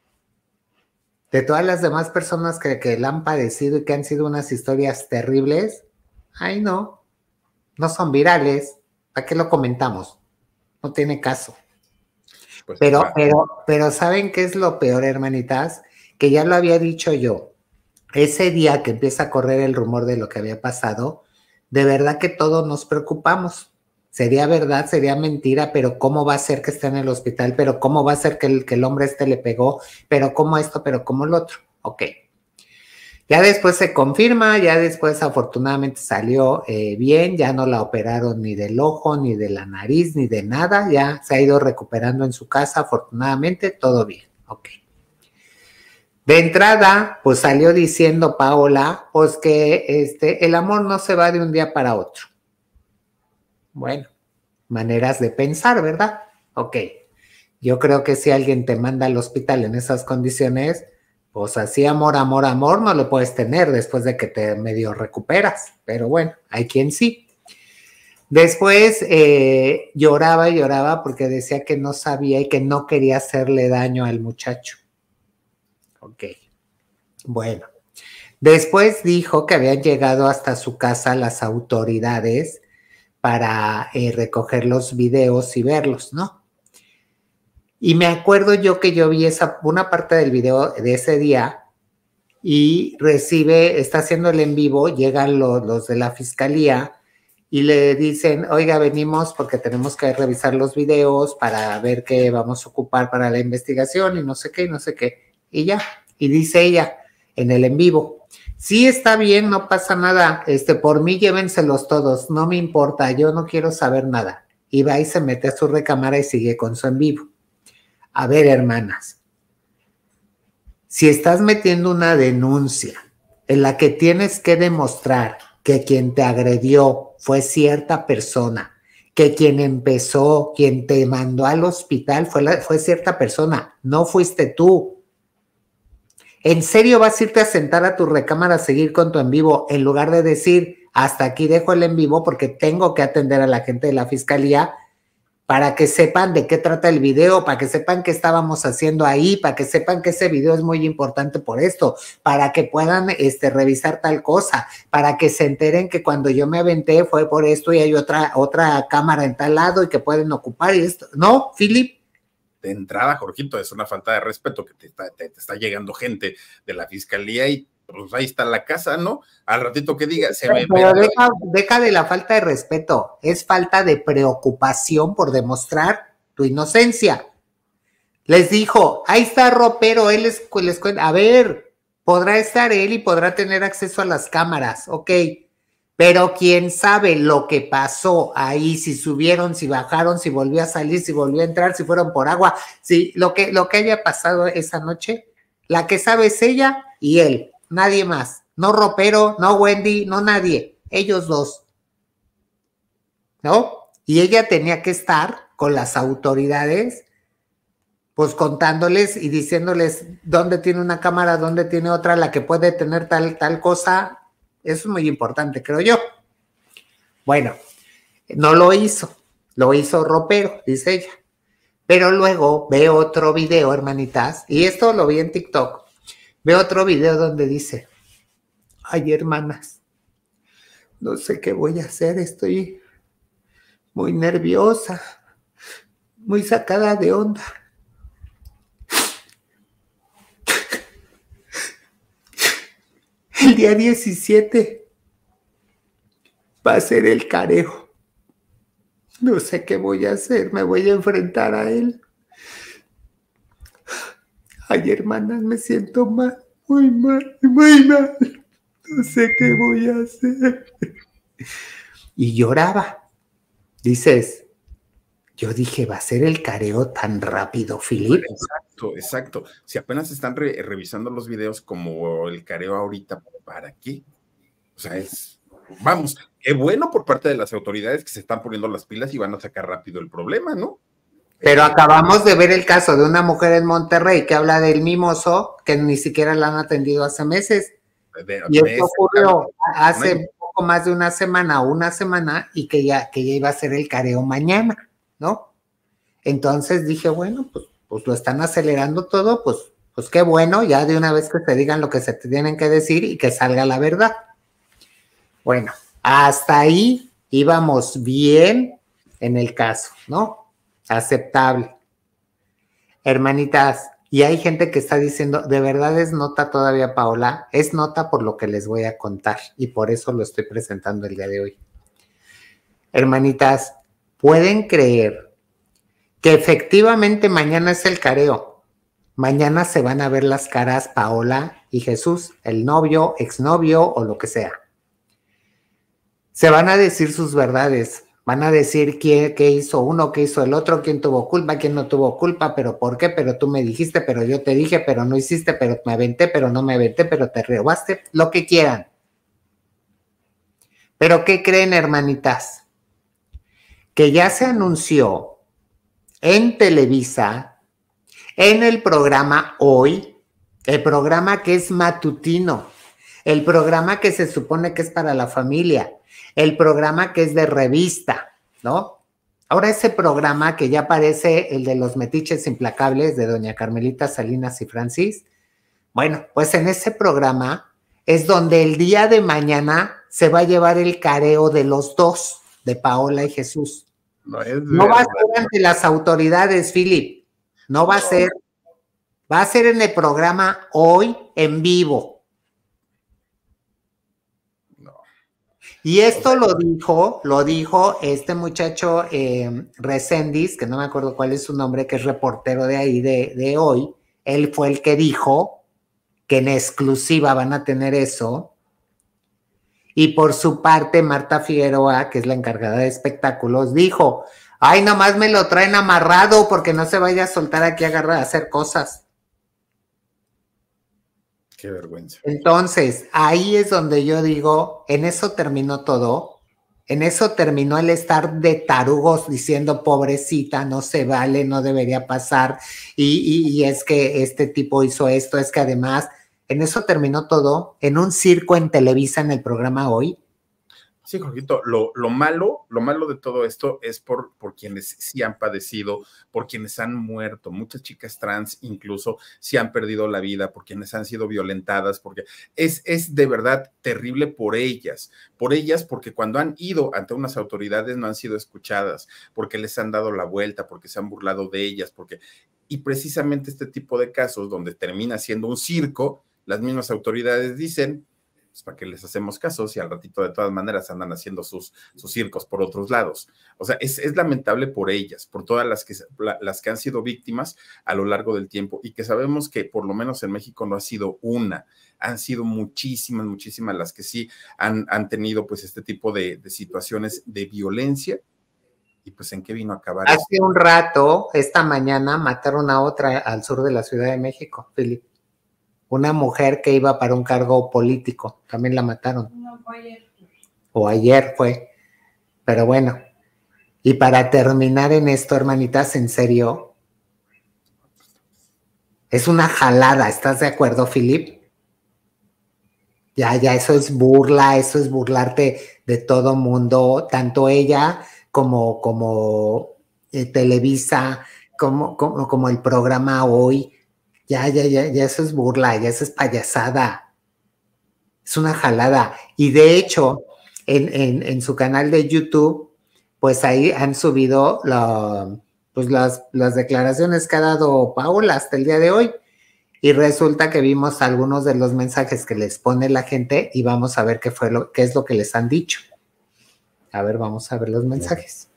De todas las demás personas que, que la han padecido y que han sido unas historias terribles, ay no, no son virales. ¿Para qué lo comentamos? No tiene caso. Pues pero, claro. pero, pero ¿saben qué es lo peor, hermanitas? Que ya lo había dicho yo. Ese día que empieza a correr el rumor de lo que había pasado, de verdad que todos nos preocupamos. Sería verdad, sería mentira, pero ¿cómo va a ser que esté en el hospital? Pero ¿cómo va a ser que el, que el hombre este le pegó? Pero ¿cómo esto? Pero ¿cómo lo otro? Ok. Ya después se confirma, ya después afortunadamente salió eh, bien, ya no la operaron ni del ojo, ni de la nariz, ni de nada, ya se ha ido recuperando en su casa, afortunadamente, todo bien. Ok. De entrada, pues salió diciendo Paola, pues que este, el amor no se va de un día para otro. Bueno, maneras de pensar, ¿verdad? Ok. Yo creo que si alguien te manda al hospital en esas condiciones, pues así amor, amor, amor no lo puedes tener después de que te medio recuperas. Pero bueno, hay quien sí. Después eh, lloraba y lloraba porque decía que no sabía y que no quería hacerle daño al muchacho. Ok, bueno, después dijo que habían llegado hasta su casa las autoridades para eh, recoger los videos y verlos, ¿no? Y me acuerdo yo que yo vi esa, una parte del video de ese día y recibe, está haciendo el en vivo, llegan los, los de la fiscalía y le dicen, oiga, venimos porque tenemos que revisar los videos para ver qué vamos a ocupar para la investigación y no sé qué, y no sé qué. Y ya, y dice ella en el en vivo, sí está bien, no pasa nada, este, por mí llévenselos todos, no me importa, yo no quiero saber nada. y va y se mete a su recámara y sigue con su en vivo. A ver, hermanas, si estás metiendo una denuncia en la que tienes que demostrar que quien te agredió fue cierta persona, que quien empezó, quien te mandó al hospital fue, la, fue cierta persona, no fuiste tú. ¿En serio vas a irte a sentar a tu recámara a seguir con tu en vivo en lugar de decir, hasta aquí dejo el en vivo porque tengo que atender a la gente de la fiscalía para que sepan de qué trata el video, para que sepan qué estábamos haciendo ahí, para que sepan que ese video es muy importante por esto, para que puedan este, revisar tal cosa, para que se enteren que cuando yo me aventé fue por esto y hay otra, otra cámara en tal lado y que pueden ocupar y esto? ¿No, Philip? De entrada, Jorgito, es una falta de respeto que te está, te, te está llegando gente de la fiscalía y pues ahí está la casa, ¿no? Al ratito que diga, se me... Pero deja, deja de la falta de respeto, es falta de preocupación por demostrar tu inocencia. Les dijo, ahí está Ropero, él les, les cuenta, a ver, podrá estar él y podrá tener acceso a las cámaras, ok, pero quién sabe lo que pasó ahí, si subieron, si bajaron, si volvió a salir, si volvió a entrar, si fueron por agua, si lo que, lo que haya pasado esa noche, la que sabe es ella y él. Nadie más, no Ropero, no Wendy, no nadie, ellos dos, ¿no? Y ella tenía que estar con las autoridades, pues contándoles y diciéndoles dónde tiene una cámara, dónde tiene otra, la que puede tener tal, tal cosa. Eso es muy importante, creo yo. Bueno, no lo hizo, lo hizo Ropero, dice ella. Pero luego ve otro video, hermanitas, y esto lo vi en TikTok. Veo otro video donde dice, ay, hermanas, no sé qué voy a hacer, estoy muy nerviosa, muy sacada de onda. El día diecisiete va a ser el careo. No sé qué voy a hacer, me voy a enfrentar a él. Ay, hermanas, me siento mal, muy mal, muy mal. No sé qué voy a hacer. Y lloraba. Dices, yo dije, ¿va a ser el careo tan rápido, Philip? Exacto, exacto. Si apenas están re revisando los videos como el careo ahorita, ¿para qué? O sea, es, vamos, qué bueno por parte de las autoridades que se están poniendo las pilas y van a sacar rápido el problema, ¿no? Pero acabamos de ver el caso de una mujer en Monterrey que habla del mimoso, que ni siquiera la han atendido hace meses. De, y esto ocurrió hace un poco más de una semana o una semana y que ya, que ya iba a ser el careo mañana, ¿no? Entonces dije, bueno, pues, pues lo están acelerando todo, pues, pues qué bueno, ya de una vez que te digan lo que se te tienen que decir y que salga la verdad. Bueno, hasta ahí íbamos bien en el caso, ¿no? Aceptable. Hermanitas, y hay gente que está diciendo, ¿de verdad es nota todavía, Paola? Es nota por lo que les voy a contar y por eso lo estoy presentando el día de hoy. Hermanitas, ¿pueden creer que efectivamente mañana es el careo? Mañana se van a ver las caras Paola y Jesús, el novio, exnovio o lo que sea. Se van a decir sus verdades. Van a decir qué, qué hizo uno, qué hizo el otro, quién tuvo culpa, quién no tuvo culpa, pero por qué, pero tú me dijiste, pero yo te dije, pero no hiciste, pero me aventé, pero no me aventé, pero te robaste, lo que quieran. Pero ¿qué creen, hermanitas? Que ya se anunció en Televisa, en el programa Hoy, el programa que es matutino, el programa que se supone que es para la familia, el programa que es de revista, ¿no? Ahora ese programa que ya parece el de los metiches implacables de doña Carmelita Salinas y Francis, bueno, pues en ese programa es donde el día de mañana se va a llevar el careo de los dos, de Paola y Jesús. No, es no va a ser ante las autoridades, Philip, no va a ser, va a ser en el programa Hoy en vivo. Y esto lo dijo, lo dijo este muchacho eh, Reséndiz, que no me acuerdo cuál es su nombre, que es reportero de ahí, de, de Hoy. Él fue el que dijo que en exclusiva van a tener eso. Y por su parte, Marta Figueroa, que es la encargada de espectáculos, dijo, Ay, nomás me lo traen amarrado porque no se vaya a soltar aquí a agarrar a hacer cosas. Qué vergüenza. Entonces, ahí es donde yo digo, en eso terminó todo. En eso terminó el estar de tarugos diciendo, pobrecita, no se vale, no debería pasar. Y, y, y es que este tipo hizo esto, es que además, en eso terminó todo. En un circo en Televisa, en el programa Hoy. Sí, Jorgito, lo, lo malo, lo malo de todo esto es por, por quienes sí han padecido, por quienes han muerto, muchas chicas trans incluso sí han perdido la vida, por quienes han sido violentadas, porque es, es de verdad terrible por ellas, por ellas porque cuando han ido ante unas autoridades no han sido escuchadas, porque les han dado la vuelta, porque se han burlado de ellas, porque, y precisamente este tipo de casos donde termina siendo un circo, las mismas autoridades dicen, para que les hacemos caso, si al ratito de todas maneras andan haciendo sus, sus circos por otros lados. O sea, es, es lamentable por ellas, por todas las que, la, las que han sido víctimas a lo largo del tiempo y que sabemos que por lo menos en México no ha sido una, han sido muchísimas, muchísimas las que sí han, han tenido pues este tipo de, de situaciones de violencia. Y pues, ¿en qué vino a acabar? Hace esto? un rato, esta mañana, mataron a otra al sur de la Ciudad de México, Philip. Una mujer que iba para un cargo político, también la mataron. No, fue ayer. O ayer fue, pero bueno. Y para terminar en esto, hermanitas, en serio, es una jalada, ¿estás de acuerdo, Philip? Ya, ya, eso es burla, eso es burlarte de todo mundo, tanto ella como, como eh, Televisa, como, como, como el programa Hoy. Ya, ya, ya, ya eso es burla, ya eso es payasada. Es una jalada. Y de hecho, en, en, en su canal de YouTube, pues ahí han subido la, pues las, las declaraciones que ha dado Paola hasta el día de hoy. Y resulta que vimos algunos de los mensajes que les pone la gente y vamos a ver qué fue lo, qué es lo que les han dicho. A ver, vamos a ver los mensajes.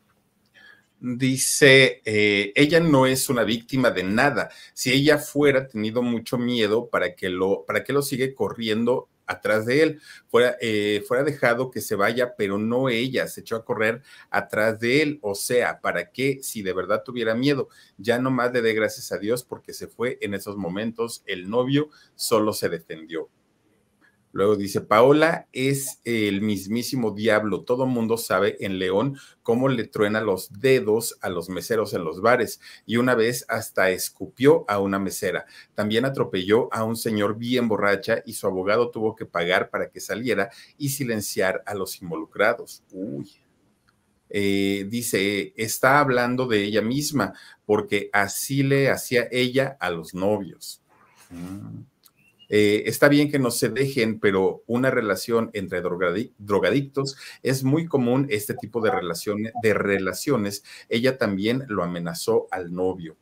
Dice, eh, ella no es una víctima de nada. Si ella fuera tenido mucho miedo, ¿para qué lo, para qué lo sigue corriendo atrás de él? Fuera, eh, fuera dejado que se vaya, pero no ella, se echó a correr atrás de él. O sea, ¿para qué? Si de verdad tuviera miedo, ya nomás le dé gracias a Dios porque se fue en esos momentos. El novio solo se defendió. Luego dice, Paola es el mismísimo diablo. Todo mundo sabe en León cómo le truena los dedos a los meseros en los bares. Y una vez hasta escupió a una mesera. También atropelló a un señor bien borracha y su abogado tuvo que pagar para que saliera y silenciar a los involucrados. Uy. Eh, dice, está hablando de ella misma porque así le hacía ella a los novios. Mm. Eh, está bien que no se dejen, pero una relación entre drogadic- drogadictos es muy común, este tipo de relaciones, de relaciones. Ella también lo amenazó al novio.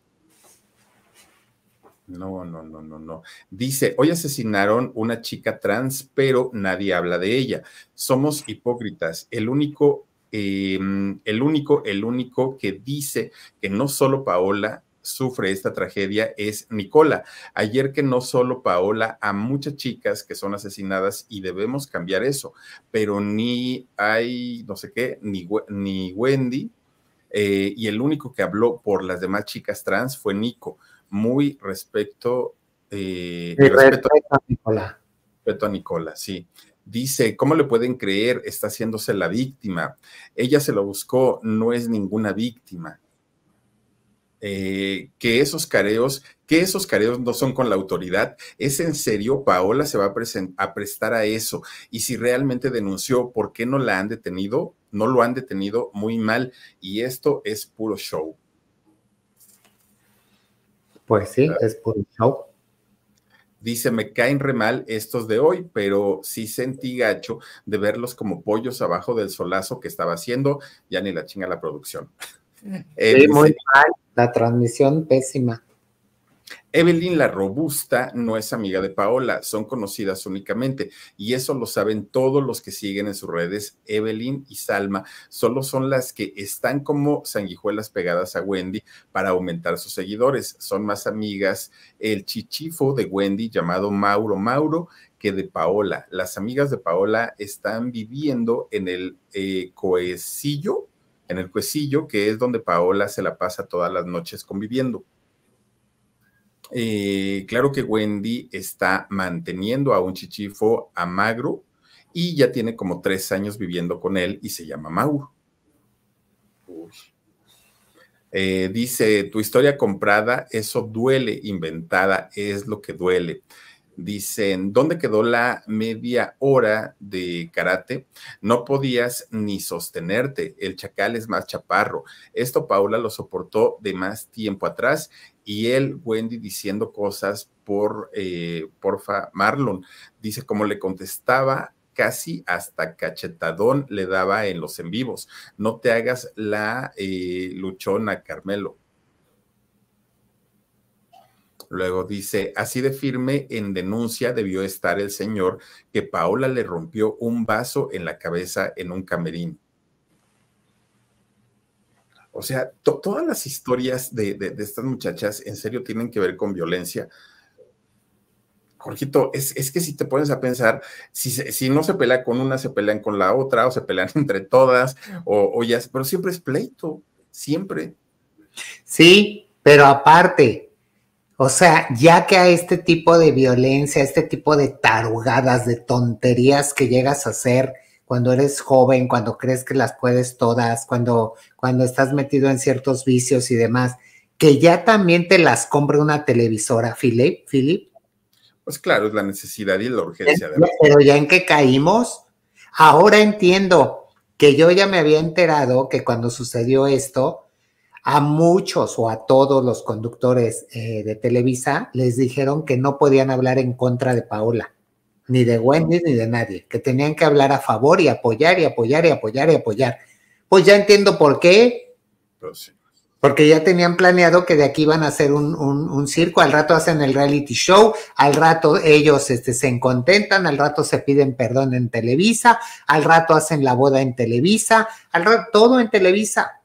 No, no, no, no, no. Dice, hoy asesinaron una chica trans, pero nadie habla de ella. Somos hipócritas. El único, eh, el único, el único que dice que no solo Paola sufre esta tragedia es Nicola. Ayer que no solo Paola, a muchas chicas que son asesinadas y debemos cambiar eso, pero ni hay, no sé qué, ni, ni Wendy, eh, y el único que habló por las demás chicas trans fue Nico. Muy respecto, eh, Sí, respeto, respeto a Nicola. respeto a Nicola, sí. Dice, ¿cómo le pueden creer? Está haciéndose la víctima. Ella se lo buscó, no es ninguna víctima. Eh, que esos careos, que esos careos no son con la autoridad. ¿Es en serio? Paola se va a, presen- a prestar a eso. Y si realmente denunció, ¿por qué no la han detenido? No lo han detenido, muy mal. Y esto es puro show. Pues sí, es puro show. Dice, me caen re mal estos de hoy, pero sí sentí gacho de verlos como pollos abajo del solazo que estaba haciendo. Ya ni la chinga la producción. Eh, Sí, dice, muy mal. La transmisión pésima. Evelyn la Robusta no es amiga de Paola, son conocidas únicamente y eso lo saben todos los que siguen en sus redes. Evelyn y Salma solo son las que están como sanguijuelas pegadas a Wendy para aumentar sus seguidores. Son más amigas el chichifo de Wendy llamado Mauro Mauro que de Paola. Las amigas de Paola están viviendo en el eh, Coecillo, en el Cuecillo, que es donde Paola se la pasa todas las noches conviviendo. Eh, claro que Wendy está manteniendo a un chichifo, a Magro, y ya tiene como tres años viviendo con él y se llama Mauro. Uy. Eh, dice, tu historia comprada, eso duele, inventada, es lo que duele. Dicen, ¿dónde quedó la media hora de karate? No podías ni sostenerte, el chacal es más chaparro. Esto Paula lo soportó de más tiempo atrás y él, Wendy, diciendo cosas por, eh, porfa, Marlon. Dice, como le contestaba, casi hasta cachetadón le daba en los en vivos. No te hagas la eh, luchona, Carmelo. Luego dice, así de firme en denuncia debió estar el señor que Paola le rompió un vaso en la cabeza en un camerín. O sea, to todas las historias de, de, de estas muchachas en serio tienen que ver con violencia. Jorgito, es, es que si te pones a pensar, si, si no se pelea con una, se pelean con la otra, o se pelean entre todas, o, o ya, pero siempre es pleito, siempre. Sí, pero aparte, o sea, ya que a este tipo de violencia, este tipo de tarugadas, de tonterías que llegas a hacer cuando eres joven, cuando crees que las puedes todas, cuando, cuando estás metido en ciertos vicios y demás, que ya también te las compre una televisora, Philip, Philip. Pues claro, es la necesidad y la urgencia. De Pero ya en que caímos, ahora entiendo que yo ya me había enterado que cuando sucedió esto, a muchos o a todos los conductores eh, de Televisa les dijeron que no podían hablar en contra de Paola, ni de Wendy ni de nadie, que tenían que hablar a favor y apoyar y apoyar y apoyar y apoyar. Pues ya entiendo por qué. Pues sí. Porque ya tenían planeado que de aquí iban a hacer un, un, un circo, al rato hacen el reality show, al rato ellos este, se contentan, al rato se piden perdón en Televisa, al rato hacen la boda en Televisa, al rato todo en Televisa.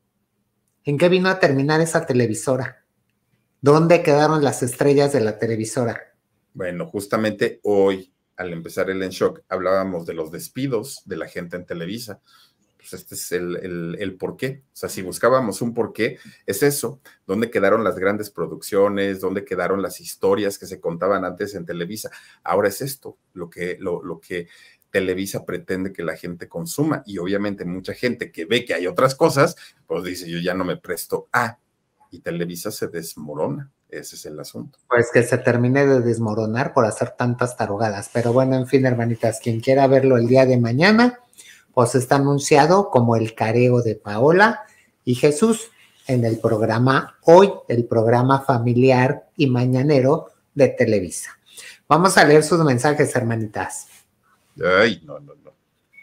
¿En qué vino a terminar esa televisora? ¿Dónde quedaron las estrellas de la televisora? Bueno, justamente hoy, al empezar el En Shock, hablábamos de los despidos de la gente en Televisa. Pues este es el, el, el porqué. O sea, si buscábamos un porqué, es eso. ¿Dónde quedaron las grandes producciones? ¿Dónde quedaron las historias que se contaban antes en Televisa? Ahora es esto, lo que, lo, lo que Televisa pretende que la gente consuma. Y obviamente mucha gente que ve que hay otras cosas, pues dice, yo ya no me presto a. Y Televisa se desmorona. Ese es el asunto. Pues que se termine de desmoronar por hacer tantas tarugadas. Pero bueno, en fin, hermanitas, quien quiera verlo el día de mañana, pues está anunciado como el careo de Paola y Jesús en el programa Hoy, el programa familiar y mañanero de Televisa. Vamos a leer sus mensajes, hermanitas. Ay, no, no, no.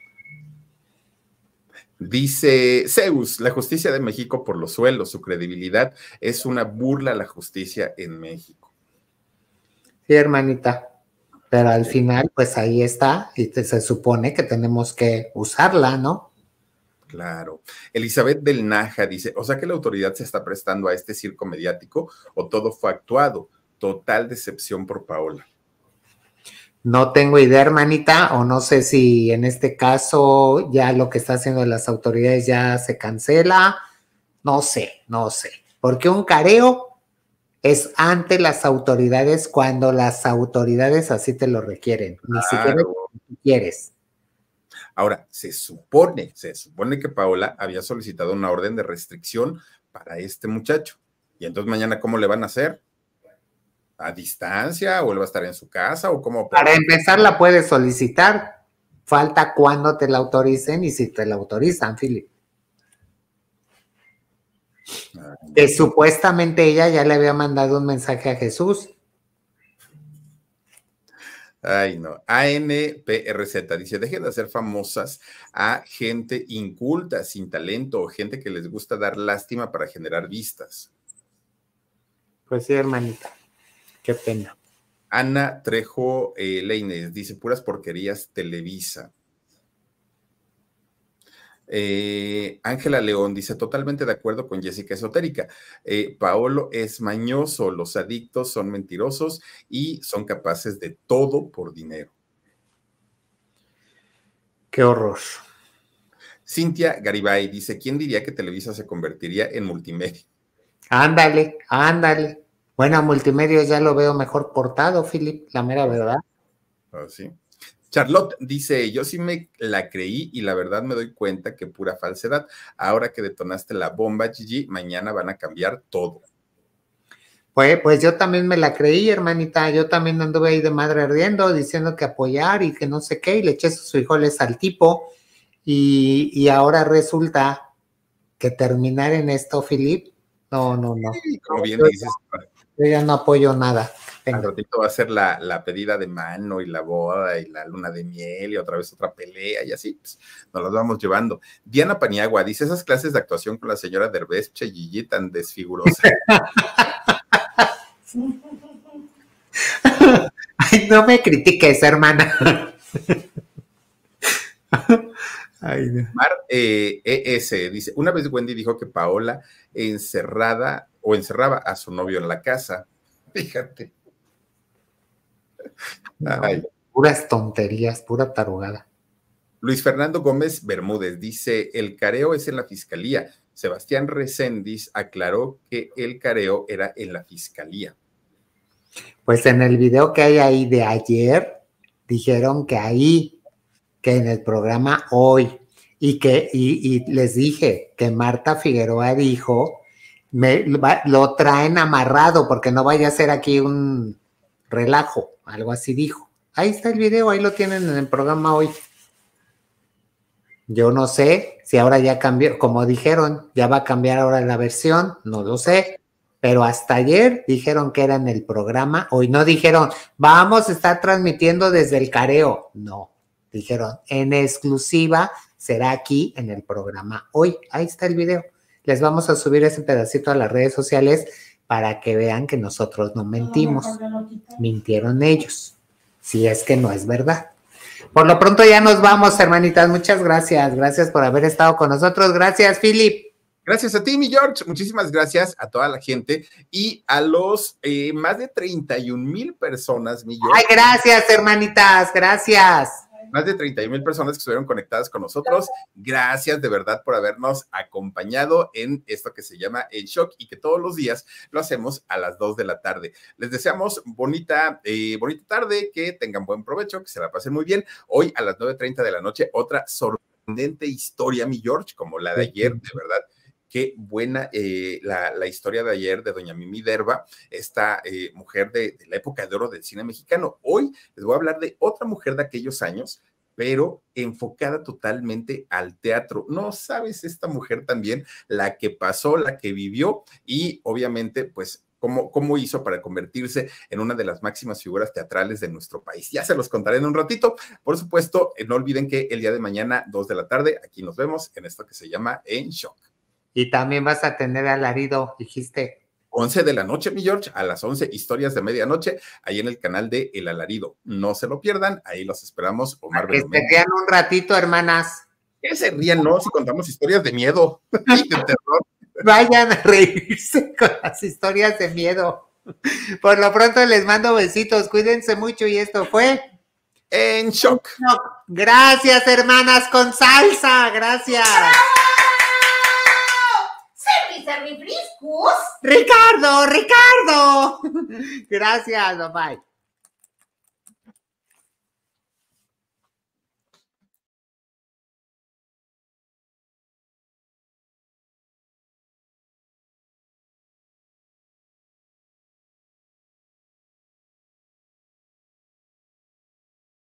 Dice Zeus, la justicia de México por los suelos, su credibilidad es una burla a la justicia en México. Sí, hermanita, pero al final, pues ahí está, y te, se supone que tenemos que usarla, ¿no? Claro. Elizabeth del Naja dice, o sea que la autoridad se está prestando a este circo mediático o todo fue actuado. Total decepción por Paola. No tengo idea, hermanita, o no sé si en este caso ya lo que está haciendo las autoridades ya se cancela. No sé, no sé. Porque un careo es ante las autoridades cuando las autoridades así te lo requieren. Ni Claro. siquiera tú quieres. Ahora, se supone, se supone que Paola había solicitado una orden de restricción para este muchacho. Y entonces mañana, ¿cómo le van a hacer? ¿A distancia? ¿O él va a estar en su casa? ¿O cómo? Para empezar la puedes solicitar. Falta cuando te la autoricen y si te la autorizan, Philip. Ah, Que supuestamente ella ya le había mandado un mensaje a Jesús. Ay, no. A N P R Z dice, dejen de hacer famosas a gente inculta, sin talento, o gente que les gusta dar lástima para generar vistas. Pues sí, hermanita. Qué pena. Ana Trejo eh, Leines dice, puras porquerías Televisa. Eh, Ángela León dice, totalmente de acuerdo con Jessica Esotérica. Eh, Paolo es mañoso, los adictos son mentirosos y son capaces de todo por dinero. Qué horror. Cintia Garibay dice, ¿quién diría que Televisa se convertiría en multimedia? Ándale, ándale. Bueno, multimedia ya lo veo mejor portado, Philip, la mera verdad. Oh, sí. Charlotte dice, yo sí me la creí y la verdad me doy cuenta que pura falsedad. Ahora que detonaste la bomba, Gigi, mañana van a cambiar todo. Pues, pues yo también me la creí, hermanita. Yo también anduve ahí de madre ardiendo, diciendo que apoyar y que no sé qué, y le eché sus frijoles al tipo. Y, y ahora resulta que terminar en esto, Philip, no, no, no. Sí, como bien yo, dices. Yo ya no apoyo nada. Al ratito va a ser la, la pedida de mano y la boda y la luna de miel y otra vez otra pelea y así, pues nos las vamos llevando. Diana Paniagua dice, esas clases de actuación con la señora Derbez, che Gigi, tan desfigurosa. Ay, no me critiques, hermana. Ay, no. Mar eh, E S dice, una vez Wendy dijo que Paola encerrada o encerraba a su novio en la casa. Fíjate. No, puras tonterías, pura tarugada. Luis Fernando Gómez Bermúdez dice, el careo es en la fiscalía. Sebastián Reséndiz aclaró que el careo era en la fiscalía. Pues en el video que hay ahí de ayer, dijeron que ahí, que en el programa hoy, y que y, y les dije que Marta Figueroa dijo, me, lo traen amarrado porque no vaya a ser aquí un relajo, algo así dijo. Ahí está el video, ahí lo tienen en el programa hoy. Yo no sé si ahora ya cambió, como dijeron, ya va a cambiar ahora la versión, no lo sé, pero hasta ayer dijeron que era en el programa, hoy no dijeron, vamos a estar transmitiendo desde el careo, no, dijeron, en exclusiva será aquí en el programa hoy, ahí está el video. Les vamos a subir ese pedacito a las redes sociales para que vean que nosotros no mentimos, mintieron ellos, si es que no es verdad. Por lo pronto ya nos vamos, hermanitas, muchas gracias, gracias por haber estado con nosotros, gracias, Philip. Gracias a ti, mi George, muchísimas gracias a toda la gente y a los eh, más de treinta y un mil personas, mi George. Ay, gracias, hermanitas, gracias. Más de treinta y un mil personas que estuvieron conectadas con nosotros. Gracias de verdad por habernos acompañado en esto que se llama En Shock y que todos los días lo hacemos a las dos de la tarde. Les deseamos bonita, eh, bonita tarde, que tengan buen provecho, que se la pasen muy bien. Hoy a las nueve treinta de la noche, otra sorprendente historia, mi George, como la de ayer, de verdad. Qué buena eh, la, la historia de ayer de doña Mimi Derba, esta eh, mujer de, de la época de oro del cine mexicano. Hoy les voy a hablar de otra mujer de aquellos años, pero enfocada totalmente al teatro. No sabes, esta mujer también, la que pasó, la que vivió y obviamente, pues, Cómo, cómo hizo para convertirse en una de las máximas figuras teatrales de nuestro país. Ya se los contaré en un ratito. Por supuesto, eh, no olviden que el día de mañana, dos de la tarde, aquí nos vemos en esto que se llama En Shock. Y también vas a tener alarido, dijiste. once de la noche, mi George, a las once, historias de medianoche, ahí en el canal de El Alarido. No se lo pierdan, ahí los esperamos. Omar que se rían un ratito, hermanas. Que se rían, ¿no? Si contamos historias de miedo y de terror. Vayan a reírse con las historias de miedo. Por lo pronto les mando besitos, cuídense mucho y esto fue En Shock. Gracias, hermanas con salsa, gracias. ¡Service, refrescos! Ricardo, Ricardo. Gracias, bye.